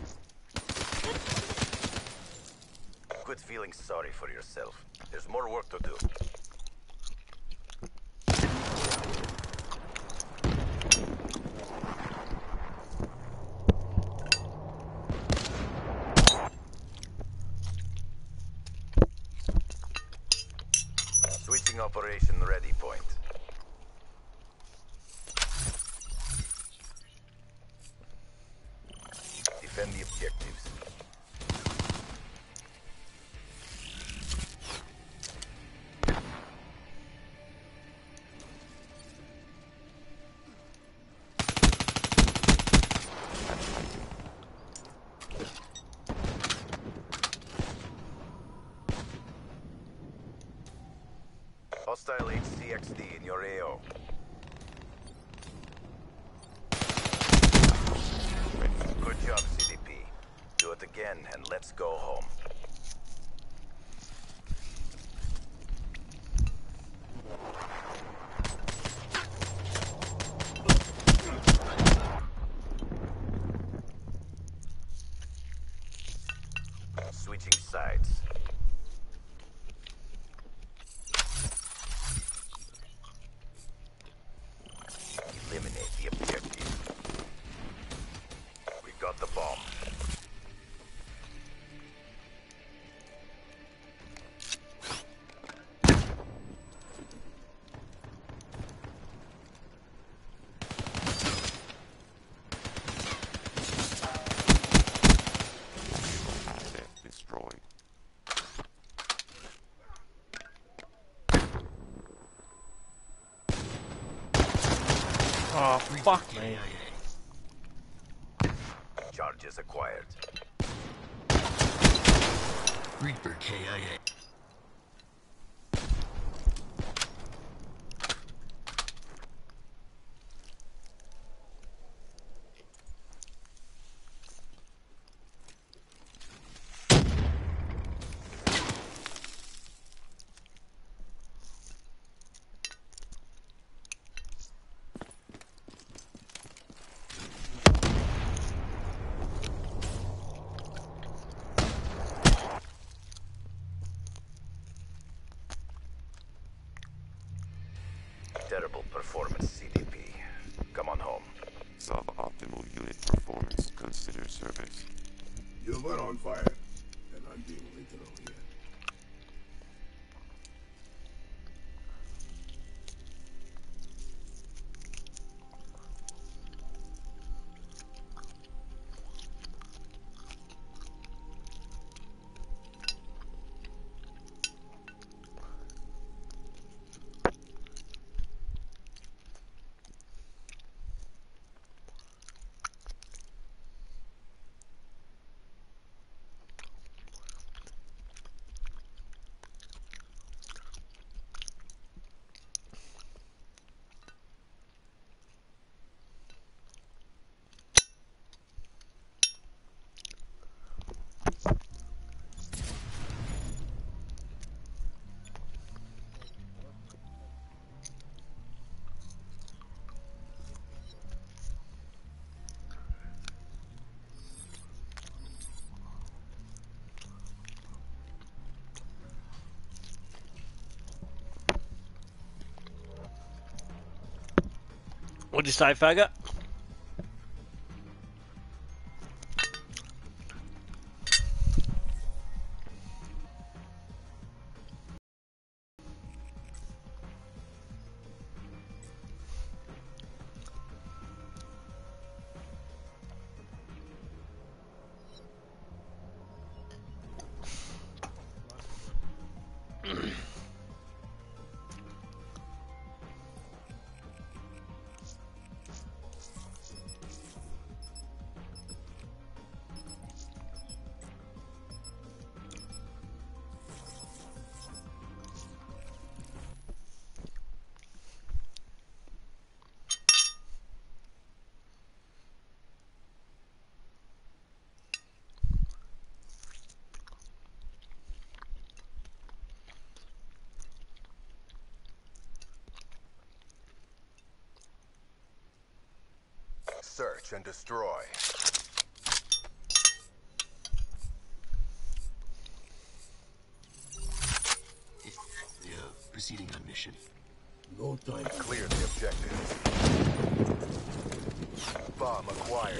Quit feeling sorry for yourself. There's more work to do. Switching operation ready point. Defend the objectives. Hostile H C X D in your A O. Good job, C D P. Do it again and let's go home. Switching sides. Eliminate the objective. We got the bomb. Asset destroyed. Oh, fuck me. Charges acquired. Reaper K I A. Please consider service. You were on fire, and I'm being literal here. What'd you say, faggot? Search and destroy. Yeah, proceeding on mission. No time. Clear the objectives. Bomb acquired.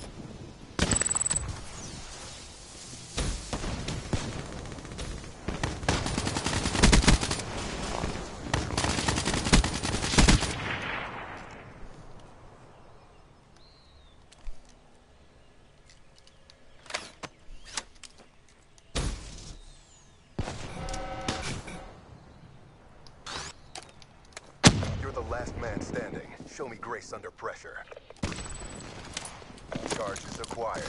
Last man standing. Show me grace under pressure. Charges acquired.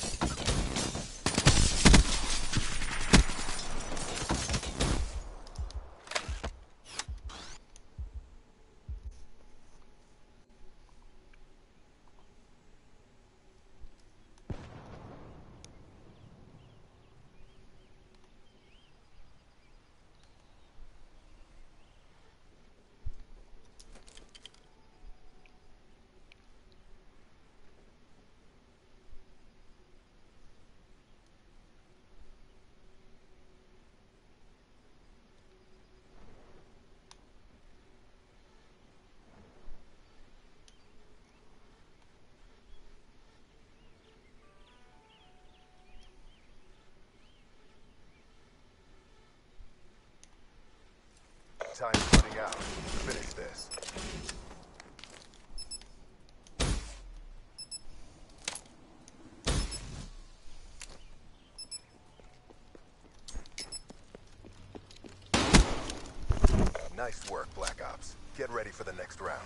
Time's running out. Finish this. Nice work, Black Ops. Get ready for the next round.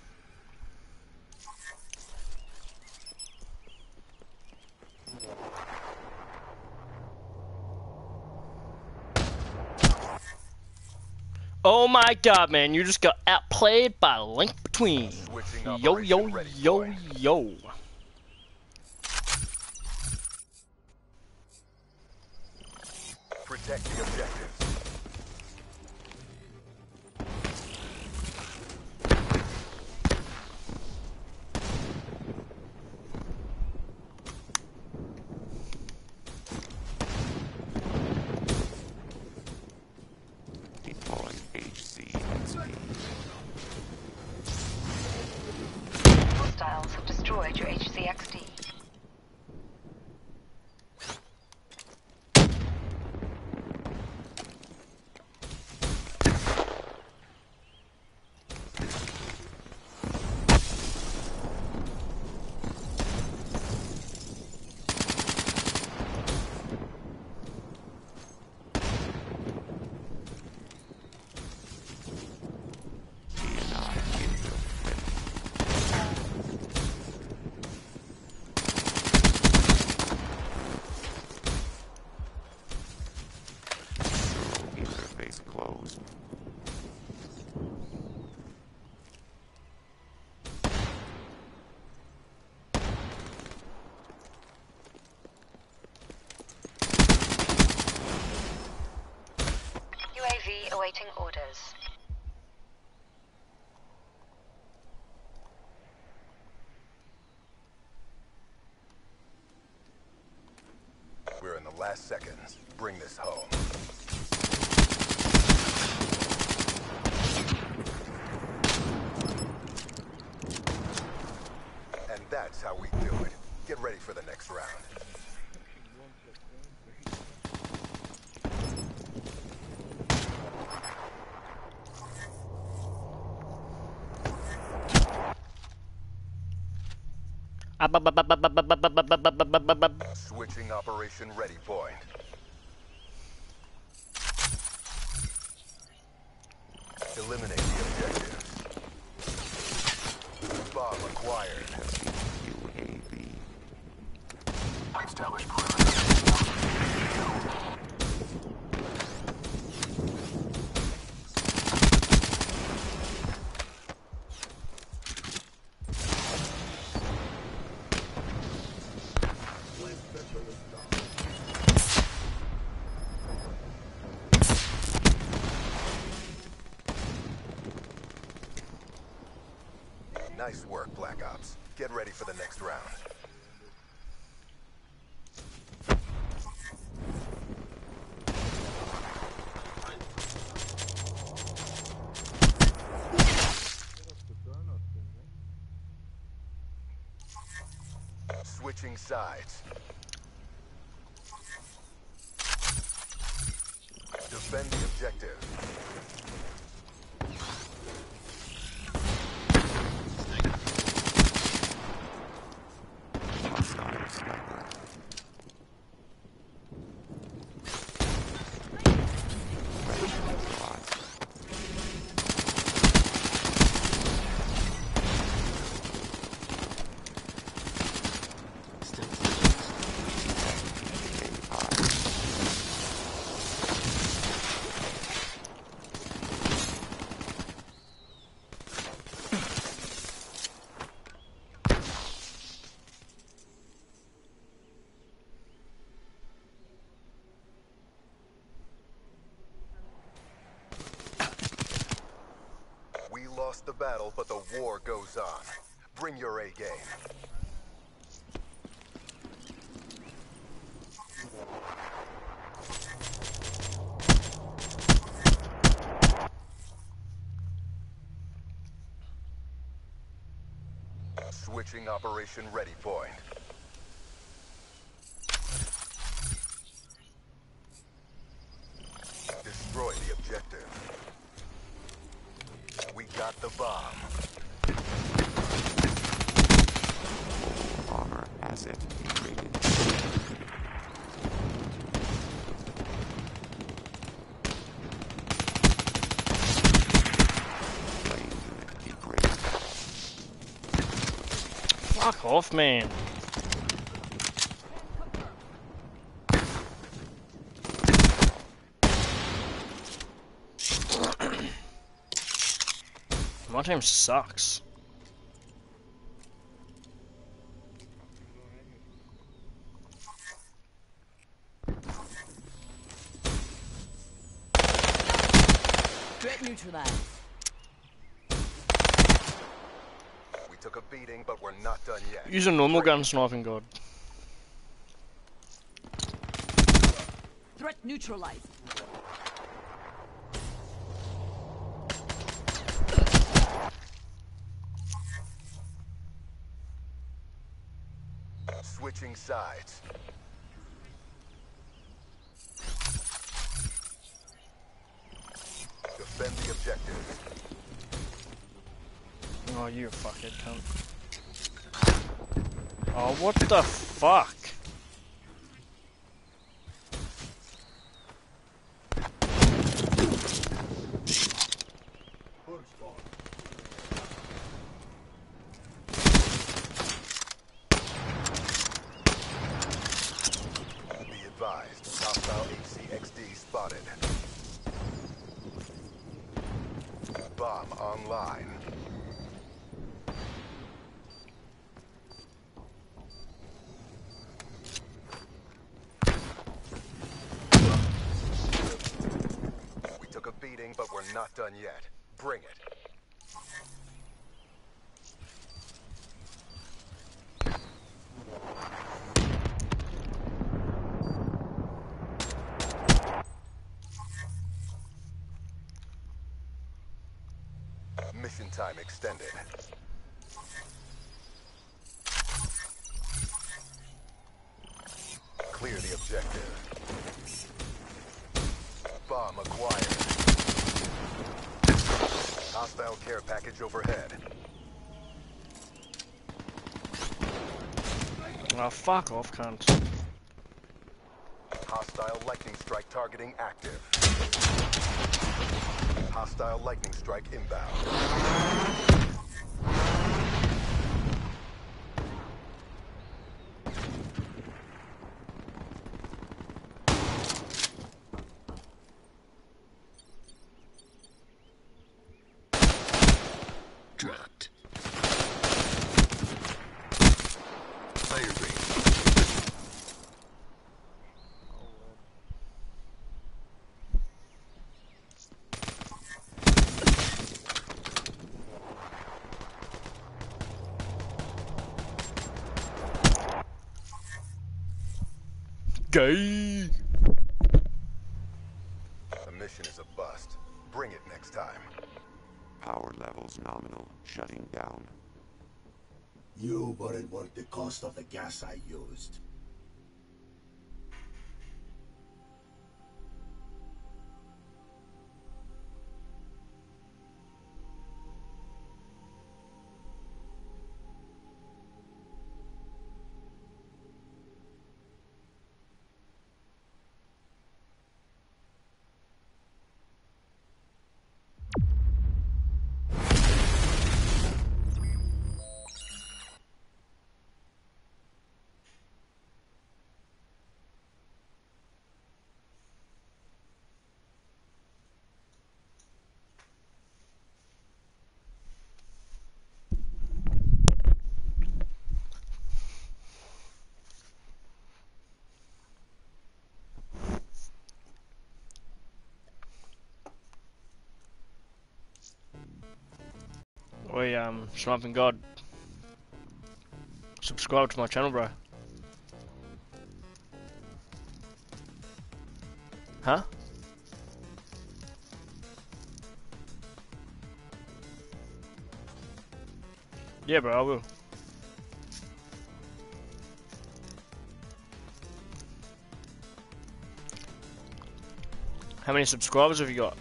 Oh my god, man, you just got outplayed by Link Between. Yo, yo, yo, yo. Protect the objectives. Hostiles have destroyed your H C X D. awaiting orders. We're in the last seconds. Bring this home. And that's how we do it. Get ready for the next round. Switching operation ready point. Eliminate the objectives. Bomb acquired. U A V. Establish Nice work, Black Ops. Get ready for the next round. Switching sides. Defend the objective. Hostile sniper. Lost the battle, but the war goes on. Bring your A game. Switching operation ready point. Destroy the objective. We got the bomb. Armor asset degraded. Flame unit degraded. Fuck off, man. My team sucks. Threat neutralized. We took a beating, but we're not done yet. Use a normal gun, sniping god. Threat neutralized. Switching sides. Defend the objective. Oh, you fucking cunt. Oh, what the fuck? Be advised, hostile H C X D spotted. Bomb online. We took a beating, Not done yet. Bring it. Mission time extended. Clear the objective. Bomb acquired. Hostile care package overhead. Oh, fuck off, cunt. Hostile lightning strike targeting active. Hostile lightning strike inbound. Dropped. Fire rate. Gay. The mission is a bust. Bring it next time. Power levels nominal. Shutting down. You weren't worth the cost of the gas I used. Oi, um, Sniping God. Subscribe to my channel, bro. Huh? Yeah, bro, I will. How many subscribers have you got?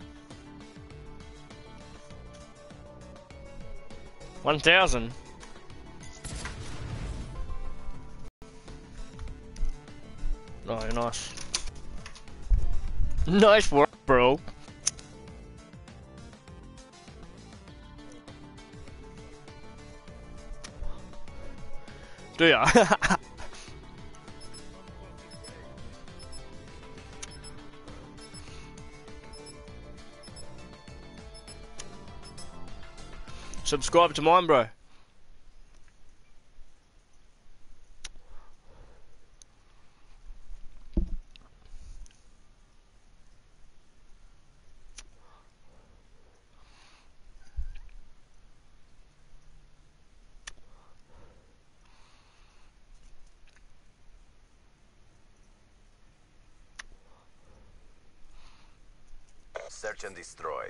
One thousand. Oh, nice. Nice work, bro. Do ya? Subscribe to mine, bro. Search and destroy.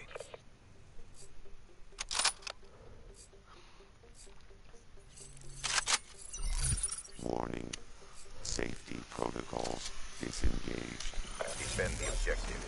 Warning. Safety protocols disengaged. Defend the objective.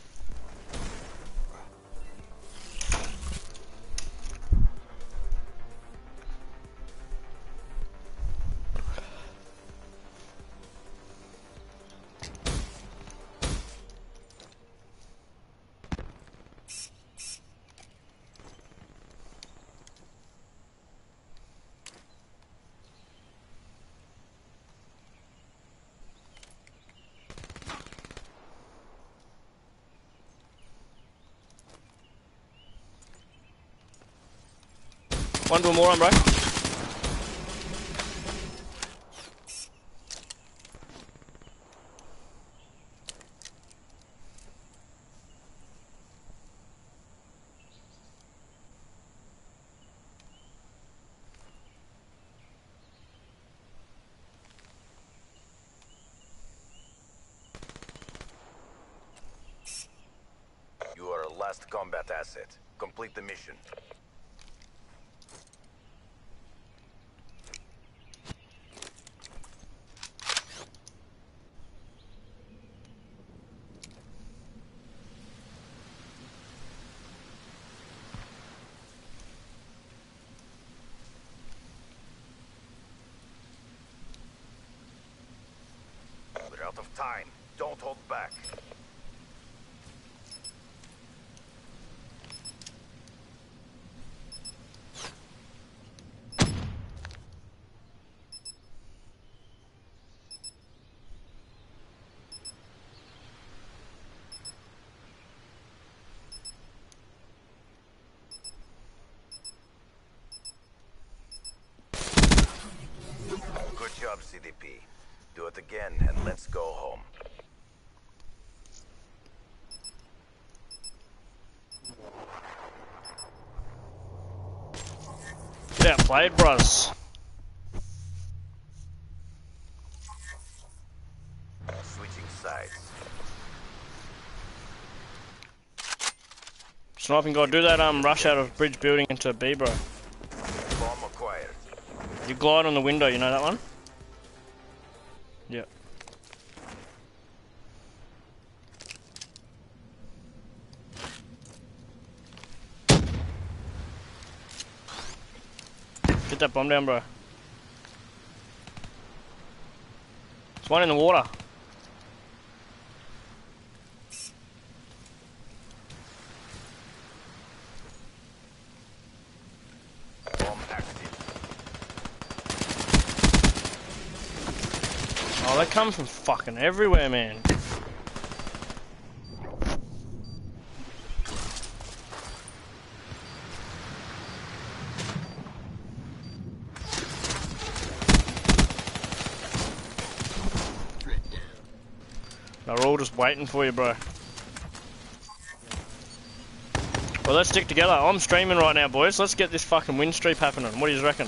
One to more on, bro. combat asset. Complete the mission. We're out of time. Don't hold back. Good job, C D P. Do it again and let's go home. Yeah, played, bros. Switching sides. Sniping guy, do that um rush out of bridge building into B, bro. Bomb acquired. You glide on the window, you know that one? Yep. Get that bomb down, bro. There's one in the water. Bomb active. Oh, they come from fucking everywhere, man. They're all just waiting for you, bro. Well, let's stick together. I'm streaming right now, boys. Let's get this fucking win streak happening. What do you reckon?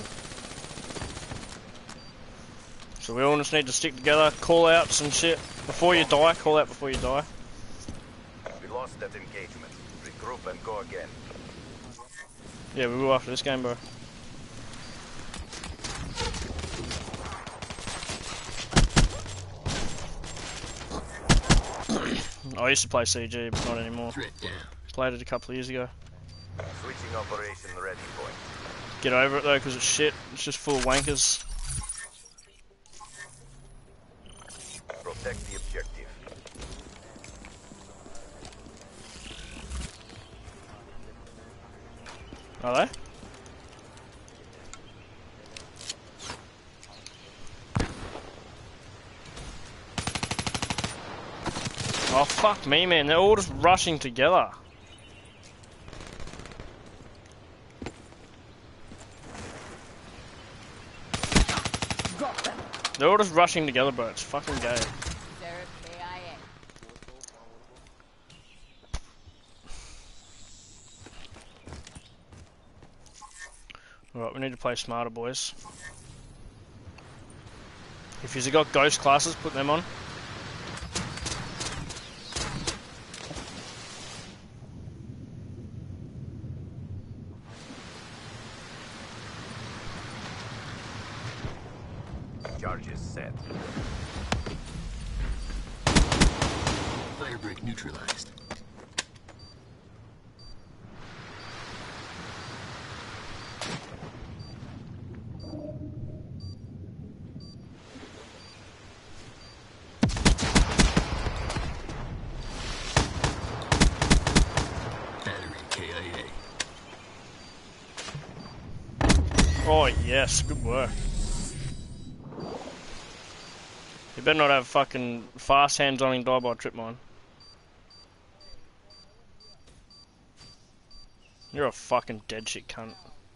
So we all just need to stick together, call outs and shit. Before you die, call out before you die. We lost that engagement. Regroup and go again. Yeah, we will after this game, bro. I used to play C G, but not anymore. Played it a couple of years ago. Switching operation ready point. Get over it though, because it's shit. It's just full of wankers. Protect the objective. Are they? Oh fuck me, man, they're all just rushing together. They're all just rushing together, bro, it's fucking gay. Alright, we need to play smarter, boys. If you've got ghost classes, put them on. Charges set. Firebreak neutralized. Battery K I A. Oh yes, good work. You better not have fucking fast hands on and die by a trip mine. You're a fucking dead shit cunt.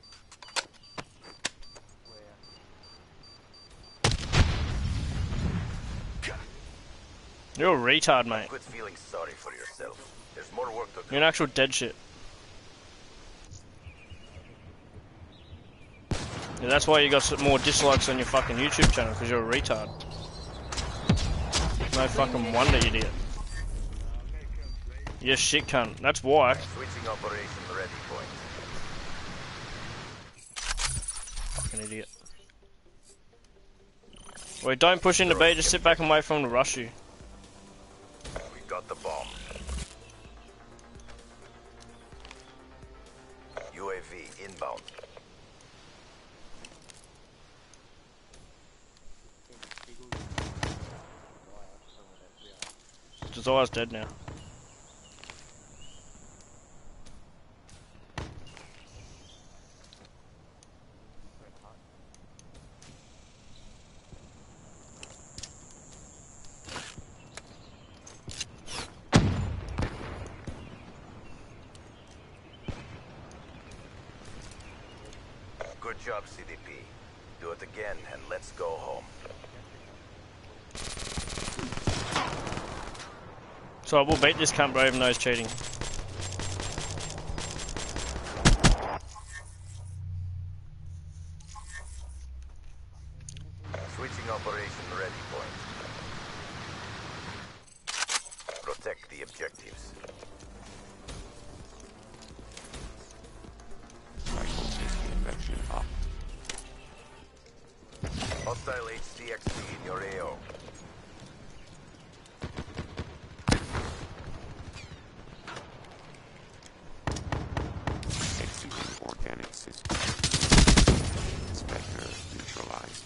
You're a retard, mate. Quit feeling sorry for yourself. There's more work to do. You're an actual dead shit. Yeah, that's why you got some more dislikes on your fucking YouTube channel, because you're a retard. No fucking wonder, idiot. You shit cunt. That's why. Switching operation ready point. Fucking idiot. Wait, don't push into B, just sit back and wait for him to rush you. We got the bomb. U A V inbound. Desire's dead now. Good job, C D P. Do it again and let's go home. So we'll beat this cunt, bro, even though he's cheating. Switching operation ready point. Protect the objectives. Rifle safety infection up. Hostile H C X D in your A O. Executing organic system. Inspector neutralized.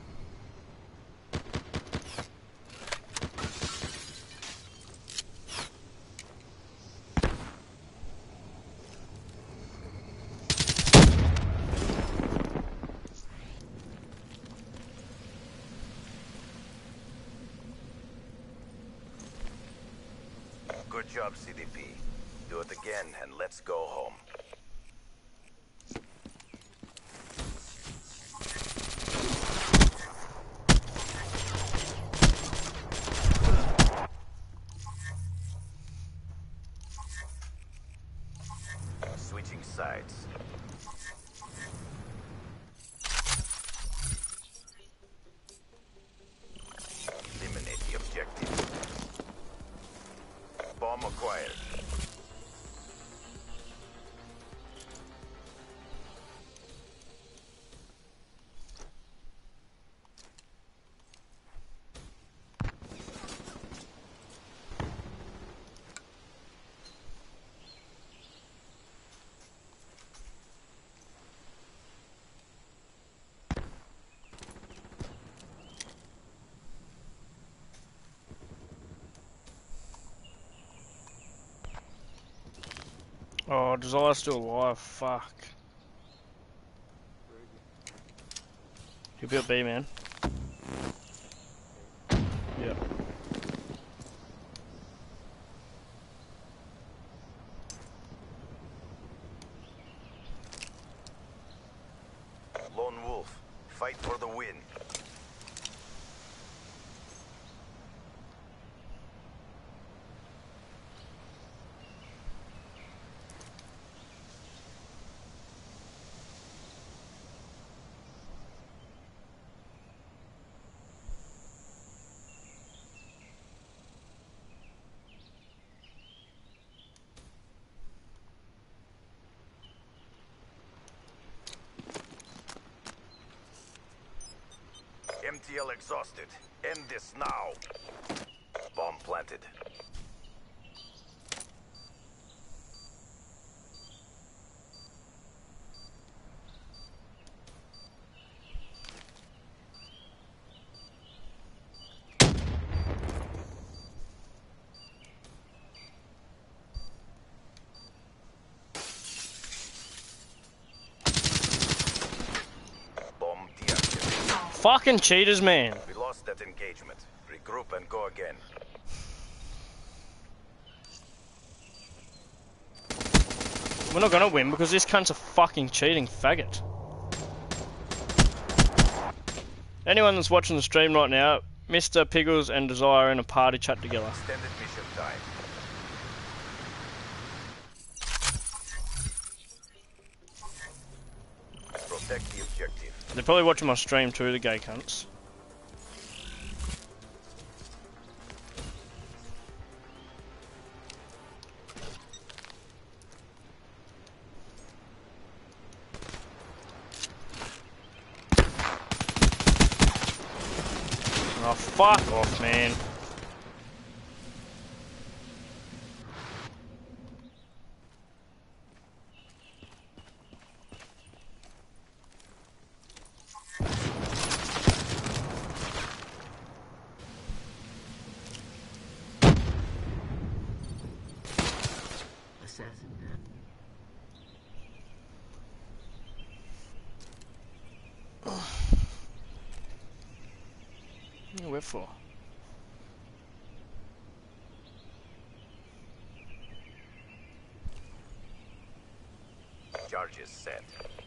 Good job, C D P. Do it again and let's go home. Switching sides. Eliminate the objective. Bomb acquired. Oh, Desire's still alive. Fuck. He'll be at B, man. Yeah. Lone Wolf, fight for the win. M T L exhausted. End this now. Bomb planted. Bomb deactivated. Fucking cheaters, man. We lost that engagement. Regroup and go again. We're not gonna win because this cunt's a fucking cheating faggot. Anyone that's watching the stream right now, Mister Piggles and Desire are in a party chat together. Extended mission time. Protect the objective. They're probably watching my stream too, the gay cunts. Oh, fuck off, man. Assassin. Where for? Charges set.